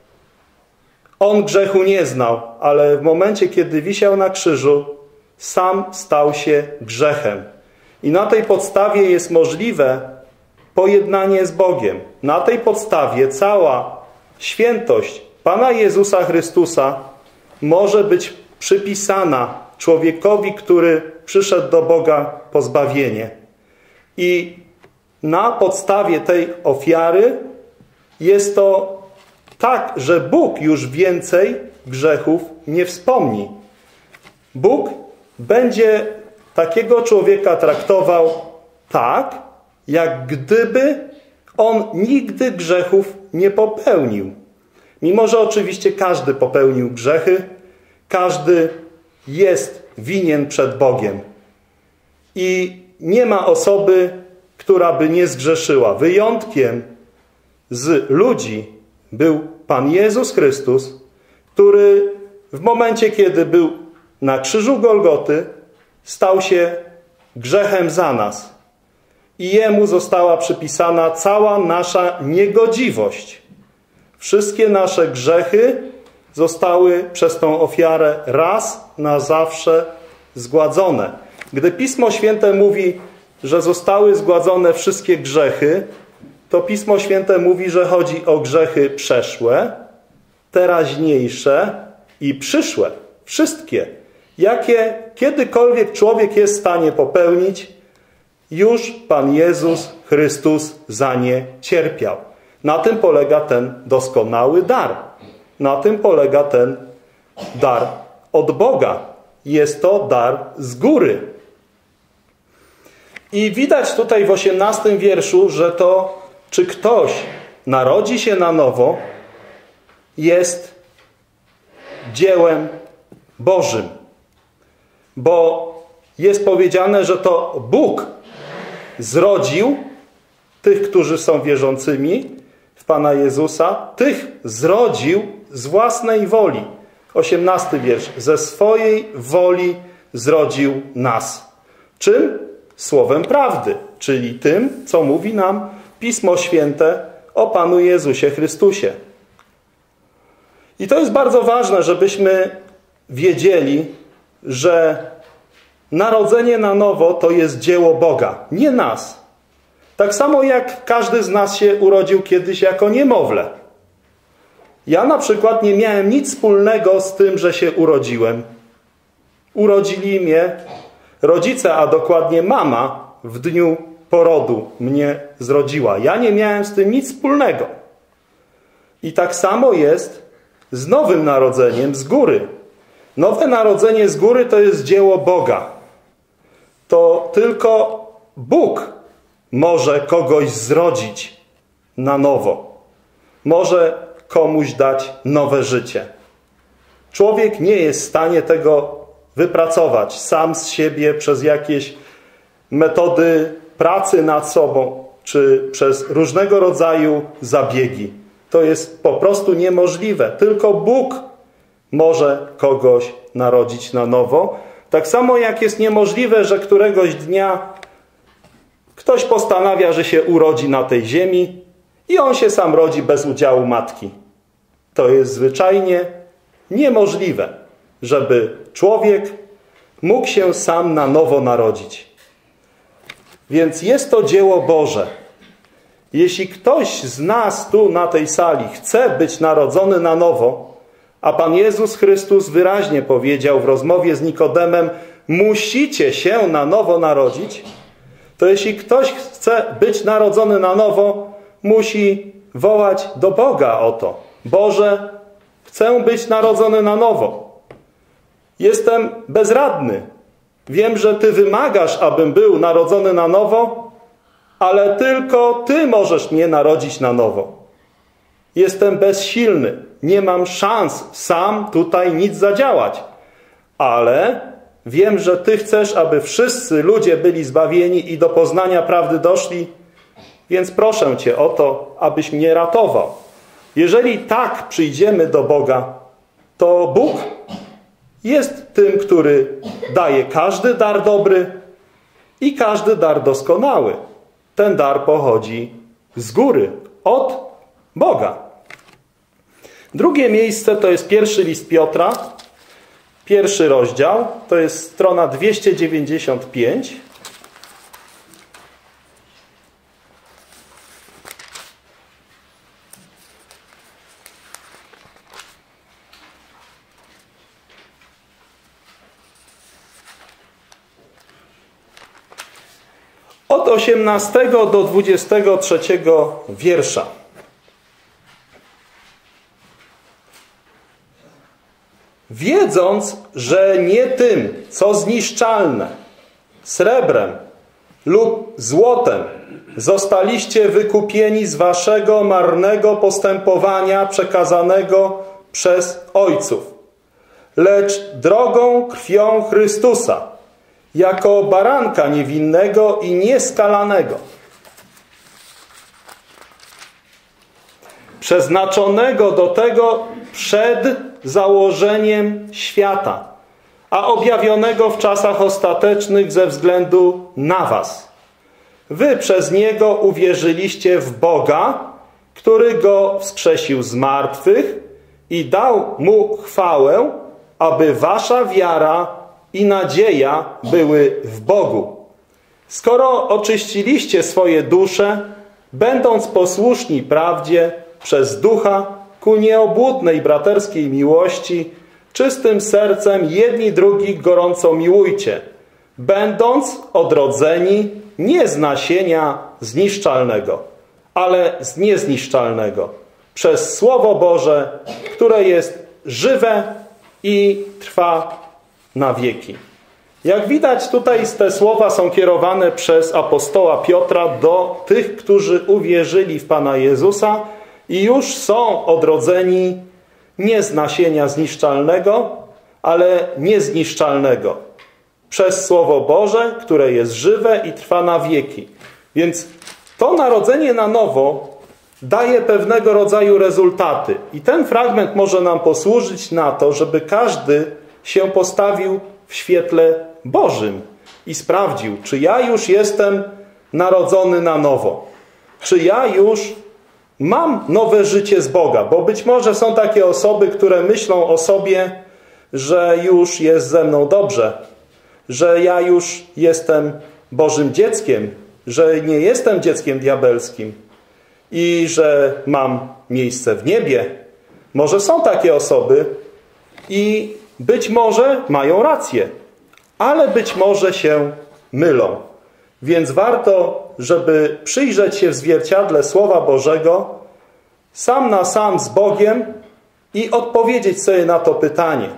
On grzechu nie znał, ale w momencie, kiedy wisiał na krzyżu, sam stał się grzechem. I na tej podstawie jest możliwe pojednanie z Bogiem. Na tej podstawie cała świętość Pana Jezusa Chrystusa może być przypisana człowiekowi, który przyszedł do Boga po zbawienie. I na podstawie tej ofiary jest to tak, że Bóg już więcej grzechów nie wspomni. Bóg będzie takiego człowieka traktował tak, jak gdyby on nigdy grzechów nie popełnił. Mimo że oczywiście każdy popełnił grzechy, każdy jest winien przed Bogiem. I nie ma osoby, która by nie zgrzeszyła. Wyjątkiem z ludzi był Pan Jezus Chrystus, który w momencie, kiedy był na krzyżu Golgoty, stał się grzechem za nas. I Jemu została przypisana cała nasza niegodziwość. Wszystkie nasze grzechy zostały przez tą ofiarę raz na zawsze zgładzone. Gdy Pismo Święte mówi, że zostały zgładzone wszystkie grzechy, to Pismo Święte mówi, że chodzi o grzechy przeszłe, teraźniejsze i przyszłe. Wszystkie. Jakie kiedykolwiek człowiek jest w stanie popełnić, już Pan Jezus Chrystus za nie cierpiał. Na tym polega ten doskonały dar. Na tym polega ten dar od Boga. Jest to dar z góry. I widać tutaj w 18 wierszu, że to, czy ktoś narodzi się na nowo, jest dziełem Bożym. Bo jest powiedziane, że to Bóg zrodził tych, którzy są wierzącymi w Pana Jezusa, tych zrodził z własnej woli. 18 wiersz. Ze swojej woli zrodził nas. Czym? Słowem prawdy, czyli tym, co mówi nam Pismo Święte o Panu Jezusie Chrystusie. I to jest bardzo ważne, żebyśmy wiedzieli, że narodzenie na nowo to jest dzieło Boga, nie nas. Tak samo jak każdy z nas się urodził kiedyś jako niemowlę. Ja na przykład nie miałem nic wspólnego z tym, że się urodziłem. Urodzili mnie rodzice, a dokładnie mama w dniu porodu mnie zrodziła. Ja nie miałem z tym nic wspólnego. I tak samo jest z nowym narodzeniem z góry. Nowe narodzenie z góry to jest dzieło Boga. To tylko Bóg może kogoś zrodzić na nowo. Może komuś dać nowe życie. Człowiek nie jest w stanie tego wypracować sam z siebie przez jakieś metody pracy nad sobą, czy przez różnego rodzaju zabiegi. To jest po prostu niemożliwe. Tylko Bóg może kogoś narodzić na nowo. Tak samo jak jest niemożliwe, że któregoś dnia ktoś postanawia, że się urodzi na tej ziemi i on się sam rodzi bez udziału matki. To jest zwyczajnie niemożliwe, żeby człowiek mógł się sam na nowo narodzić. Więc jest to dzieło Boże. Jeśli ktoś z nas tu na tej sali chce być narodzony na nowo, a Pan Jezus Chrystus wyraźnie powiedział w rozmowie z Nikodemem, musicie się na nowo narodzić, to jeśli ktoś chce być narodzony na nowo, musi wołać do Boga o to. Boże, chcę być narodzony na nowo. Jestem bezradny. Wiem, że Ty wymagasz, abym był narodzony na nowo, ale tylko Ty możesz mnie narodzić na nowo. Jestem bezsilny. Nie mam szans sam tutaj nic zadziałać. Ale Wiem, że Ty chcesz, aby wszyscy ludzie byli zbawieni i do poznania prawdy doszli, więc proszę Cię o to, abyś mnie ratował. Jeżeli tak przyjdziemy do Boga, to Bóg jest tym, który daje każdy dar dobry i każdy dar doskonały. Ten dar pochodzi z góry, od Boga. Drugie miejsce to jest pierwszy list Piotra, 1 rozdział, to jest strona 295. Od 18 do 23 wiersza. Wiedząc, że nie tym, co zniszczalne, srebrem lub złotem, zostaliście wykupieni z waszego marnego postępowania przekazanego przez ojców, lecz drogą krwią Chrystusa, jako baranka niewinnego i nieskalanego, przeznaczonego do tego przed założeniem świata, a objawionego w czasach ostatecznych ze względu na was. Wy przez Niego uwierzyliście w Boga, który Go wskrzesił z martwych i dał Mu chwałę, aby wasza wiara i nadzieja były w Bogu. Skoro oczyściliście swoje dusze, będąc posłuszni prawdzie przez Ducha ku nieobłudnej braterskiej miłości, czystym sercem jedni drugich gorąco miłujcie, będąc odrodzeni nie z nasienia zniszczalnego, ale z niezniszczalnego, przez Słowo Boże, które jest żywe i trwa na wieki. Jak widać, tutaj te słowa są kierowane przez apostoła Piotra do tych, którzy uwierzyli w Pana Jezusa i już są odrodzeni nie z nasienia zniszczalnego, ale niezniszczalnego. Przez Słowo Boże, które jest żywe i trwa na wieki. Więc to narodzenie na nowo daje pewnego rodzaju rezultaty. I ten fragment może nam posłużyć na to, żeby każdy się postawił w świetle Bożym i sprawdził, czy ja już jestem narodzony na nowo. Czy ja już mam nowe życie z Boga. Bo być może są takie osoby, które myślą o sobie, że już jest ze mną dobrze, że ja już jestem Bożym dzieckiem, że nie jestem dzieckiem diabelskim i że mam miejsce w niebie. Może są takie osoby i być może mają rację, ale być może się mylą. Więc warto, żeby przyjrzeć się w zwierciadle Słowa Bożego sam na sam z Bogiem i odpowiedzieć sobie na to pytanie.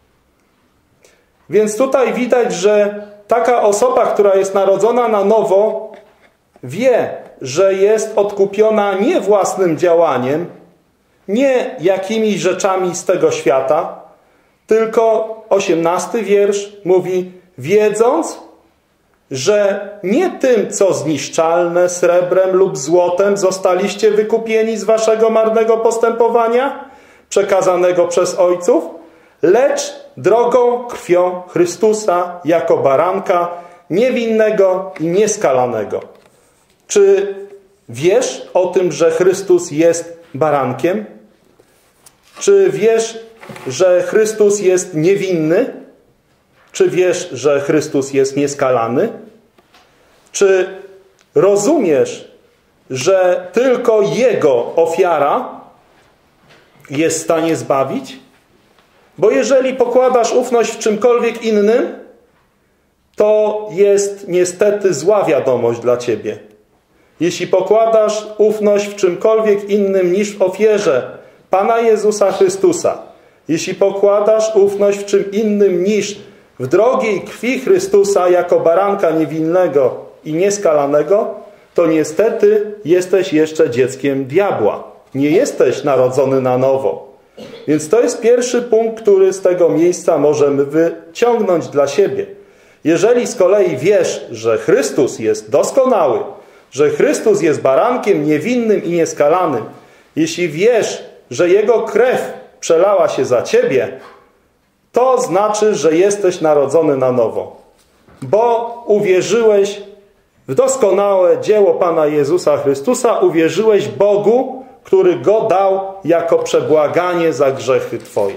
Więc tutaj widać, że taka osoba, która jest narodzona na nowo, wie, że jest odkupiona nie własnym działaniem, nie jakimiś rzeczami z tego świata, tylko 18 wiersz mówi, wiedząc, że nie tym, co zniszczalne, srebrem lub złotem zostaliście wykupieni z waszego marnego postępowania, przekazanego przez ojców, lecz drogą krwią Chrystusa jako baranka niewinnego i nieskalanego. Czy wiesz o tym, że Chrystus jest barankiem? Czy wiesz, że Chrystus jest niewinny? Czy wiesz, że Chrystus jest nieskalany? Czy rozumiesz, że tylko Jego ofiara jest w stanie zbawić? Bo jeżeli pokładasz ufność w czymkolwiek innym, to jest niestety zła wiadomość dla ciebie. Jeśli pokładasz ufność w czymkolwiek innym niż w ofierze Pana Jezusa Chrystusa, jeśli pokładasz ufność w czym innym niż w drogiej krwi Chrystusa jako baranka niewinnego i nieskalanego, to niestety jesteś jeszcze dzieckiem diabła. Nie jesteś narodzony na nowo. Więc to jest pierwszy punkt, który z tego miejsca możemy wyciągnąć dla siebie. Jeżeli z kolei wiesz, że Chrystus jest doskonały, że Chrystus jest barankiem niewinnym i nieskalanym, jeśli wiesz, że Jego krew przelała się za ciebie, to znaczy, że jesteś narodzony na nowo. Bo uwierzyłeś w doskonałe dzieło Pana Jezusa Chrystusa, uwierzyłeś Bogu, który Go dał jako przebłaganie za grzechy twoje.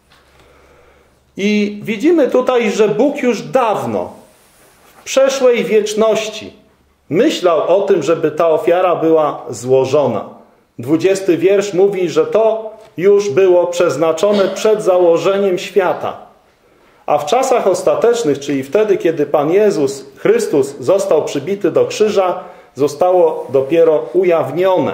I widzimy tutaj, że Bóg już dawno, w przeszłej wieczności, myślał o tym, żeby ta ofiara była złożona. 20 wiersz mówi, że to już było przeznaczone przed założeniem świata. A w czasach ostatecznych, czyli wtedy, kiedy Pan Jezus Chrystus został przybity do krzyża, zostało dopiero ujawnione.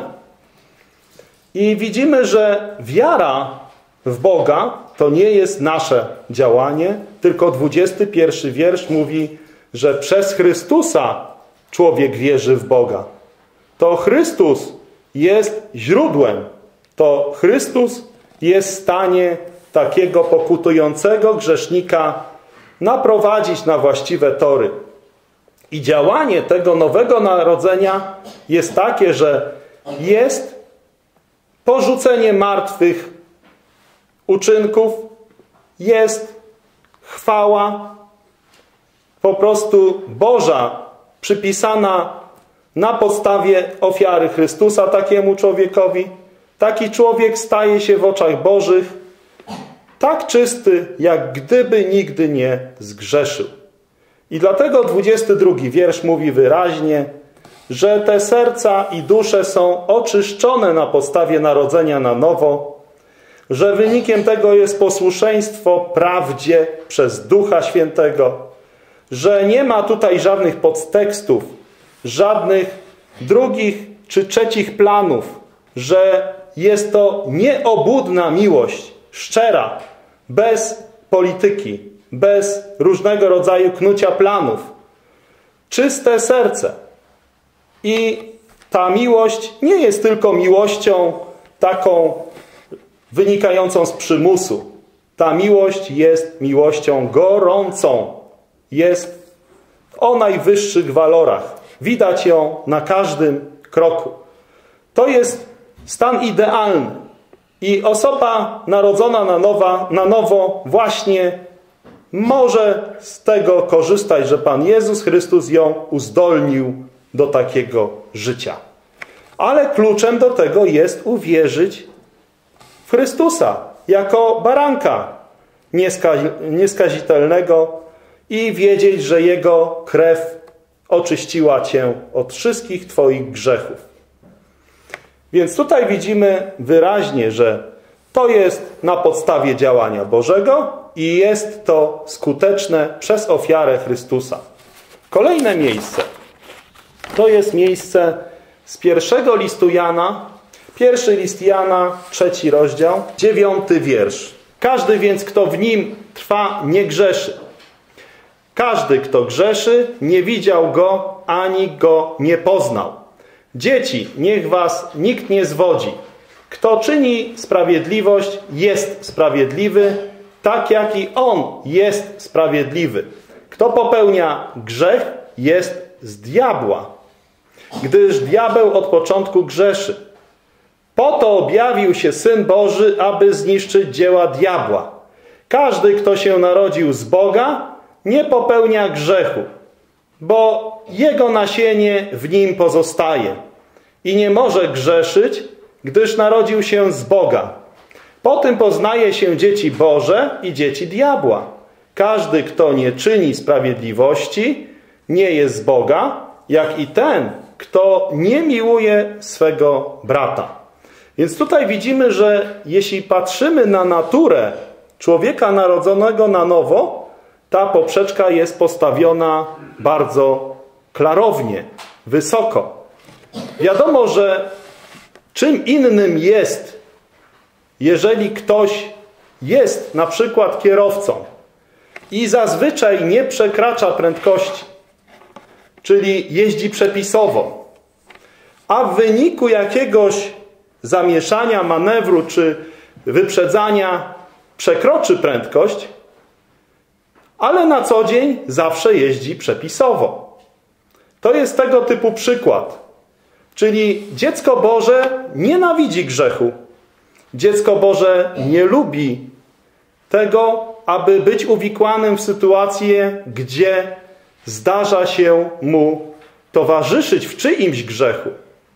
I widzimy, że wiara w Boga to nie jest nasze działanie, tylko 21 wiersz mówi, że przez Chrystusa człowiek wierzy w Boga. To Chrystus jest źródłem. To Chrystus jest w stanie takiego pokutującego grzesznika naprowadzić na właściwe tory. I działanie tego nowego narodzenia jest takie, że jest porzucenie martwych uczynków, jest chwała po prostu Boża, przypisana na podstawie ofiary Chrystusa takiemu człowiekowi. Taki człowiek staje się w oczach Bożych tak czysty, jak gdyby nigdy nie zgrzeszył. I dlatego 22 wiersz mówi wyraźnie, że te serca i dusze są oczyszczone na podstawie narodzenia na nowo, że wynikiem tego jest posłuszeństwo prawdzie przez Ducha Świętego, że nie ma tutaj żadnych podtekstów, żadnych drugich czy trzecich planów, że jest to nieobłudna miłość, szczera, bez polityki, bez różnego rodzaju knucia planów. Czyste serce. I ta miłość nie jest tylko miłością taką wynikającą z przymusu. Ta miłość jest miłością gorącą. Jest o najwyższych walorach. Widać ją na każdym kroku. To jest stan idealny. I osoba narodzona na nowo właśnie może z tego korzystać, że Pan Jezus Chrystus ją uzdolnił do takiego życia. Ale kluczem do tego jest uwierzyć w Chrystusa jako baranka nieskazitelnego i wiedzieć, że Jego krew oczyściła cię od wszystkich twoich grzechów. Więc tutaj widzimy wyraźnie, że to jest na podstawie działania Bożego i jest to skuteczne przez ofiarę Chrystusa. Kolejne miejsce. To jest miejsce z pierwszego listu Jana, pierwszy list Jana, 3 rozdział, 9 wiersz. Każdy więc, kto w nim trwa, nie grzeszy. Każdy, kto grzeszy, nie widział go, ani go nie poznał. Dzieci, niech was nikt nie zwodzi. Kto czyni sprawiedliwość, jest sprawiedliwy, tak jak i on jest sprawiedliwy. Kto popełnia grzech, jest z diabła, gdyż diabeł od początku grzeszy. Po to objawił się Syn Boży, aby zniszczyć dzieła diabła. Każdy, kto się narodził z Boga, nie popełnia grzechu, bo jego nasienie w nim pozostaje i nie może grzeszyć, gdyż narodził się z Boga. Po tym poznaje się dzieci Boże i dzieci diabła. Każdy, kto nie czyni sprawiedliwości, nie jest z Boga, jak i ten, kto nie miłuje swego brata. Więc tutaj widzimy, że jeśli patrzymy na naturę człowieka narodzonego na nowo, ta poprzeczka jest postawiona bardzo klarownie, wysoko. Wiadomo, że czym innym jest, jeżeli ktoś jest na przykład kierowcą i zazwyczaj nie przekracza prędkości, czyli jeździ przepisowo, a w wyniku jakiegoś zamieszania, manewru czy wyprzedzania przekroczy prędkość, ale na co dzień zawsze jeździ przepisowo. To jest tego typu przykład. Czyli dziecko Boże nienawidzi grzechu. Dziecko Boże nie lubi tego, aby być uwikłanym w sytuację, gdzie zdarza się mu towarzyszyć w czyimś grzechu.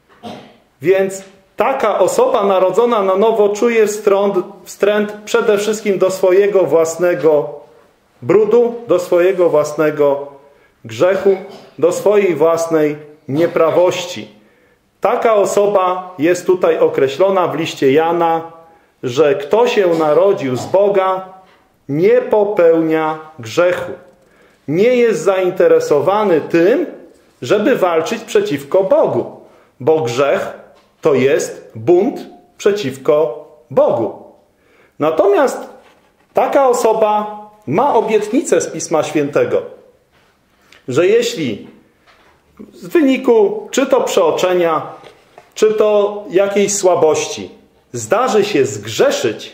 Więc taka osoba narodzona na nowo czuje wstręt przede wszystkim do swojego własnego brudu, do swojego własnego grzechu, do swojej własnej nieprawości. Taka osoba jest tutaj określona w liście Jana, że kto się narodził z Boga, nie popełnia grzechu. Nie jest zainteresowany tym, żeby walczyć przeciwko Bogu, bo grzech to jest bunt przeciwko Bogu. Natomiast taka osoba ma obietnicę z Pisma Świętego, że jeśli w wyniku czy to przeoczenia, czy to jakiejś słabości zdarzy się zgrzeszyć,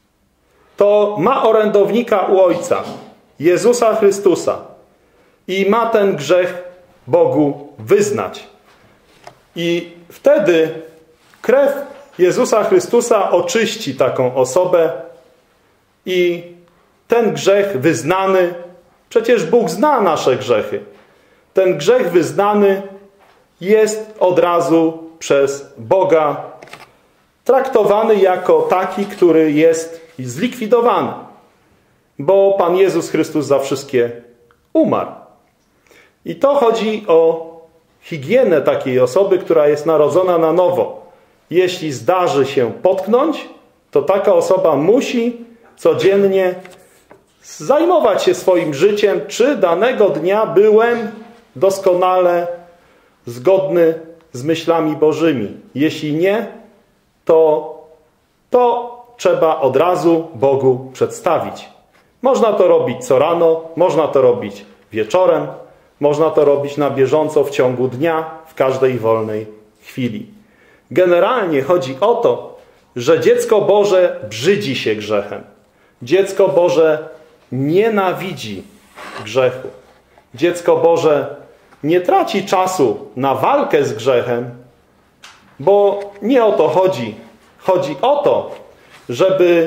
to ma orędownika u Ojca, Jezusa Chrystusa, i ma ten grzech Bogu wyznać. I wtedy krew Jezusa Chrystusa oczyści taką osobę i ten grzech wyznany, przecież Bóg zna nasze grzechy, ten grzech wyznany jest od razu przez Boga traktowany jako taki, który jest zlikwidowany, bo Pan Jezus Chrystus za wszystkie umarł. I to chodzi o higienę takiej osoby, która jest narodzona na nowo. Jeśli zdarzy się potknąć, to taka osoba musi codziennie zajmować się swoim życiem, czy danego dnia byłem doskonale zgodny z myślami Bożymi. Jeśli nie, to trzeba od razu Bogu przedstawić. Można to robić co rano, można to robić wieczorem, można to robić na bieżąco w ciągu dnia, w każdej wolnej chwili. Generalnie chodzi o to, że dziecko Boże brzydzi się grzechem. Dziecko Boże nienawidzi grzechu. Dziecko Boże nie traci czasu na walkę z grzechem, bo nie o to chodzi. Chodzi o to, żeby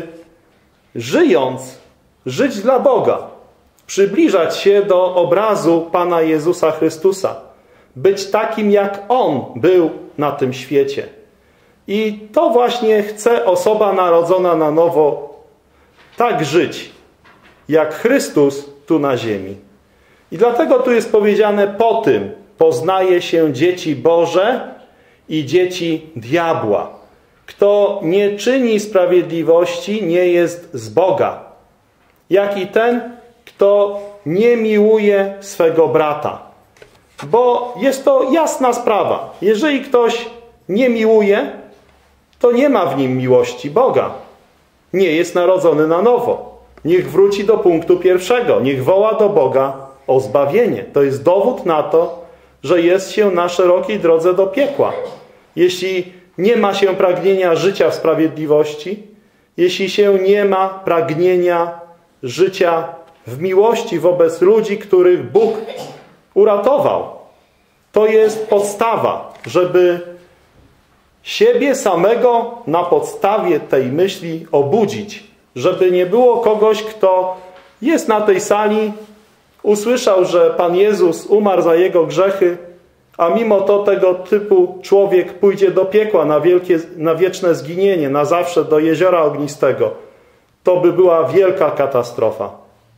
żyjąc, żyć dla Boga, przybliżać się do obrazu Pana Jezusa Chrystusa, być takim, jak On był na tym świecie. I to właśnie chce osoba narodzona na nowo tak żyć, jak Chrystus tu na ziemi. I dlatego tu jest powiedziane: po tym poznaje się dzieci Boże i dzieci diabła. Kto nie czyni sprawiedliwości, nie jest z Boga, jak i ten, kto nie miłuje swego brata. Bo jest to jasna sprawa. Jeżeli ktoś nie miłuje, to nie ma w nim miłości Boga. Nie jest narodzony na nowo. Niech wróci do punktu pierwszego. Niech woła do Boga o zbawienie. To jest dowód na to, że jest się na szerokiej drodze do piekła. Jeśli nie ma się pragnienia życia w sprawiedliwości, jeśli się nie ma pragnienia życia w miłości wobec ludzi, których Bóg uratował, to jest podstawa, żeby siebie samego na podstawie tej myśli obudzić. Żeby nie było kogoś, kto jest na tej sali, usłyszał, że Pan Jezus umarł za jego grzechy, a mimo to tego typu człowiek pójdzie do piekła na wieczne zginienie, na zawsze do jeziora ognistego. To by była wielka katastrofa.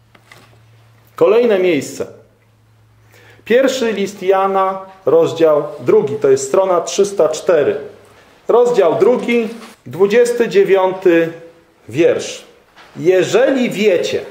Kolejne miejsce. Pierwszy list Jana, rozdział 2, to jest strona 304. Rozdział 2, 29 wiersz. Jeżeli wiecie,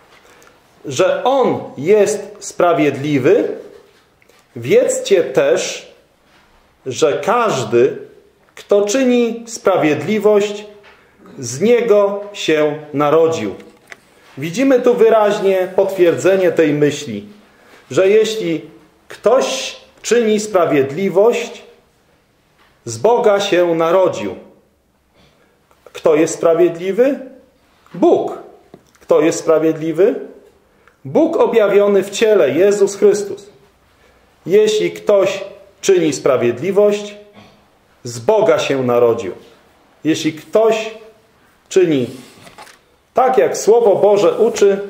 że On jest sprawiedliwy, wiedzcie też, że każdy, kto czyni sprawiedliwość, z Niego się narodził. Widzimy tu wyraźnie potwierdzenie tej myśli, że jeśli ktoś czyni sprawiedliwość, z Boga się narodził. Kto jest sprawiedliwy? Bóg. Kto jest sprawiedliwy? Bóg objawiony w ciele, Jezus Chrystus. Jeśli ktoś czyni sprawiedliwość, z Boga się narodził. Jeśli ktoś czyni tak, jak Słowo Boże uczy,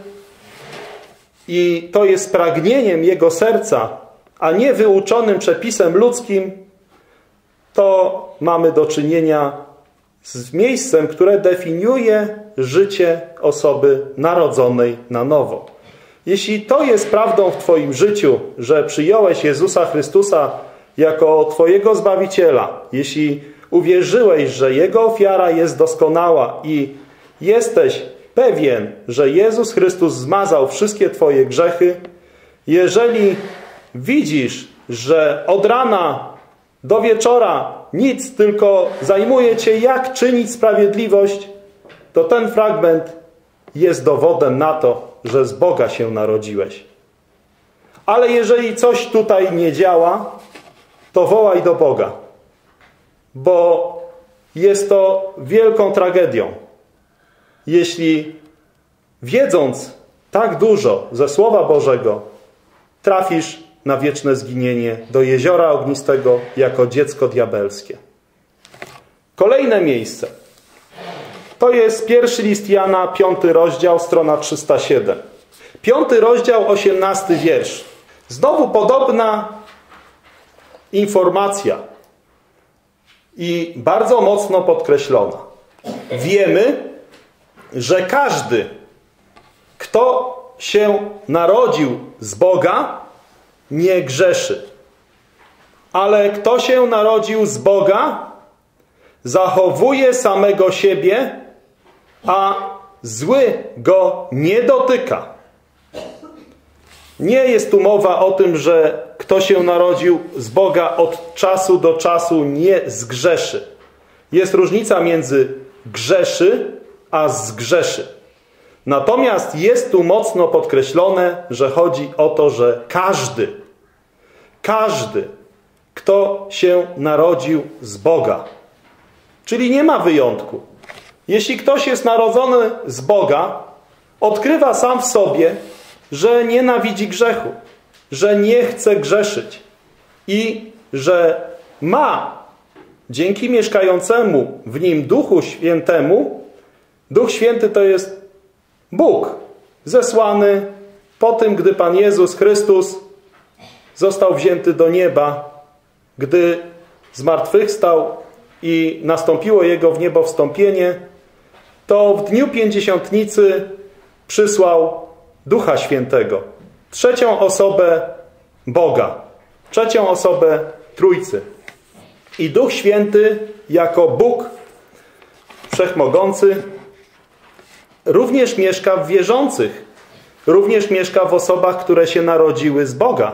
i to jest pragnieniem jego serca, a nie wyuczonym przepisem ludzkim, to mamy do czynienia z miejscem, które definiuje życie osoby narodzonej na nowo. Jeśli to jest prawdą w twoim życiu, że przyjąłeś Jezusa Chrystusa jako twojego Zbawiciela, jeśli uwierzyłeś, że Jego ofiara jest doskonała i jesteś pewien, że Jezus Chrystus zmazał wszystkie twoje grzechy, jeżeli widzisz, że od rana do wieczora nic, tylko zajmuje cię, jak czynić sprawiedliwość, to ten fragment jest dowodem na to, że z Boga się narodziłeś. Ale jeżeli coś tutaj nie działa, to wołaj do Boga, bo jest to wielką tragedią, jeśli wiedząc tak dużo ze Słowa Bożego, trafisz na wieczne zginienie do jeziora ognistego jako dziecko diabelskie. Kolejne miejsce. To jest pierwszy list Jana, 5 rozdział, strona 307. 5 rozdział, 18 wiersz. Znowu podobna informacja i bardzo mocno podkreślona. Wiemy, że każdy, kto się narodził z Boga, nie grzeszy. Ale kto się narodził z Boga, zachowuje samego siebie, a zły go nie dotyka. Nie jest tu mowa o tym, że kto się narodził z Boga od czasu do czasu nie zgrzeszy. Jest różnica między grzeszy a zgrzeszy. Natomiast jest tu mocno podkreślone, że chodzi o to, że każdy, kto się narodził z Boga, czyli nie ma wyjątku. Jeśli ktoś jest narodzony z Boga, odkrywa sam w sobie, że nienawidzi grzechu, że nie chce grzeszyć i że ma dzięki mieszkającemu w nim Duchu Świętemu, Duch Święty to jest Bóg zesłany po tym, gdy Pan Jezus Chrystus został wzięty do nieba, gdy zmartwychwstał i nastąpiło Jego w niebo wstąpienie, to w dniu Pięćdziesiątnicy przysłał Ducha Świętego, trzecią osobę Boga, trzecią osobę Trójcy. I Duch Święty jako Bóg Wszechmogący również mieszka w wierzących, również mieszka w osobach, które się narodziły z Boga.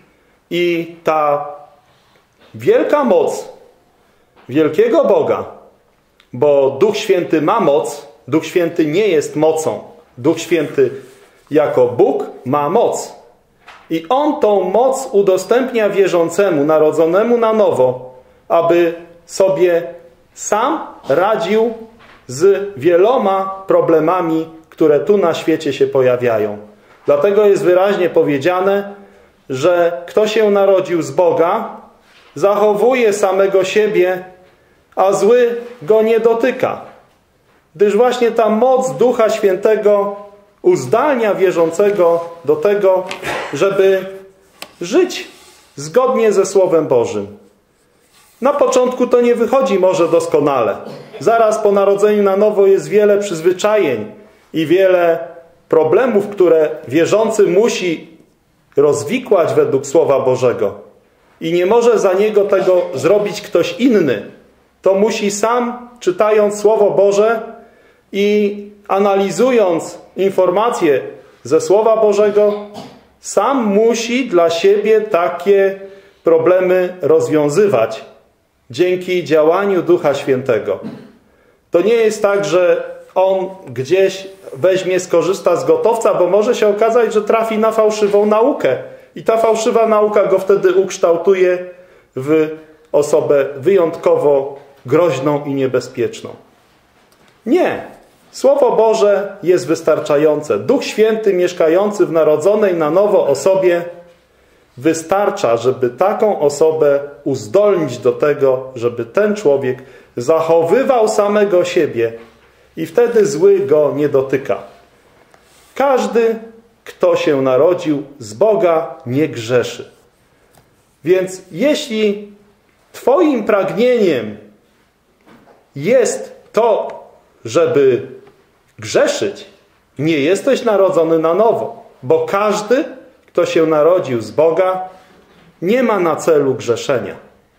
I ta wielka moc wielkiego Boga, bo Duch Święty ma moc, Duch Święty nie jest mocą. Duch Święty jako Bóg ma moc. I On tą moc udostępnia wierzącemu, narodzonemu na nowo, aby sobie sam radził z wieloma problemami, które tu na świecie się pojawiają. Dlatego jest wyraźnie powiedziane, że kto się narodził z Boga, zachowuje samego siebie, a zły go nie dotyka. Gdyż właśnie ta moc Ducha Świętego uzdalnia wierzącego do tego, żeby żyć zgodnie ze Słowem Bożym. Na początku to nie wychodzi może doskonale. Zaraz po narodzeniu na nowo jest wiele przyzwyczajeń i wiele problemów, które wierzący musi rozwikłać według Słowa Bożego. I nie może za niego tego zrobić ktoś inny. To musi sam, czytając Słowo Boże i analizując informacje ze Słowa Bożego, sam musi dla siebie takie problemy rozwiązywać dzięki działaniu Ducha Świętego. To nie jest tak, że on gdzieś weźmie, skorzysta z gotowca, bo może się okazać, że trafi na fałszywą naukę. I ta fałszywa nauka go wtedy ukształtuje w osobę wyjątkowo groźną i niebezpieczną. Nie. Słowo Boże jest wystarczające. Duch Święty mieszkający w narodzonej na nowo osobie wystarcza, żeby taką osobę uzdolnić do tego, żeby ten człowiek zachowywał samego siebie i wtedy zły go nie dotyka. Każdy, kto się narodził z Boga, nie grzeszy. Więc jeśli twoim pragnieniem jest to, żeby grzeszyć, nie jesteś narodzony na nowo, bo każdy, kto się narodził z Boga, nie ma na celu grzeszenia.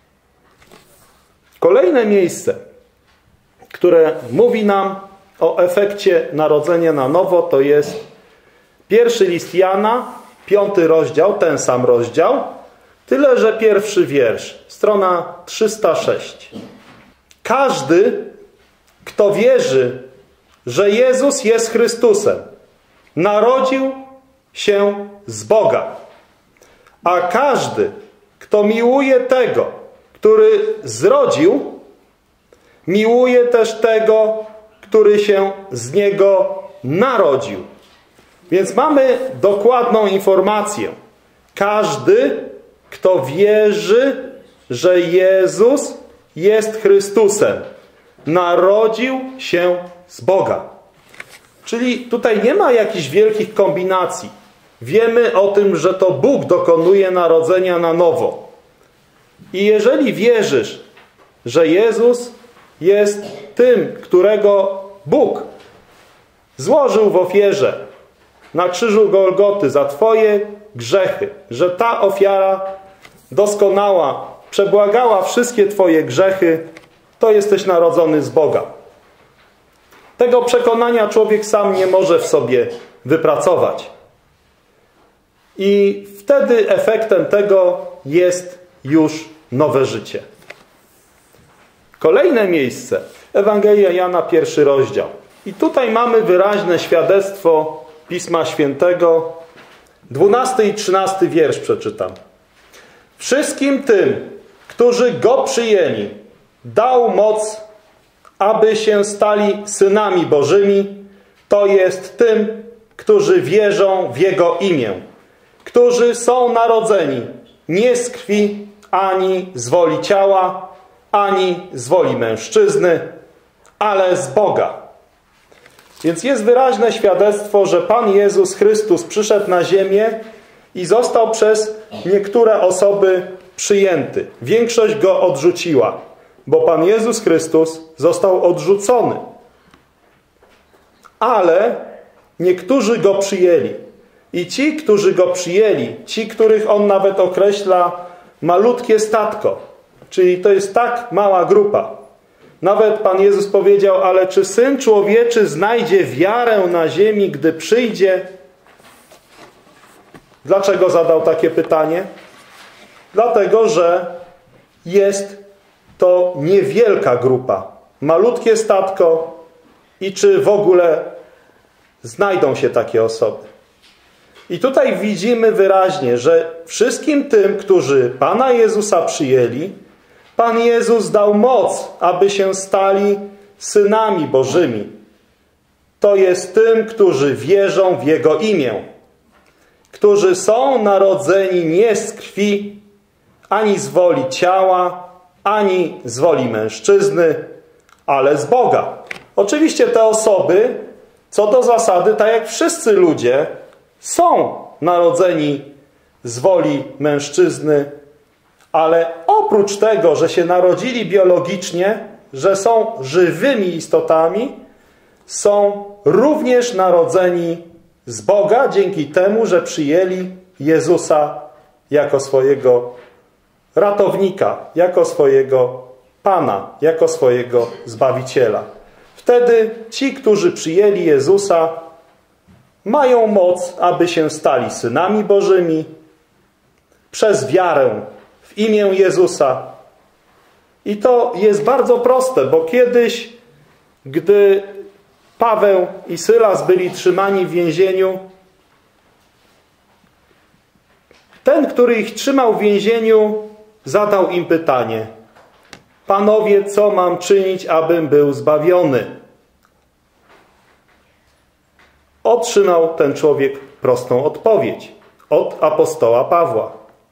Kolejne miejsce, które mówi nam o efekcie narodzenia na nowo, to jest 1 list Jana, 5 rozdział, ten sam rozdział, tyle że 1 wiersz, strona 306. Każdy, kto wierzy, że Jezus jest Chrystusem, narodził się z Boga. A każdy, kto miłuje tego, który zrodził, miłuje też tego, który się z Niego narodził. Więc mamy dokładną informację. Każdy, kto wierzy, że Jezus jest Chrystusem, narodził się z Boga. Czyli tutaj nie ma jakichś wielkich kombinacji. Wiemy o tym, że to Bóg dokonuje narodzenia na nowo. I jeżeli wierzysz, że Jezus jest tym, którego Bóg złożył w ofierze na krzyżu Golgoty za twoje grzechy, że ta ofiara doskonała przebłagała wszystkie twoje grzechy, to jesteś narodzony z Boga. Tego przekonania człowiek sam nie może w sobie wypracować. I wtedy efektem tego jest już nowe życie. Kolejne miejsce. Ewangelia Jana, 1 rozdział. I tutaj mamy wyraźne świadectwo Pisma Świętego. 12 i 13 wiersz przeczytam. Wszystkim tym, którzy Go przyjęli, dał moc, aby się stali synami Bożymi, to jest tym, którzy wierzą w Jego imię, którzy są narodzeni nie z krwi, ani z woli ciała, ani z woli mężczyzny, ale z Boga. Więc jest wyraźne świadectwo, że Pan Jezus Chrystus przyszedł na ziemię i został przez niektóre osoby przyjęty. Większość Go odrzuciła, bo Pan Jezus Chrystus został odrzucony. Ale niektórzy Go przyjęli. I ci, którzy Go przyjęli, ci, których On nawet określa malutkie statko, czyli to jest tak mała grupa. Nawet Pan Jezus powiedział, ale czy Syn Człowieczy znajdzie wiarę na ziemi, gdy przyjdzie? Dlaczego zadał takie pytanie? Dlatego, że jest to niewielka grupa, malutkie statko i czy w ogóle znajdą się takie osoby. I tutaj widzimy wyraźnie, że wszystkim tym, którzy Pana Jezusa przyjęli, Pan Jezus dał moc, aby się stali synami Bożymi. To jest tym, którzy wierzą w Jego imię, którzy są narodzeni nie z krwi, ani z woli ciała, ani z woli mężczyzny, ale z Boga. Oczywiście te osoby, co do zasady, tak jak wszyscy ludzie, są narodzeni z woli mężczyzny, ale oprócz tego, że się narodzili biologicznie, że są żywymi istotami, są również narodzeni z Boga dzięki temu, że przyjęli Jezusa jako swojego ratownika, jako swojego Pana, jako swojego Zbawiciela. Wtedy ci, którzy przyjęli Jezusa, mają moc, aby się stali synami Bożymi przez wiarę w imię Jezusa. I to jest bardzo proste, bo kiedyś, gdy Paweł i Sylas byli trzymani w więzieniu, ten, który ich trzymał w więzieniu, zadał im pytanie: Panowie, co mam czynić, abym był zbawiony? otrzymał ten człowiek prostą odpowiedź od apostoła Pawła.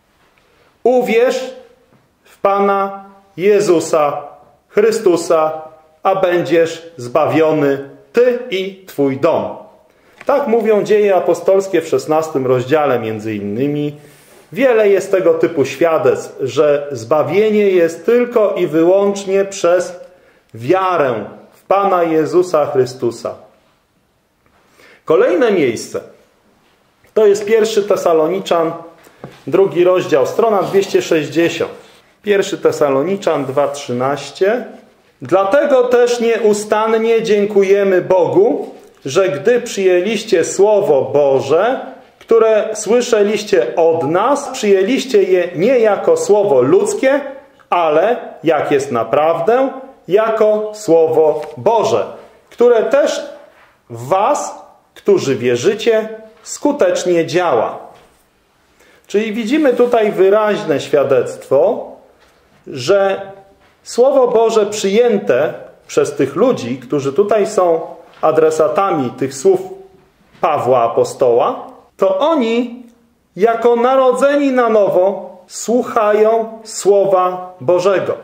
Uwierz w Pana Jezusa Chrystusa, a będziesz zbawiony ty i twój dom. Tak mówią Dzieje apostolskie w 16 rozdziale między innymi. Wiele jest tego typu świadectw, że zbawienie jest tylko i wyłącznie przez wiarę w Pana Jezusa Chrystusa. Kolejne miejsce to jest 1 Tesaloniczan, 2 rozdział, strona 260. 1 Tesaloniczan 2:13. Dlatego też nieustannie dziękujemy Bogu, że gdy przyjęliście Słowo Boże, które słyszeliście od nas, przyjęliście je nie jako słowo ludzkie, ale, jak jest naprawdę, jako Słowo Boże, które też w was, którzy wierzycie, skutecznie działa. Czyli widzimy tutaj wyraźne świadectwo, że Słowo Boże przyjęte przez tych ludzi, którzy tutaj są adresatami tych słów Pawła apostoła, to oni jako narodzeni na nowo słuchają Słowa Bożego.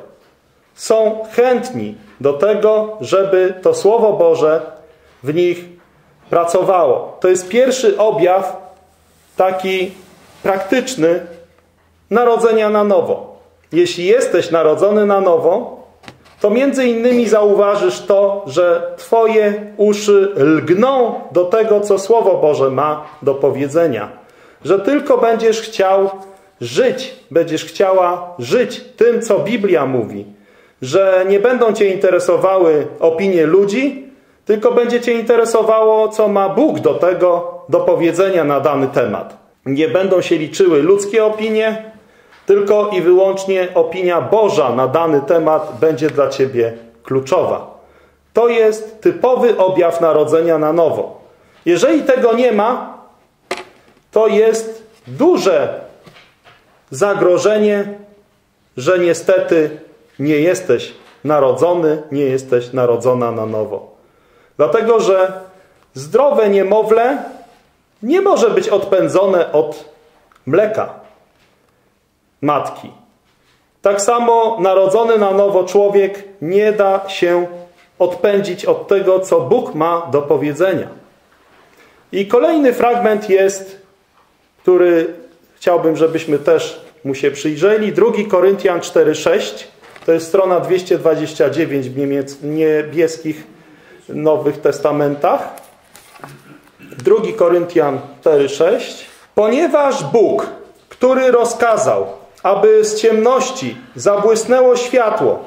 Są chętni do tego, żeby to Słowo Boże w nich pracowało. To jest pierwszy objaw taki praktyczny narodzenia na nowo. Jeśli jesteś narodzony na nowo, to między innymi zauważysz to, że twoje uszy lgną do tego, co Słowo Boże ma do powiedzenia. Że tylko będziesz chciał żyć, będziesz chciała żyć tym, co Biblia mówi. Że nie będą cię interesowały opinie ludzi, tylko będzie cię interesowało, co ma Bóg do tego, do powiedzenia na dany temat. Nie będą się liczyły ludzkie opinie, tylko i wyłącznie opinia Boża na dany temat będzie dla ciebie kluczowa. To jest typowy objaw narodzenia na nowo. Jeżeli tego nie ma, to jest duże zagrożenie, że niestety nie jesteś narodzony, nie jesteś narodzona na nowo. Dlatego, że zdrowe niemowlę nie może być odpędzone od mleka matki. Tak samo narodzony na nowo człowiek nie da się odpędzić od tego, co Bóg ma do powiedzenia. I kolejny fragment jest, który chciałbym, żebyśmy też mu się przyjrzeli. 2 Koryntian 4:6. To jest strona 229 w niebieskich Nowych Testamentach. 2 Koryntian 4:6. Ponieważ Bóg, który rozkazał, aby z ciemności zabłysnęło światło,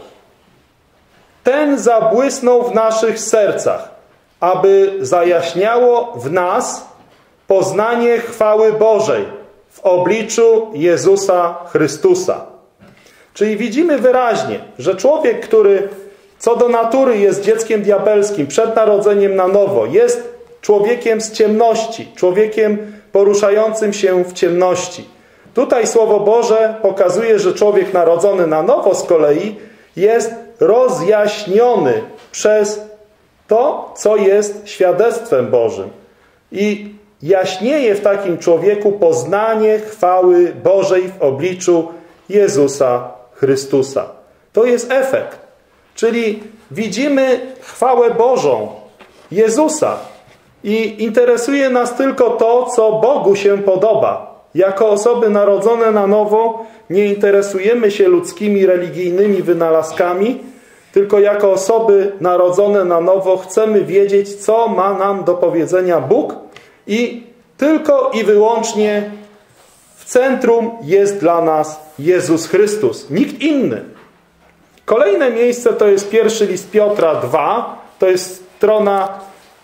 ten zabłysnął w naszych sercach, aby zajaśniało w nas poznanie chwały Bożej w obliczu Jezusa Chrystusa. Czyli widzimy wyraźnie, że człowiek, który co do natury jest dzieckiem diabelskim przed narodzeniem na nowo, jest człowiekiem z ciemności, człowiekiem poruszającym się w ciemności. Tutaj Słowo Boże pokazuje, że człowiek narodzony na nowo z kolei jest rozjaśniony przez to, co jest świadectwem Bożym. I jaśnieje w takim człowieku poznanie chwały Bożej w obliczu Jezusa Chrystusa. To jest efekt. Czyli widzimy chwałę Bożą Jezusa i interesuje nas tylko to, co Bogu się podoba. Jako osoby narodzone na nowo nie interesujemy się ludzkimi, religijnymi wynalazkami, tylko jako osoby narodzone na nowo chcemy wiedzieć, co ma nam do powiedzenia Bóg i tylko i wyłącznie w centrum jest dla nas Jezus Chrystus, nikt inny. Kolejne miejsce to jest 1 list Piotra 2, to jest strona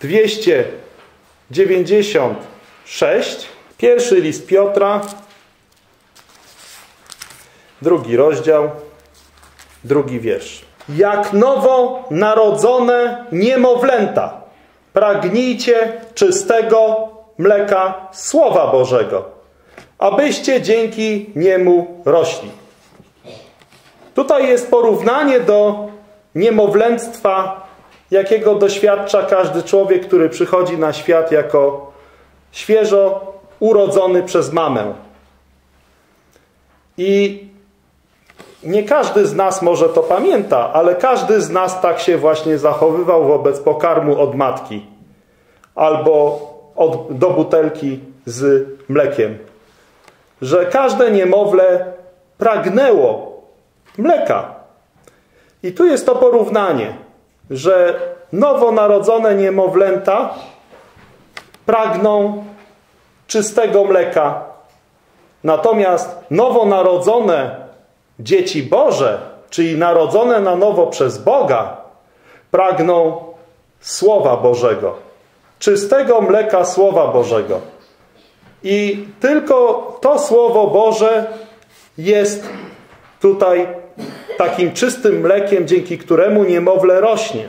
296. 1 list Piotra, 2 rozdział, 2 wiersz. Jak nowo narodzone niemowlęta, pragnijcie czystego mleka Słowa Bożego, abyście dzięki niemu rośli. Tutaj jest porównanie do niemowlęctwa jakiego doświadcza każdy człowiek, który przychodzi na świat jako świeżo urodzony przez mamę. I nie każdy z nas może to pamięta, ale każdy z nas tak się właśnie zachowywał wobec pokarmu od matki albo do butelki z mlekiem. Że każde niemowlę pragnęło mleka. I tu jest to porównanie, że nowonarodzone niemowlęta pragną czystego mleka. Natomiast nowonarodzone dzieci Boże, czyli narodzone na nowo przez Boga, pragną Słowa Bożego. Czystego mleka Słowa Bożego. I tylko to Słowo Boże jest tutaj takim czystym mlekiem, dzięki któremu niemowlę rośnie.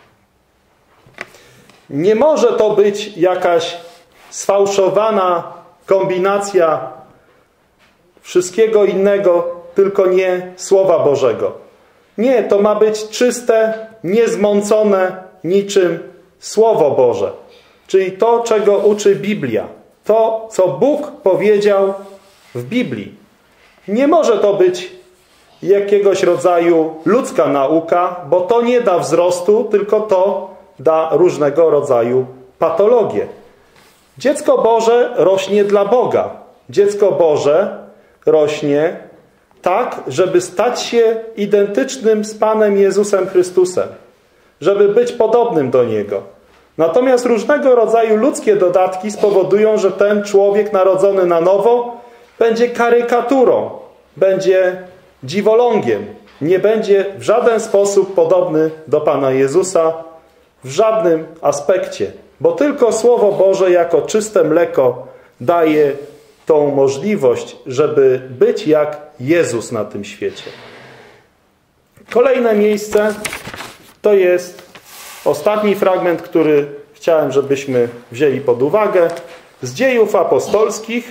Nie może to być jakaś sfałszowana kombinacja wszystkiego innego, tylko nie Słowa Bożego. Nie, to ma być czyste, niezmącone niczym Słowo Boże. Czyli to, czego uczy Biblia. To, co Bóg powiedział w Biblii. Nie może to być jakiegoś rodzaju ludzka nauka, bo to nie da wzrostu, tylko to da różnego rodzaju patologie. Dziecko Boże rośnie dla Boga. Dziecko Boże rośnie tak, żeby stać się identycznym z Panem Jezusem Chrystusem. Żeby być podobnym do Niego. Natomiast różnego rodzaju ludzkie dodatki spowodują, że ten człowiek narodzony na nowo będzie karykaturą, będzie dziwolągiem, nie będzie w żaden sposób podobny do Pana Jezusa, w żadnym aspekcie. Bo tylko Słowo Boże jako czyste mleko daje tą możliwość, żeby być jak Jezus na tym świecie. Kolejne miejsce to jest ostatni fragment, który chciałem, żebyśmy wzięli pod uwagę. Z Dziejów Apostolskich,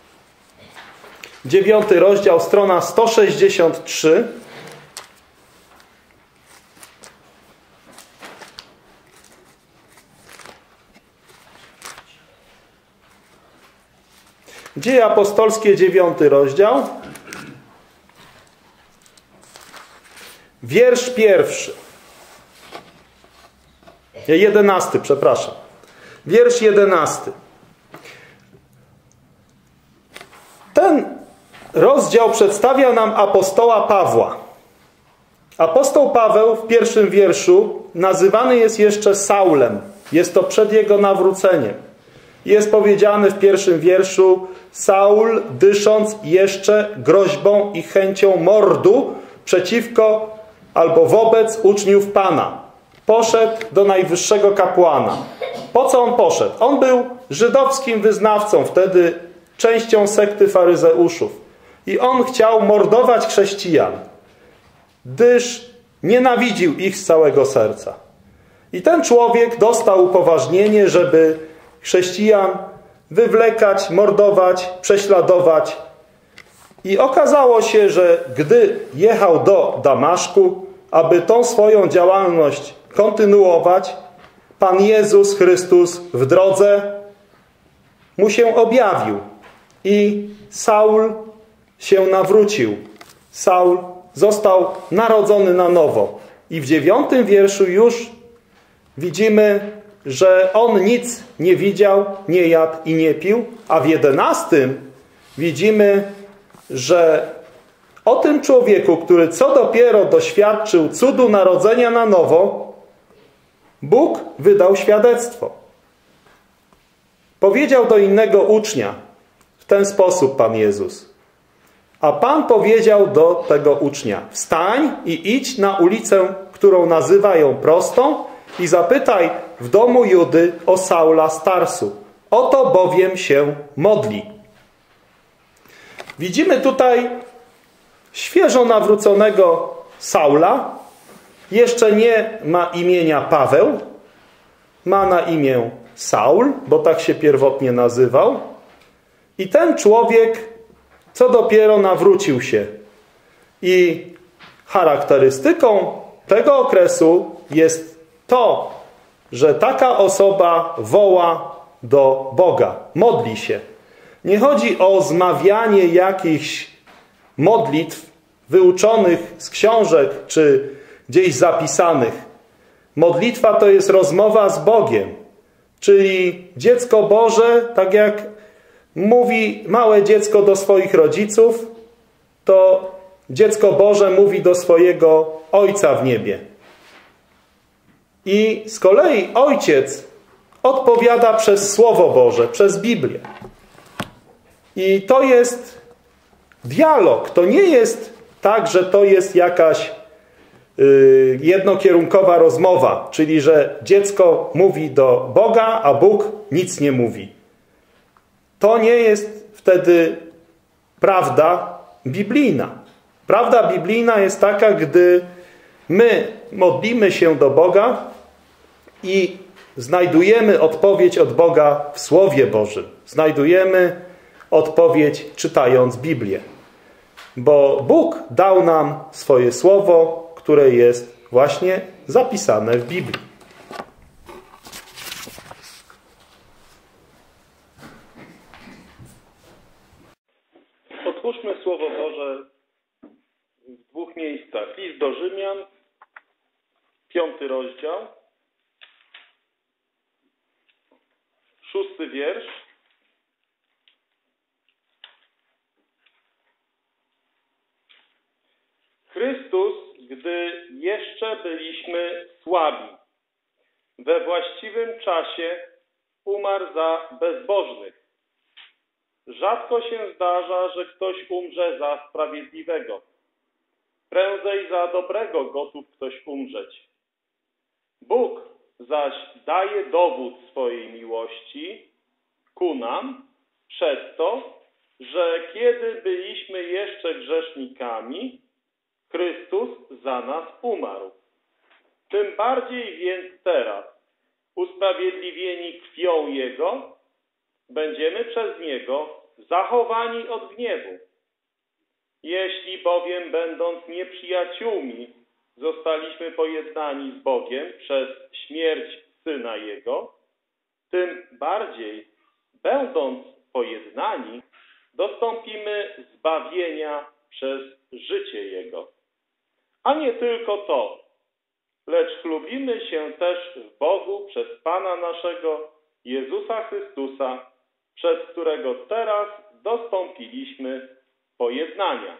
9 rozdział, strona 163. Dzieje Apostolskie, 9 rozdział. Wiersz 11, przepraszam. Wiersz 11. Ten rozdział przedstawia nam apostoła Pawła. Apostoł Paweł w pierwszym wierszu nazywany jest jeszcze Saulem. Jest to przed jego nawróceniem. Jest powiedziane w pierwszym wierszu: Saul, dysząc jeszcze groźbą i chęcią mordu przeciwko albo wobec uczniów Pana, poszedł do najwyższego kapłana. Po co on poszedł? On był żydowskim wyznawcą, wtedy częścią sekty faryzeuszów. I on chciał mordować chrześcijan, gdyż nienawidził ich z całego serca. I ten człowiek dostał upoważnienie, żeby chrześcijan wywlekać, mordować, prześladować. I okazało się, że gdy jechał do Damaszku, aby tą swoją działalność kontynuować, Pan Jezus Chrystus w drodze mu się objawił. I Saul się nawrócił. Saul został narodzony na nowo. I w 9 wierszu już widzimy, że on nic nie widział, nie jadł i nie pił, a w 11 widzimy, że o tym człowieku, który co dopiero doświadczył cudu narodzenia na nowo, Bóg wydał świadectwo. Powiedział do innego ucznia w ten sposób Pan Jezus. A Pan powiedział do tego ucznia: wstań i idź na ulicę, którą nazywają Prostą, i zapytaj w domu Judy o Saula z Tarsu. Oto bowiem się modli. Widzimy tutaj świeżo nawróconego Saula. Jeszcze nie ma imienia Paweł. Ma na imię Saul, bo tak się pierwotnie nazywał. I ten człowiek co dopiero nawrócił się. I charakterystyką tego okresu jest to, że taka osoba woła do Boga, modli się. Nie chodzi o zmawianie jakichś modlitw wyuczonych z książek czy gdzieś zapisanych. Modlitwa to jest rozmowa z Bogiem, czyli dziecko Boże, tak jak mówi małe dziecko do swoich rodziców, to dziecko Boże mówi do swojego Ojca w niebie. I z kolei Ojciec odpowiada przez Słowo Boże, przez Biblię. I to jest dialog. To nie jest tak, że to jest jakaś jednokierunkowa rozmowa, czyli że dziecko mówi do Boga, a Bóg nic nie mówi. To nie jest wtedy prawda biblijna. Prawda biblijna jest taka, gdy my modlimy się do Boga i znajdujemy odpowiedź od Boga w Słowie Bożym. Znajdujemy odpowiedź czytając Biblię. Bo Bóg dał nam swoje Słowo, które jest właśnie zapisane w Biblii. Otwórzmy Słowo Boże w dwóch miejscach. List do Rzymian, 5 rozdział, 6 wiersz. Chrystus, gdy jeszcze byliśmy słabi, we właściwym czasie umarł za bezbożnych. Rzadko się zdarza, że ktoś umrze za sprawiedliwego. Prędzej za dobrego gotów ktoś umrzeć. Bóg zaś daje dowód swojej miłości ku nam przez to, że kiedy byliśmy jeszcze grzesznikami, Chrystus za nas umarł. Tym bardziej więc teraz, usprawiedliwieni krwią Jego, będziemy przez Niego zachowani od gniewu. Jeśli bowiem, będąc nieprzyjaciółmi, zostaliśmy pojednani z Bogiem przez śmierć Syna Jego, tym bardziej, będąc pojednani, dostąpimy zbawienia przez życie Jego. A nie tylko to, lecz chlubimy się też w Bogu przez Pana naszego Jezusa Chrystusa, przez którego teraz dostąpiliśmy pojednania.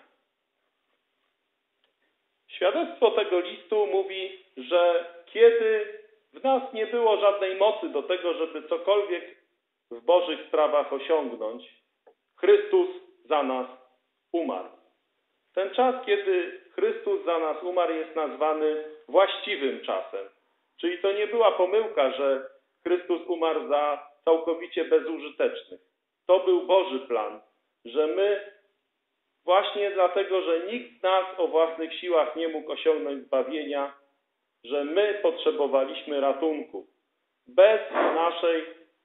Świadectwo tego listu mówi, że kiedy w nas nie było żadnej mocy do tego, żeby cokolwiek w Bożych sprawach osiągnąć, Chrystus za nas umarł. Ten czas, kiedy Chrystus za nas umarł, jest nazwany właściwym czasem. Czyli to nie była pomyłka, że Chrystus umarł za całkowicie bezużytecznych. To był Boży plan, że my właśnie dlatego, że nikt z nas o własnych siłach nie mógł osiągnąć zbawienia, że my potrzebowaliśmy ratunku. Bez naszej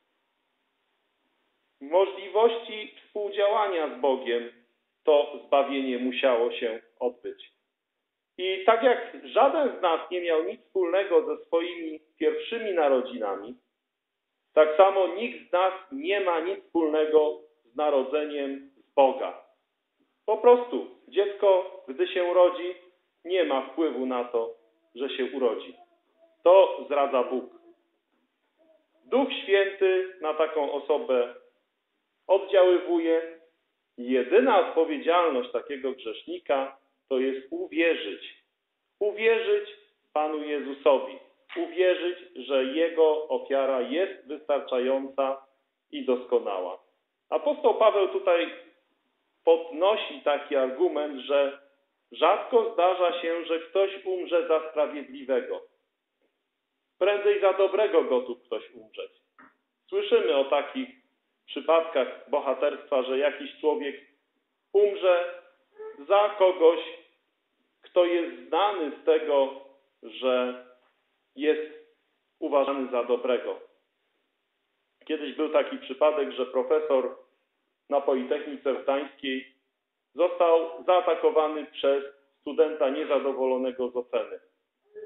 możliwości współdziałania z Bogiem to zbawienie musiało się odbyć. I tak jak żaden z nas nie miał nic wspólnego ze swoimi pierwszymi narodzinami, tak samo nikt z nas nie ma nic wspólnego z narodzeniem z Boga. Po prostu dziecko, gdy się urodzi, nie ma wpływu na to, że się urodzi. To zdradza Bóg. Duch Święty na taką osobę oddziaływuje. Jedyna odpowiedzialność takiego grzesznika to jest uwierzyć. Uwierzyć Panu Jezusowi. Uwierzyć, że Jego ofiara jest wystarczająca i doskonała. Apostoł Paweł tutaj podnosi taki argument, że rzadko zdarza się, że ktoś umrze za sprawiedliwego. Prędzej za dobrego gotów ktoś umrzeć. Słyszymy o takich przypadkach bohaterstwa, że jakiś człowiek umrze za kogoś, kto jest znany z tego, że jest uważany za dobrego. Kiedyś był taki przypadek, że profesor na Politechnice w Gdańskiej został zaatakowany przez studenta niezadowolonego z oceny.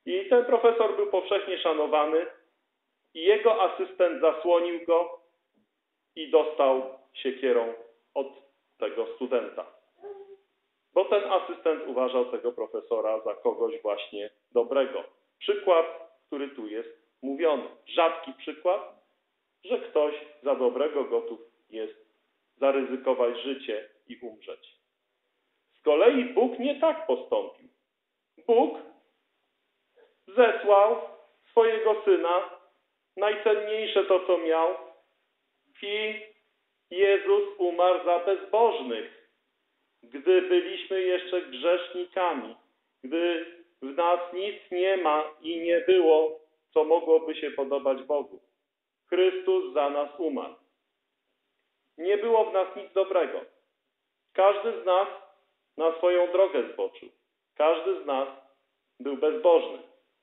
I ten profesor był powszechnie szanowany i jego asystent zasłonił go i dostał siekierą od tego studenta. Bo ten asystent uważał tego profesora za kogoś właśnie dobrego. Przykład, który tu jest mówiony. Rzadki przykład, że ktoś za dobrego gotów jest zaryzykować życie i umrzeć. Z kolei Bóg nie tak postąpił. Bóg zesłał swojego Syna, najcenniejsze to, co miał, i Jezus umarł za bezbożnych, gdy byliśmy jeszcze grzesznikami, gdy w nas nic nie ma i nie było, co mogłoby się podobać Bogu. Chrystus za nas umarł. Nie było w nas nic dobrego. Każdy z nas na swoją drogę zboczył. Każdy z nas był bezbożny.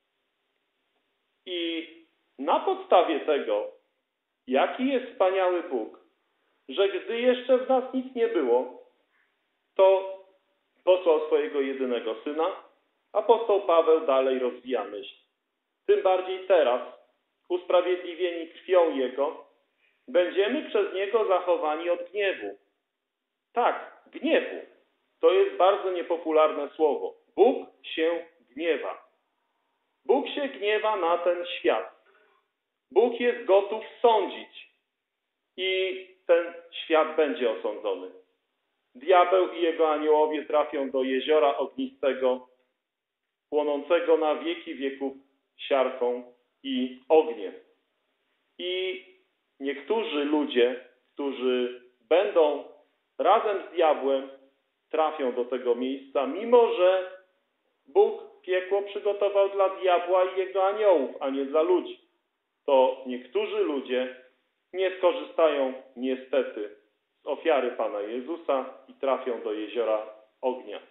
I na podstawie tego, jaki jest wspaniały Bóg, że gdy jeszcze w nas nic nie było, to posłał swojego jedynego Syna, apostoł Paweł dalej rozwija myśl. Tym bardziej teraz, usprawiedliwieni krwią Jego, będziemy przez Niego zachowani od gniewu. Tak, gniewu. To jest bardzo niepopularne słowo. Bóg się gniewa. Bóg się gniewa na ten świat. Bóg jest gotów sądzić i ten świat będzie osądzony. Diabeł i jego aniołowie trafią do jeziora ognistego, płonącego na wieki wieków siarką i ogniem. I niektórzy ludzie, którzy będą razem z diabłem, trafią do tego miejsca, mimo że Bóg piekło przygotował dla diabła i jego aniołów, a nie dla ludzi. To niektórzy ludzie nie skorzystają niestety z ofiary Pana Jezusa i trafią do jeziora ognia.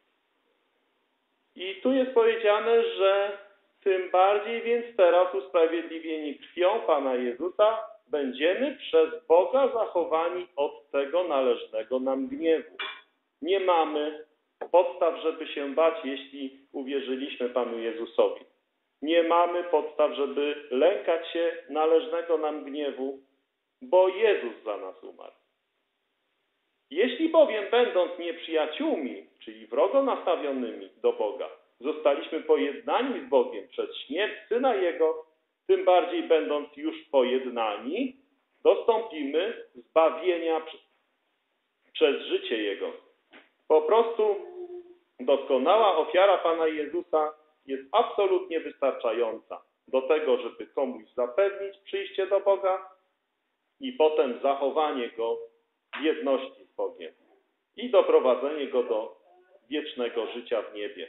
I tu jest powiedziane, że tym bardziej więc teraz usprawiedliwieni krwią Pana Jezusa będziemy przez Boga zachowani od tego należnego nam gniewu. Nie mamy podstaw, żeby się bać, jeśli uwierzyliśmy Panu Jezusowi. Nie mamy podstaw, żeby lękać się należnego nam gniewu, bo Jezus za nas umarł. Jeśli bowiem będąc nieprzyjaciółmi, czyli wrogo nastawionymi do Boga, zostaliśmy pojednani z Bogiem przez śmierć Syna Jego, tym bardziej będąc już pojednani, dostąpimy zbawienia przez życie Jego. Po prostu doskonała ofiara Pana Jezusa jest absolutnie wystarczająca do tego, żeby komuś zapewnić przyjście do Boga i potem zachowanie Go w jedności z Bogiem i doprowadzenie Go do wiecznego życia w niebie.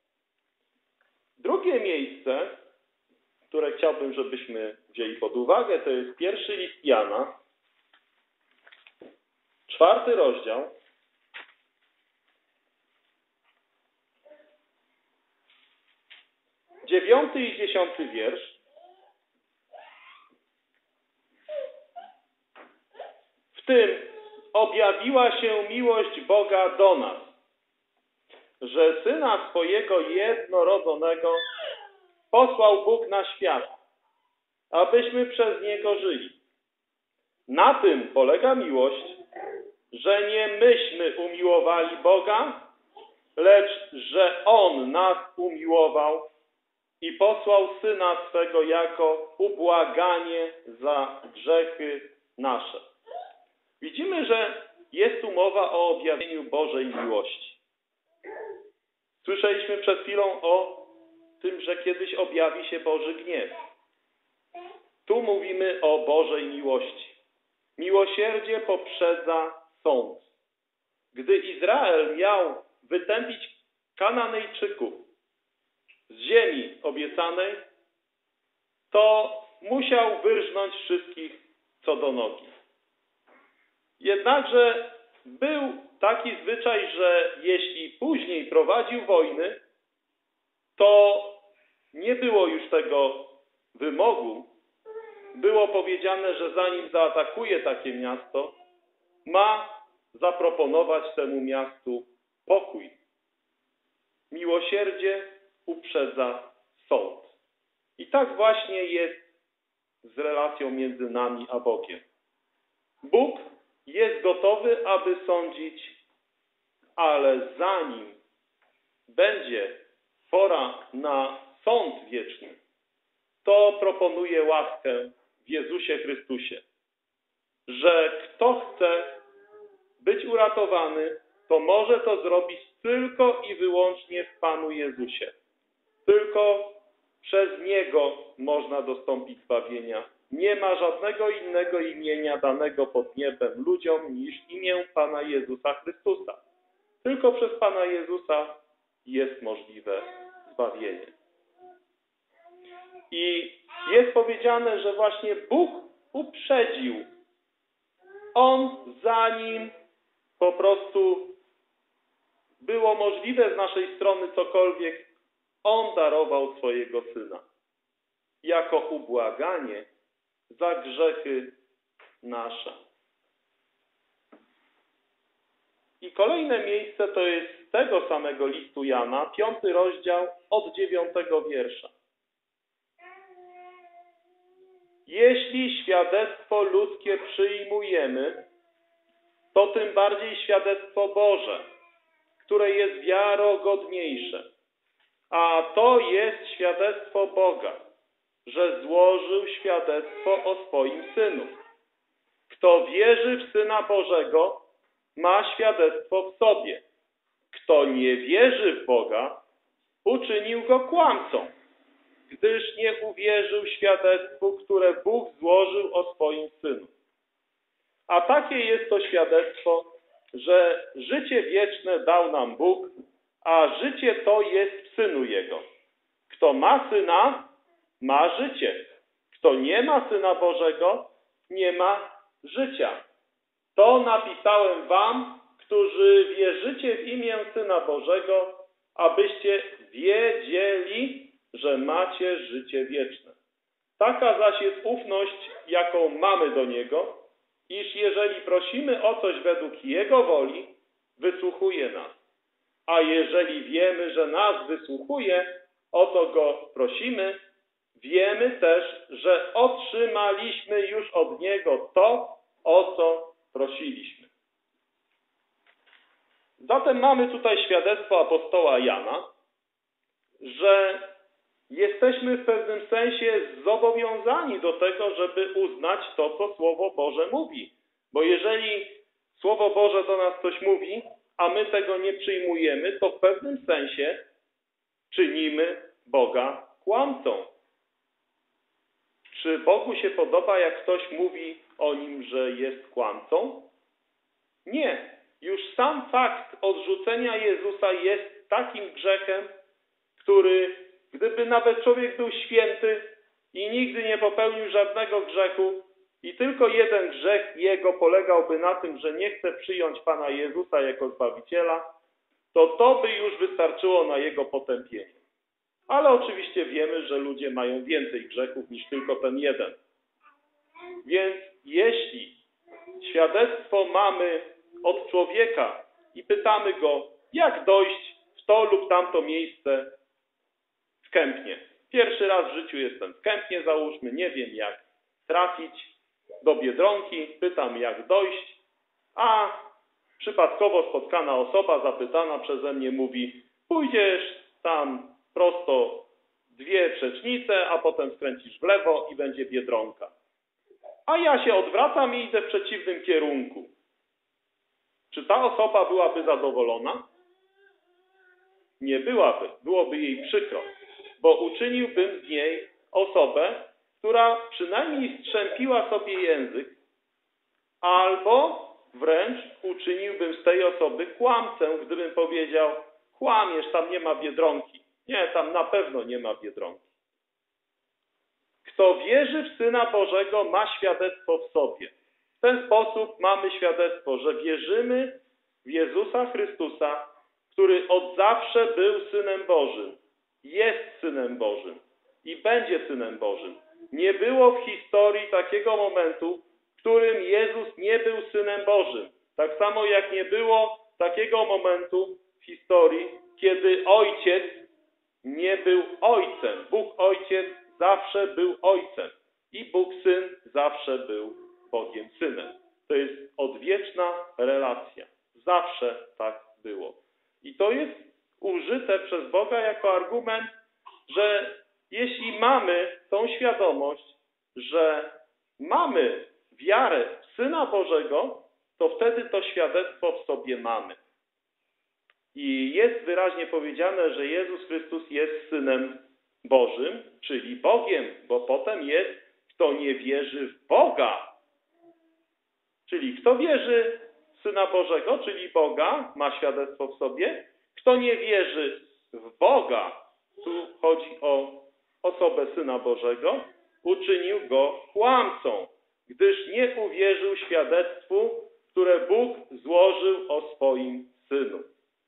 Drugie miejsce, które chciałbym, żebyśmy wzięli pod uwagę, to jest pierwszy list Jana, 4 rozdział, 9 i 10 wiersz. W tym objawiła się miłość Boga do nas, że Syna swojego jednorodzonego posłał Bóg na świat, abyśmy przez Niego żyli. Na tym polega miłość, że nie myśmy umiłowali Boga, lecz że On nas umiłował i posłał Syna swego jako ubłaganie za grzechy nasze. Widzimy, że jest tu mowa o objawieniu Bożej miłości. Słyszeliśmy przed chwilą o tym, że kiedyś objawi się Boży gniew. Tu mówimy o Bożej miłości. Miłosierdzie poprzedza sąd. Gdy Izrael miał wytępić Kananejczyków z ziemi obiecanej, to musiał wyrżnąć wszystkich co do nogi. Jednakże był taki zwyczaj, że jeśli później prowadził wojny, to nie było już tego wymogu. Było powiedziane, że zanim zaatakuje takie miasto, ma zaproponować temu miastu pokój. Miłosierdzie uprzedza sąd. I tak właśnie jest z relacją między nami a Bogiem. Bóg jest gotowy, aby sądzić, ale zanim będzie pora na sąd wieczny, to proponuje łaskę w Jezusie Chrystusie, że kto chce być uratowany, to może to zrobić tylko i wyłącznie w Panu Jezusie. Tylko przez Niego można dostąpić zbawienia. Nie ma żadnego innego imienia danego pod niebem ludziom niż imię Pana Jezusa Chrystusa. Tylko przez Pana Jezusa jest możliwe zbawienie. I jest powiedziane, że właśnie Bóg uprzedził. On, zanim po prostu było możliwe z naszej strony cokolwiek, On darował swojego Syna jako ubłaganie za grzechy nasze. I kolejne miejsce to jest z tego samego listu Jana, 5 rozdział od 9 wiersza. Jeśli świadectwo ludzkie przyjmujemy, to tym bardziej świadectwo Boże, które jest wiarogodniejsze. A to jest świadectwo Boga, że złożył świadectwo o swoim Synu. Kto wierzy w Syna Bożego, ma świadectwo w sobie. Kto nie wierzy w Boga, uczynił go kłamcą, gdyż nie uwierzył świadectwu, które Bóg złożył o swoim Synu. A takie jest to świadectwo, że życie wieczne dał nam Bóg, a życie to jest w Synu Jego. Kto ma Syna, ma życie. Kto nie ma Syna Bożego, nie ma życia. To napisałem wam, którzy wierzycie w imię Syna Bożego, abyście wiedzieli, że macie życie wieczne. Taka zaś jest ufność, jaką mamy do Niego, iż jeżeli prosimy o coś według Jego woli, wysłuchuje nas. A jeżeli wiemy, że nas wysłuchuje, o co Go prosimy, wiemy też, że otrzymaliśmy już od Niego to, o co prosiliśmy. Zatem mamy tutaj świadectwo apostoła Jana, że jesteśmy w pewnym sensie zobowiązani do tego, żeby uznać to, co Słowo Boże mówi. Bo jeżeli Słowo Boże do nas coś mówi, a my tego nie przyjmujemy, to w pewnym sensie czynimy Boga kłamcą. Czy Bogu się podoba, jak ktoś mówi o Nim, że jest kłamcą? Nie. Już sam fakt odrzucenia Jezusa jest takim grzechem, który, gdyby nawet człowiek był święty i nigdy nie popełnił żadnego grzechu i tylko jeden grzech jego polegałby na tym, że nie chce przyjąć Pana Jezusa jako Zbawiciela, to by już wystarczyło na jego potępienie. Ale oczywiście wiemy, że ludzie mają więcej grzechów niż tylko ten jeden. Więc jeśli świadectwo mamy od człowieka i pytamy go, jak dojść w to lub tamto miejsce w Kępnie. Pierwszy raz w życiu jestem w Kępnie, załóżmy, nie wiem jak trafić do Biedronki, pytam jak dojść, a przypadkowo spotkana osoba zapytana przeze mnie mówi, pójdziesz tam prosto 2 przecznice, a potem skręcisz w lewo i będzie Biedronka. A ja się odwracam i idę w przeciwnym kierunku. Czy ta osoba byłaby zadowolona? Nie byłaby. Byłoby jej przykro, bo uczyniłbym z niej osobę, która przynajmniej strzępiła sobie język, albo wręcz uczyniłbym z tej osoby kłamcę, gdybym powiedział, kłamiesz, tam nie ma Biedronki. Nie, tam na pewno nie ma Biedronki. Kto wierzy w Syna Bożego, ma świadectwo w sobie. W ten sposób mamy świadectwo, że wierzymy w Jezusa Chrystusa, który od zawsze był Synem Bożym, jest Synem Bożym i będzie Synem Bożym. Nie było w historii takiego momentu, w którym Jezus nie był Synem Bożym. Tak samo jak nie było takiego momentu w historii, kiedy Ojciec nie był ojcem. Bóg Ojciec zawsze był ojcem i Bóg Syn zawsze był Bogiem Synem. To jest odwieczna relacja. Zawsze tak było. I to jest użyte przez Boga jako argument, że jeśli mamy tą świadomość, że mamy wiarę w Syna Bożego, to wtedy to świadectwo w sobie mamy. I jest wyraźnie powiedziane, że Jezus Chrystus jest Synem Bożym, czyli Bogiem, bo potem jest, kto nie wierzy w Boga. Czyli kto wierzy w Syna Bożego, czyli Boga, ma świadectwo w sobie. Kto nie wierzy w Boga, tu chodzi o osobę Syna Bożego, uczynił go kłamcą, gdyż nie uwierzył świadectwu, które Bóg złożył o swoim Synu.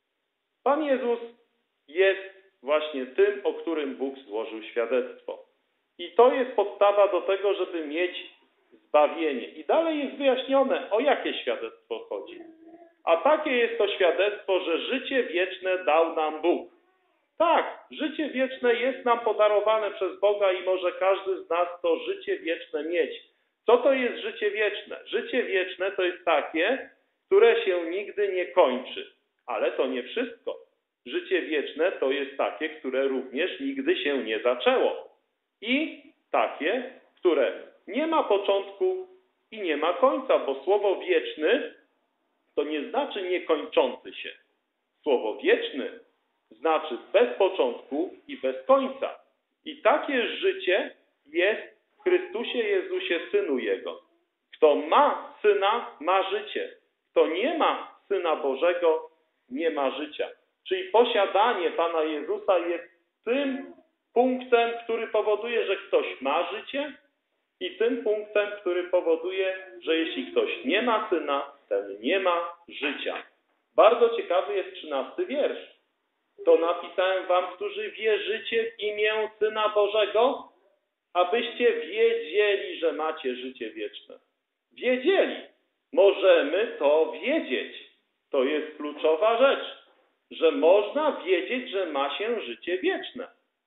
Pan Jezus jest właśnie tym, o którym Bóg złożył świadectwo. I to jest podstawa do tego, żeby mieć zbawienie. I dalej jest wyjaśnione, o jakie świadectwo chodzi. A takie jest to świadectwo, że życie wieczne dał nam Bóg. Tak, życie wieczne jest nam podarowane przez Boga i może każdy z nas to życie wieczne mieć. Co to jest życie wieczne? Życie wieczne to jest takie, które się nigdy nie kończy. Ale to nie wszystko. Życie wieczne to jest takie, które również nigdy się nie zaczęło. I takie, które nie ma początku i nie ma końca, bo słowo wieczny to nie znaczy niekończący się. Słowo wieczny znaczy bez początku i bez końca. I takie życie jest w Chrystusie Jezusie, Synu Jego. Kto ma Syna, ma życie. Kto nie ma Syna Bożego, nie ma życia. Czyli posiadanie Pana Jezusa jest tym punktem, który powoduje, że ktoś ma życie i tym punktem, który powoduje, że jeśli ktoś nie ma Syna, ten nie ma życia. Bardzo ciekawy jest 13 wiersz. To napisałem wam, którzy wierzycie w imię Syna Bożego, abyście wiedzieli, że macie życie wieczne. Wiedzieli. Możemy to wiedzieć. To jest kluczowa rzecz, że można wiedzieć, że ma się życie wieczne.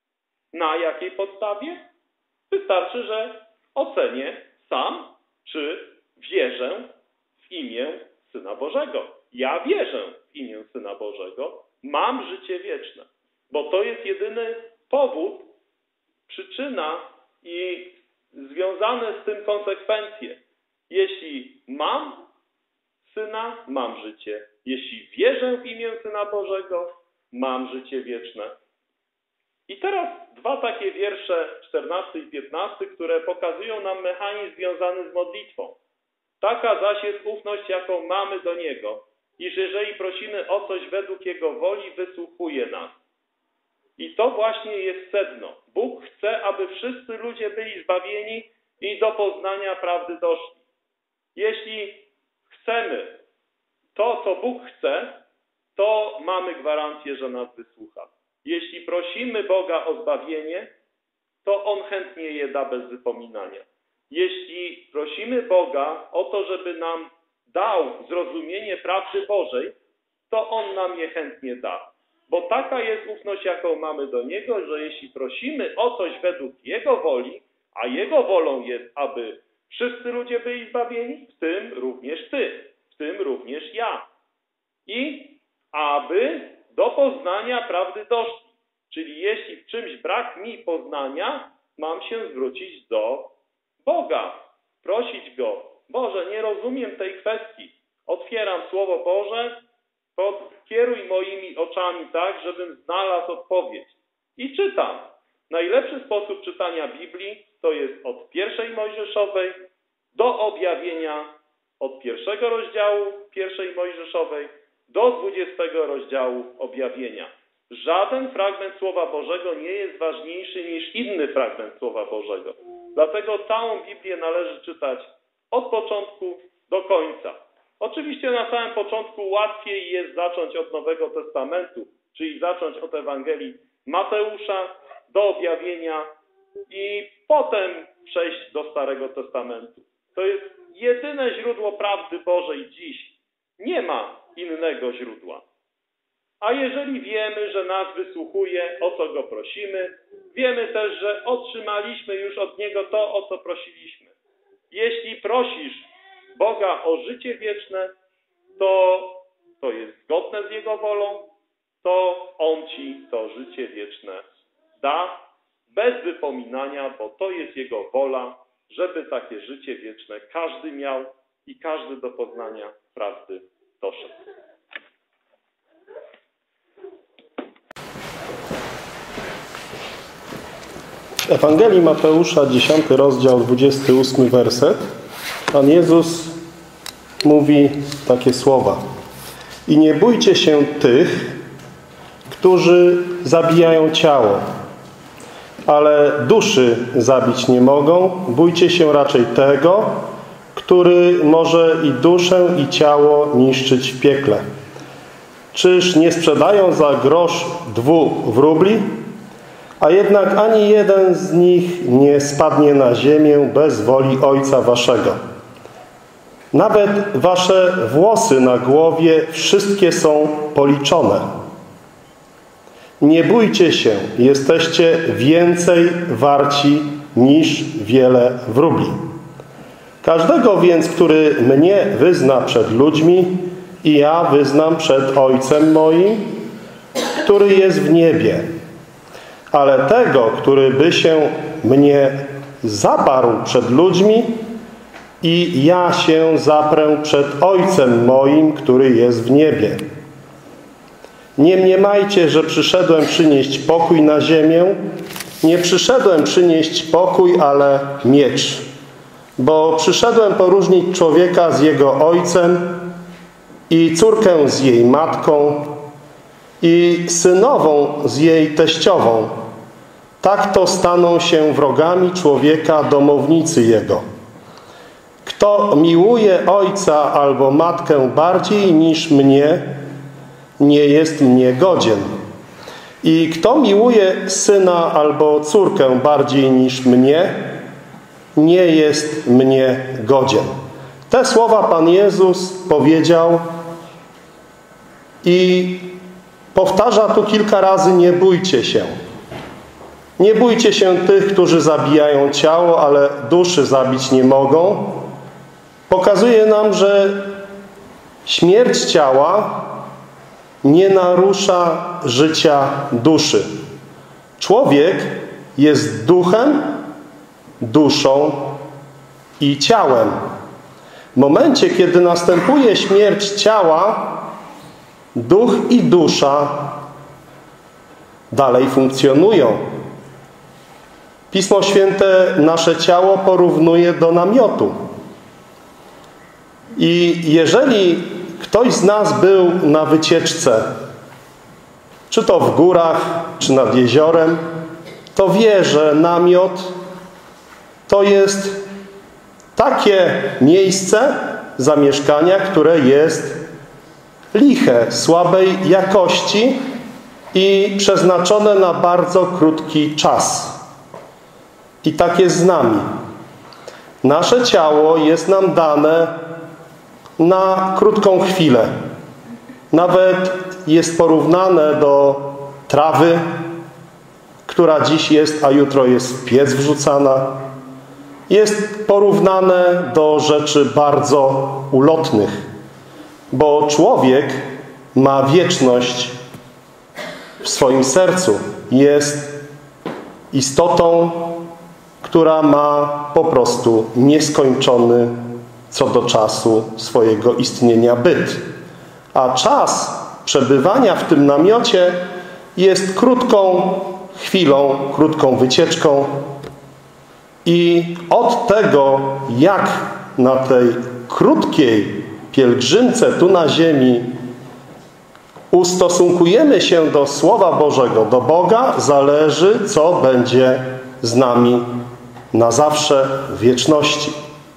Na jakiej podstawie? Wystarczy, że ocenię sam, czy wierzę w imię Syna Bożego. Ja wierzę w imię Syna Bożego, mam życie wieczne. Bo to jest jedyny powód, przyczyna i związane z tym konsekwencje. Jeśli mam Syna, mam życie. Jeśli wierzę w imię Syna Bożego, mam życie wieczne. I teraz dwa takie wiersze, 14 i 15, które pokazują nam mechanizm związany z modlitwą. Taka zaś jest ufność, jaką mamy do Niego, iż jeżeli prosimy o coś według Jego woli, wysłuchuje nas. I to właśnie jest sedno. Bóg chce, aby wszyscy ludzie byli zbawieni i do poznania prawdy doszli. Jeśli chcemy to, co Bóg chce, to mamy gwarancję, że nas wysłucha. Jeśli prosimy Boga o zbawienie, to On chętnie je da bez wypominania. Jeśli prosimy Boga o to, żeby nam dał zrozumienie prawdy Bożej, to On nam je chętnie da. Bo taka jest ufność, jaką mamy do Niego, że jeśli prosimy o coś według Jego woli, a Jego wolą jest, aby wszyscy ludzie byli zbawieni, w tym również Ty, w tym również ja. I aby do poznania prawdy doszli. Czyli jeśli w czymś brak mi poznania, mam się zwrócić do Boga, prosić Go. Boże, nie rozumiem tej kwestii. Otwieram Słowo Boże, kieruj moimi oczami tak, żebym znalazł odpowiedź. I czytam. Najlepszy sposób czytania Biblii to jest od 1 Mojżeszowej do objawienia, od 1 rozdziału 1 Mojżeszowej do 20 rozdziału objawienia. Żaden fragment Słowa Bożego nie jest ważniejszy niż inny fragment Słowa Bożego. Dlatego całą Biblię należy czytać od początku do końca. Oczywiście na samym początku łatwiej jest zacząć od Nowego Testamentu, czyli zacząć od Ewangelii Mateusza do objawienia i potem przejść do Starego Testamentu. To jest jedyne źródło prawdy Bożej dziś. Nie ma innego źródła. A jeżeli wiemy, że nas wysłuchuje, o co Go prosimy, wiemy też, że otrzymaliśmy już od Niego to, o co prosiliśmy. Jeśli prosisz Boga o życie wieczne, to jest zgodne z Jego wolą, to On Ci to życie wieczne da bez wypominania, bo to jest Jego wola, żeby takie życie wieczne każdy miał i każdy do poznania prawdy doszedł. Ewangelii Mateusza, 10 rozdział, 28 werset. Pan Jezus mówi takie słowa. I nie bójcie się tych, którzy zabijają ciało, ale duszy zabić nie mogą. Bójcie się raczej tego, który może i duszę, i ciało niszczyć w piekle. Czyż nie sprzedają za grosz 2 wróbli? A jednak ani jeden z nich nie spadnie na ziemię bez woli Ojca waszego. Nawet wasze włosy na głowie wszystkie są policzone. Nie bójcie się, jesteście więcej warci niż wiele wróbli. Każdego więc, który mnie wyzna przed ludźmi, i ja wyznam przed Ojcem moim, który jest w niebie. Ale tego, który by się mnie zaparł przed ludźmi, i ja się zaprę przed Ojcem moim, który jest w niebie. Nie mniemajcie, że przyszedłem przynieść pokój na ziemię. Nie przyszedłem przynieść pokój, ale miecz. Bo przyszedłem poróżnić człowieka z jego ojcem i córkę z jej matką i synową z jej teściową. Tak to staną się wrogami człowieka domownicy jego. Kto miłuje ojca albo matkę bardziej niż mnie, nie jest mnie godzien. I kto miłuje syna albo córkę bardziej niż mnie, nie jest mnie godzien. Te słowa Pan Jezus powiedział i powtarza tu kilka razy: nie bójcie się. Nie bójcie się tych, którzy zabijają ciało, ale duszy zabić nie mogą. Pokazuje nam, że śmierć ciała nie narusza życia duszy. Człowiek jest duchem, duszą i ciałem. W momencie, kiedy następuje śmierć ciała, duch i dusza dalej funkcjonują. Pismo Święte nasze ciało porównuje do namiotu. I jeżeli ktoś z nas był na wycieczce, czy to w górach, czy nad jeziorem, to wie, że namiot to jest takie miejsce zamieszkania, które jest liche, słabej jakości i przeznaczone na bardzo krótki czas. I tak jest z nami. Nasze ciało jest nam dane na krótką chwilę. Nawet jest porównane do trawy, która dziś jest, a jutro jest w piec wrzucana. Jest porównane do rzeczy bardzo ulotnych, bo człowiek ma wieczność w swoim sercu. Jest istotą, która ma po prostu nieskończony co do czasu swojego istnienia byt. A czas przebywania w tym namiocie jest krótką chwilą, krótką wycieczką. I od tego, jak na tej krótkiej pielgrzymce tu na ziemi ustosunkujemy się do Słowa Bożego, do Boga, zależy, co będzie z nami na zawsze w wieczności.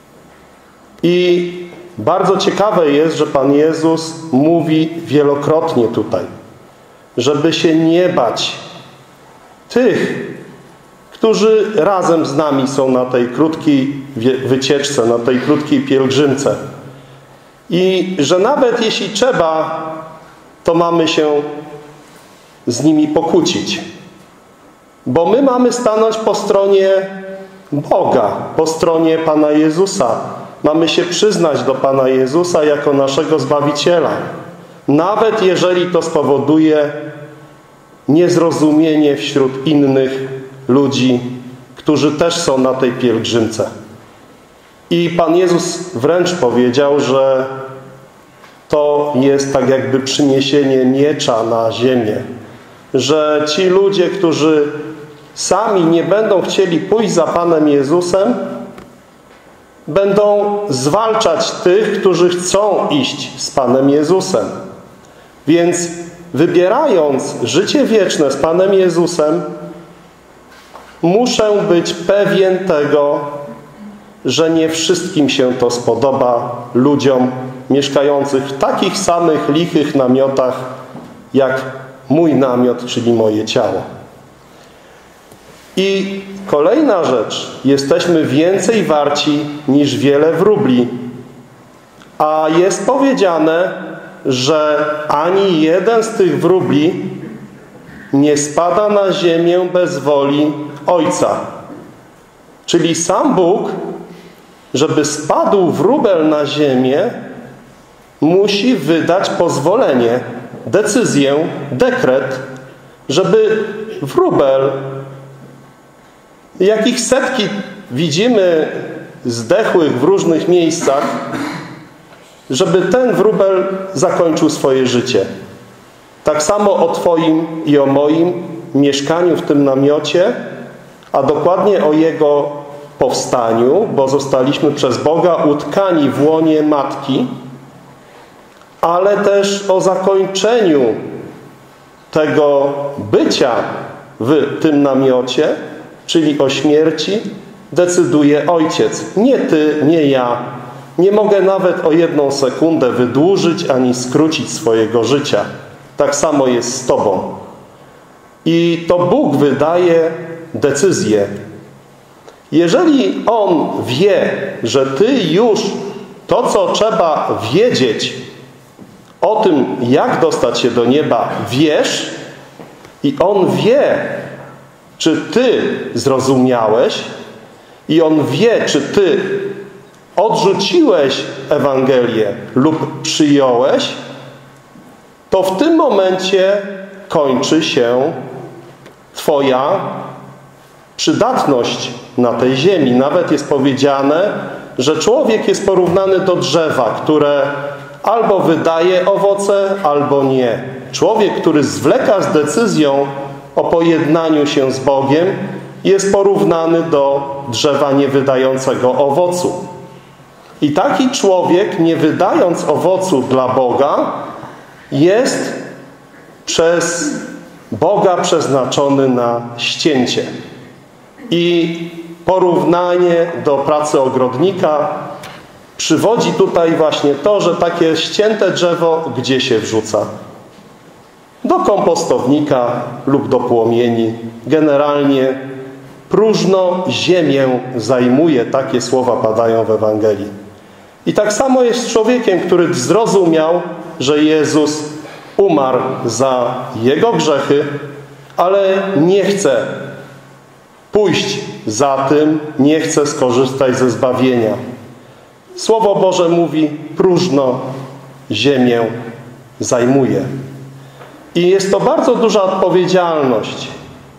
I bardzo ciekawe jest, że Pan Jezus mówi wielokrotnie tutaj, żeby się nie bać tych, którzy razem z nami są na tej krótkiej wycieczce, na tej krótkiej pielgrzymce. I że nawet jeśli trzeba, to mamy się z nimi pokłócić. Bo my mamy stanąć po stronie Boga, po stronie Pana Jezusa. Mamy się przyznać do Pana Jezusa jako naszego Zbawiciela. Nawet jeżeli to spowoduje niezrozumienie wśród innych ludzi, którzy też są na tej pielgrzymce. I Pan Jezus wręcz powiedział, że to jest tak jakby przyniesienie miecza na ziemię. Że ci ludzie, którzy sami nie będą chcieli pójść za Panem Jezusem, będą zwalczać tych, którzy chcą iść z Panem Jezusem. Więc wybierając życie wieczne z Panem Jezusem, muszę być pewien tego, że nie wszystkim się to spodoba ludziom mieszkających w takich samych lichych namiotach, jak mój namiot, czyli moje ciało. I kolejna rzecz. Jesteśmy więcej warci niż wiele wróbli. A jest powiedziane, że ani jeden z tych wróbli nie spada na ziemię bez woli Ojca. Czyli sam Bóg, żeby spadł wróbel na ziemię, musi wydać pozwolenie, decyzję, dekret, żeby wróbel, jakich setki widzimy zdechłych w różnych miejscach, żeby ten wróbel zakończył swoje życie. Tak samo o Twoim i o moim mieszkaniu w tym namiocie, a dokładnie o jego powstaniu, bo zostaliśmy przez Boga utkani w łonie Matki, ale też o zakończeniu tego bycia w tym namiocie, czyli o śmierci, decyduje Ojciec. Nie Ty, nie ja. Nie mogę nawet o 1 sekundę wydłużyć ani skrócić swojego życia. Tak samo jest z Tobą. I to Bóg wydaje decyzję. Jeżeli On wie, że Ty już to, co trzeba wiedzieć o tym, jak dostać się do nieba, wiesz, i On wie, czy Ty zrozumiałeś, i On wie, czy Ty odrzuciłeś Ewangelię lub przyjąłeś, to w tym momencie kończy się Twoja przydatność na tej ziemi. Nawet jest powiedziane, że człowiek jest porównany do drzewa, które albo wydaje owoce, albo nie. Człowiek, który zwleka z decyzją o pojednaniu się z Bogiem, jest porównany do drzewa niewydającego owocu. I taki człowiek, nie wydając owocu dla Boga, jest przez Boga przeznaczony na ścięcie. I porównanie do pracy ogrodnika przywodzi tutaj właśnie to, że takie ścięte drzewo gdzie się wrzuca? Do kompostownika lub do płomieni. Generalnie próżno ziemię zajmuje. Takie słowa padają w Ewangelii. I tak samo jest z człowiekiem, który zrozumiał, że Jezus umarł za jego grzechy, ale nie chce pójść za tym, nie chce skorzystać ze zbawienia. Słowo Boże mówi, próżno ziemię zajmuje. I jest to bardzo duża odpowiedzialność,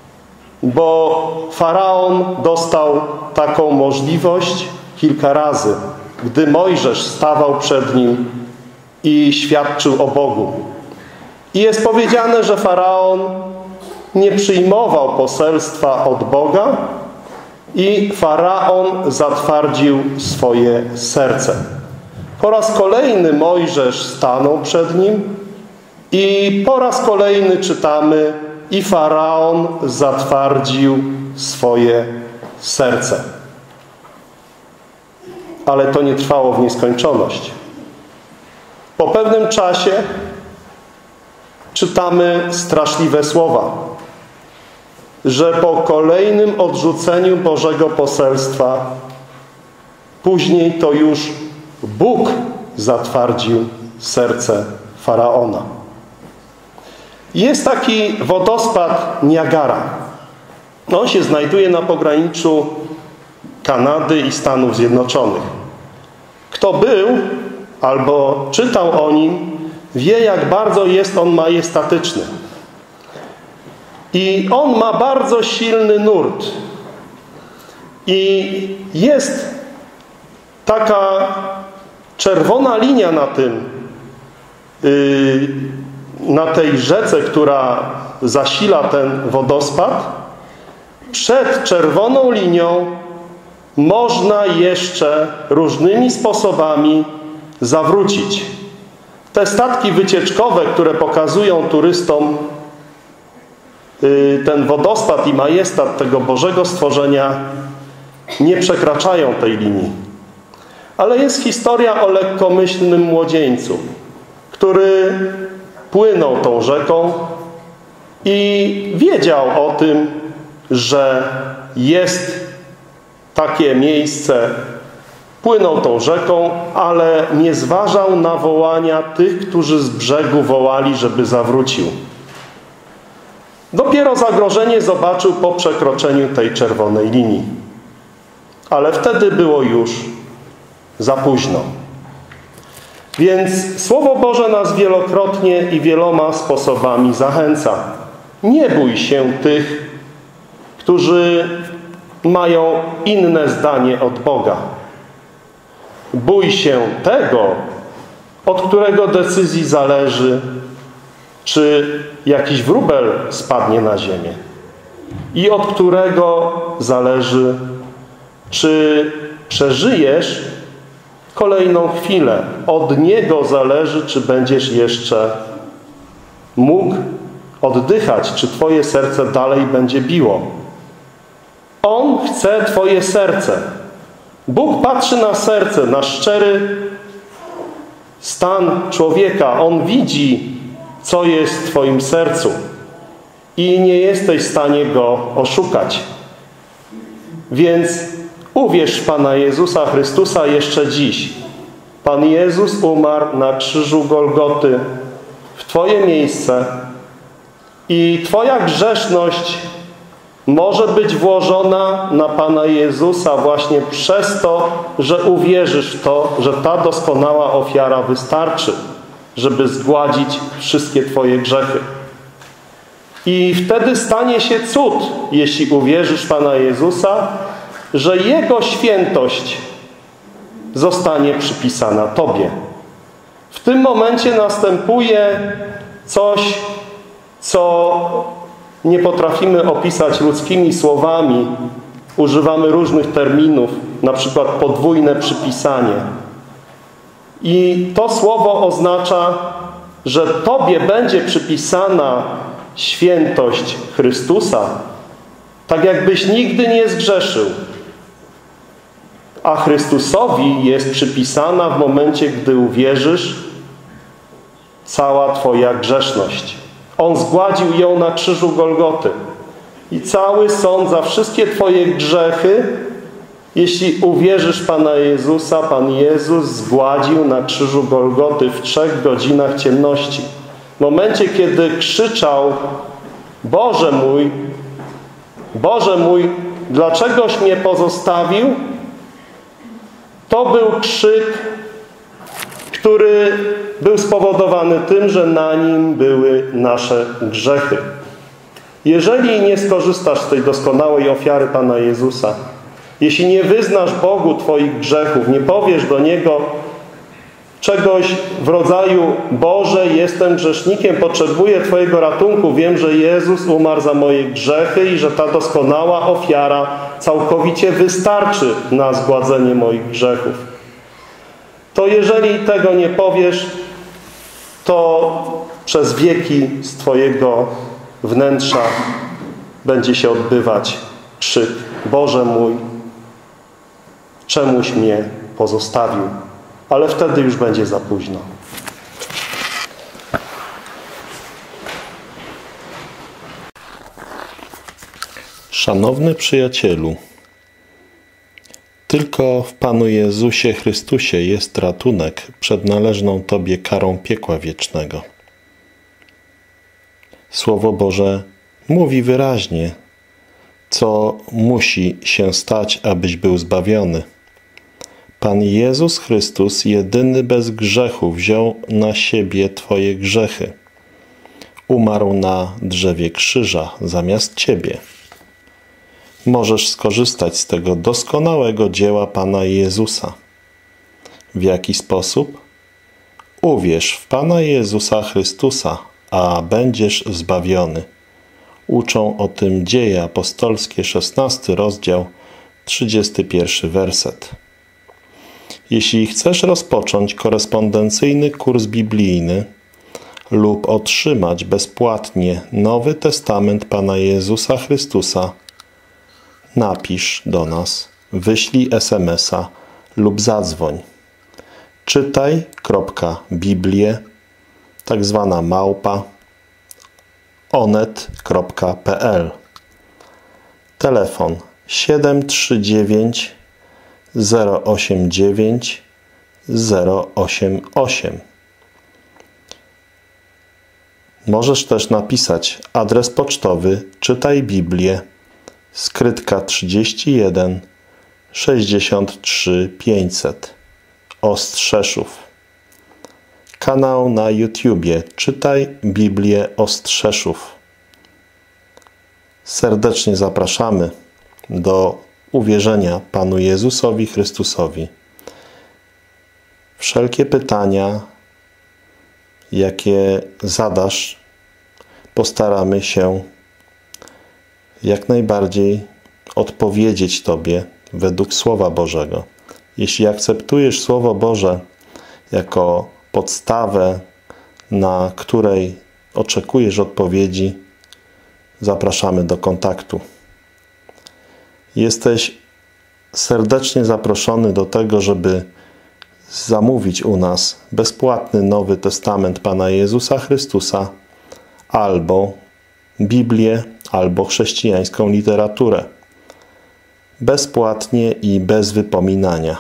bo Faraon dostał taką możliwość kilka razy, gdy Mojżesz stawał przed nim i świadczył o Bogu. I jest powiedziane, że Faraon nie przyjmował poselstwa od Boga i Faraon zatwardził swoje serce. Po raz kolejny Mojżesz stanął przed nim i po raz kolejny czytamy, i Faraon zatwardził swoje serce. Ale to nie trwało w nieskończoność. Po pewnym czasie czytamy straszliwe słowa, że po kolejnym odrzuceniu Bożego poselstwa później to już Bóg zatwardził serce Faraona. Jest taki wodospad Niagara. On się znajduje na pograniczu Kanady i Stanów Zjednoczonych. Kto był albo czytał o nim, wie, jak bardzo jest on majestatyczny. I on ma bardzo silny nurt. I jest taka czerwona linia na tej rzece, która zasila ten wodospad. Przed czerwoną linią można jeszcze różnymi sposobami zawrócić. Te statki wycieczkowe, które pokazują turystom ten wodospad i majestat tego Bożego stworzenia, nie przekraczają tej linii. Ale jest historia o lekkomyślnym młodzieńcu, który płynął tą rzeką i wiedział o tym, że jest takie miejsce. Płynął tą rzeką, ale nie zważał na wołania tych, którzy z brzegu wołali, żeby zawrócił. Dopiero zagrożenie zobaczył po przekroczeniu tej czerwonej linii. Ale wtedy było już za późno. Więc Słowo Boże nas wielokrotnie i wieloma sposobami zachęca. Nie bój się tych, którzy mają inne zdanie od Boga. Bój się tego, od którego decyzji zależy, czy jakiś wróbel spadnie na ziemię. I od którego zależy, czy przeżyjesz kolejną chwilę. Od niego zależy, czy będziesz jeszcze mógł oddychać, czy twoje serce dalej będzie biło. On chce twoje serce. Bóg patrzy na serce, na szczery stan człowieka. On widzi, co jest w twoim sercu i nie jesteś w stanie go oszukać. Więc uwierz w Pana Jezusa Chrystusa jeszcze dziś. Pan Jezus umarł na krzyżu Golgoty w twoje miejsce i twoja grzeszność może być włożona na Pana Jezusa właśnie przez to, że uwierzysz w to, że ta doskonała ofiara wystarczy, żeby zgładzić wszystkie twoje grzechy. I wtedy stanie się cud, jeśli uwierzysz w Pana Jezusa, że Jego świętość zostanie przypisana tobie. W tym momencie następuje coś, co nie potrafimy opisać ludzkimi słowami. Używamy różnych terminów, na przykład podwójne przypisanie. I to słowo oznacza, że tobie będzie przypisana świętość Chrystusa, tak jakbyś nigdy nie zgrzeszył. A Chrystusowi jest przypisana w momencie, gdy uwierzysz, cała twoja grzeszność. On zgładził ją na krzyżu Golgoty. I cały sąd za wszystkie twoje grzechy, jeśli uwierzysz Pana Jezusa, Pan Jezus zgładził na krzyżu Golgoty w 3 godzinach ciemności. W momencie, kiedy krzyczał: Boże mój, dlaczegoś mnie pozostawił? To był krzyk, który był spowodowany tym, że na nim były nasze grzechy. Jeżeli nie skorzystasz z tej doskonałej ofiary Pana Jezusa, jeśli nie wyznasz Bogu twoich grzechów, nie powiesz do Niego czegoś w rodzaju: Boże, jestem grzesznikiem, potrzebuję Twojego ratunku, wiem, że Jezus umarł za moje grzechy i że ta doskonała ofiara całkowicie wystarczy na zgładzenie moich grzechów. To jeżeli tego nie powiesz, to przez wieki z twojego wnętrza będzie się odbywać krzyk: Boże mój, czemuś mnie pozostawił? Ale wtedy już będzie za późno. Szanowny przyjacielu, tylko w Panu Jezusie Chrystusie jest ratunek przed należną Tobie karą piekła wiecznego. Słowo Boże mówi wyraźnie, co musi się stać, abyś był zbawiony. Pan Jezus Chrystus, jedyny bez grzechu, wziął na siebie twoje grzechy. Umarł na drzewie krzyża zamiast ciebie. Możesz skorzystać z tego doskonałego dzieła Pana Jezusa. W jaki sposób? Uwierz w Pana Jezusa Chrystusa, a będziesz zbawiony. Uczą o tym Dzieje apostolskie, 16 rozdział, 31 werset. Jeśli chcesz rozpocząć korespondencyjny kurs biblijny lub otrzymać bezpłatnie Nowy Testament Pana Jezusa Chrystusa, napisz do nas, wyślij SMS-a lub zadzwoń. Czytaj.biblię, tak zwana małpa, onet.pl. Telefon 739 089 088. Możesz też napisać adres pocztowy Czytaj Biblię, skrytka 31 63 500, Ostrzeszów. Kanał na YouTubie Czytaj Biblię Ostrzeszów. Serdecznie zapraszamy do uwierzenia Panu Jezusowi Chrystusowi. Wszelkie pytania, jakie zadasz, postaramy się jak najbardziej odpowiedzieć Tobie według Słowa Bożego. Jeśli akceptujesz Słowo Boże jako podstawę, na której oczekujesz odpowiedzi, zapraszamy do kontaktu. Jesteś serdecznie zaproszony do tego, żeby zamówić u nas bezpłatny Nowy Testament Pana Jezusa Chrystusa, albo Biblię, albo chrześcijańską literaturę. Bezpłatnie i bez wypominania.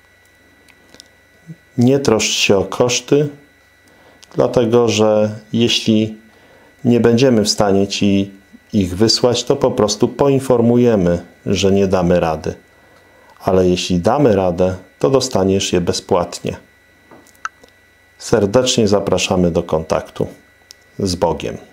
Nie troszcz się o koszty, dlatego że jeśli nie będziemy w stanie Ci ich wysłać, to po prostu poinformujemy, że nie damy rady. Ale jeśli damy radę, to dostaniesz je bezpłatnie. Serdecznie zapraszamy do kontaktu. Z Bogiem.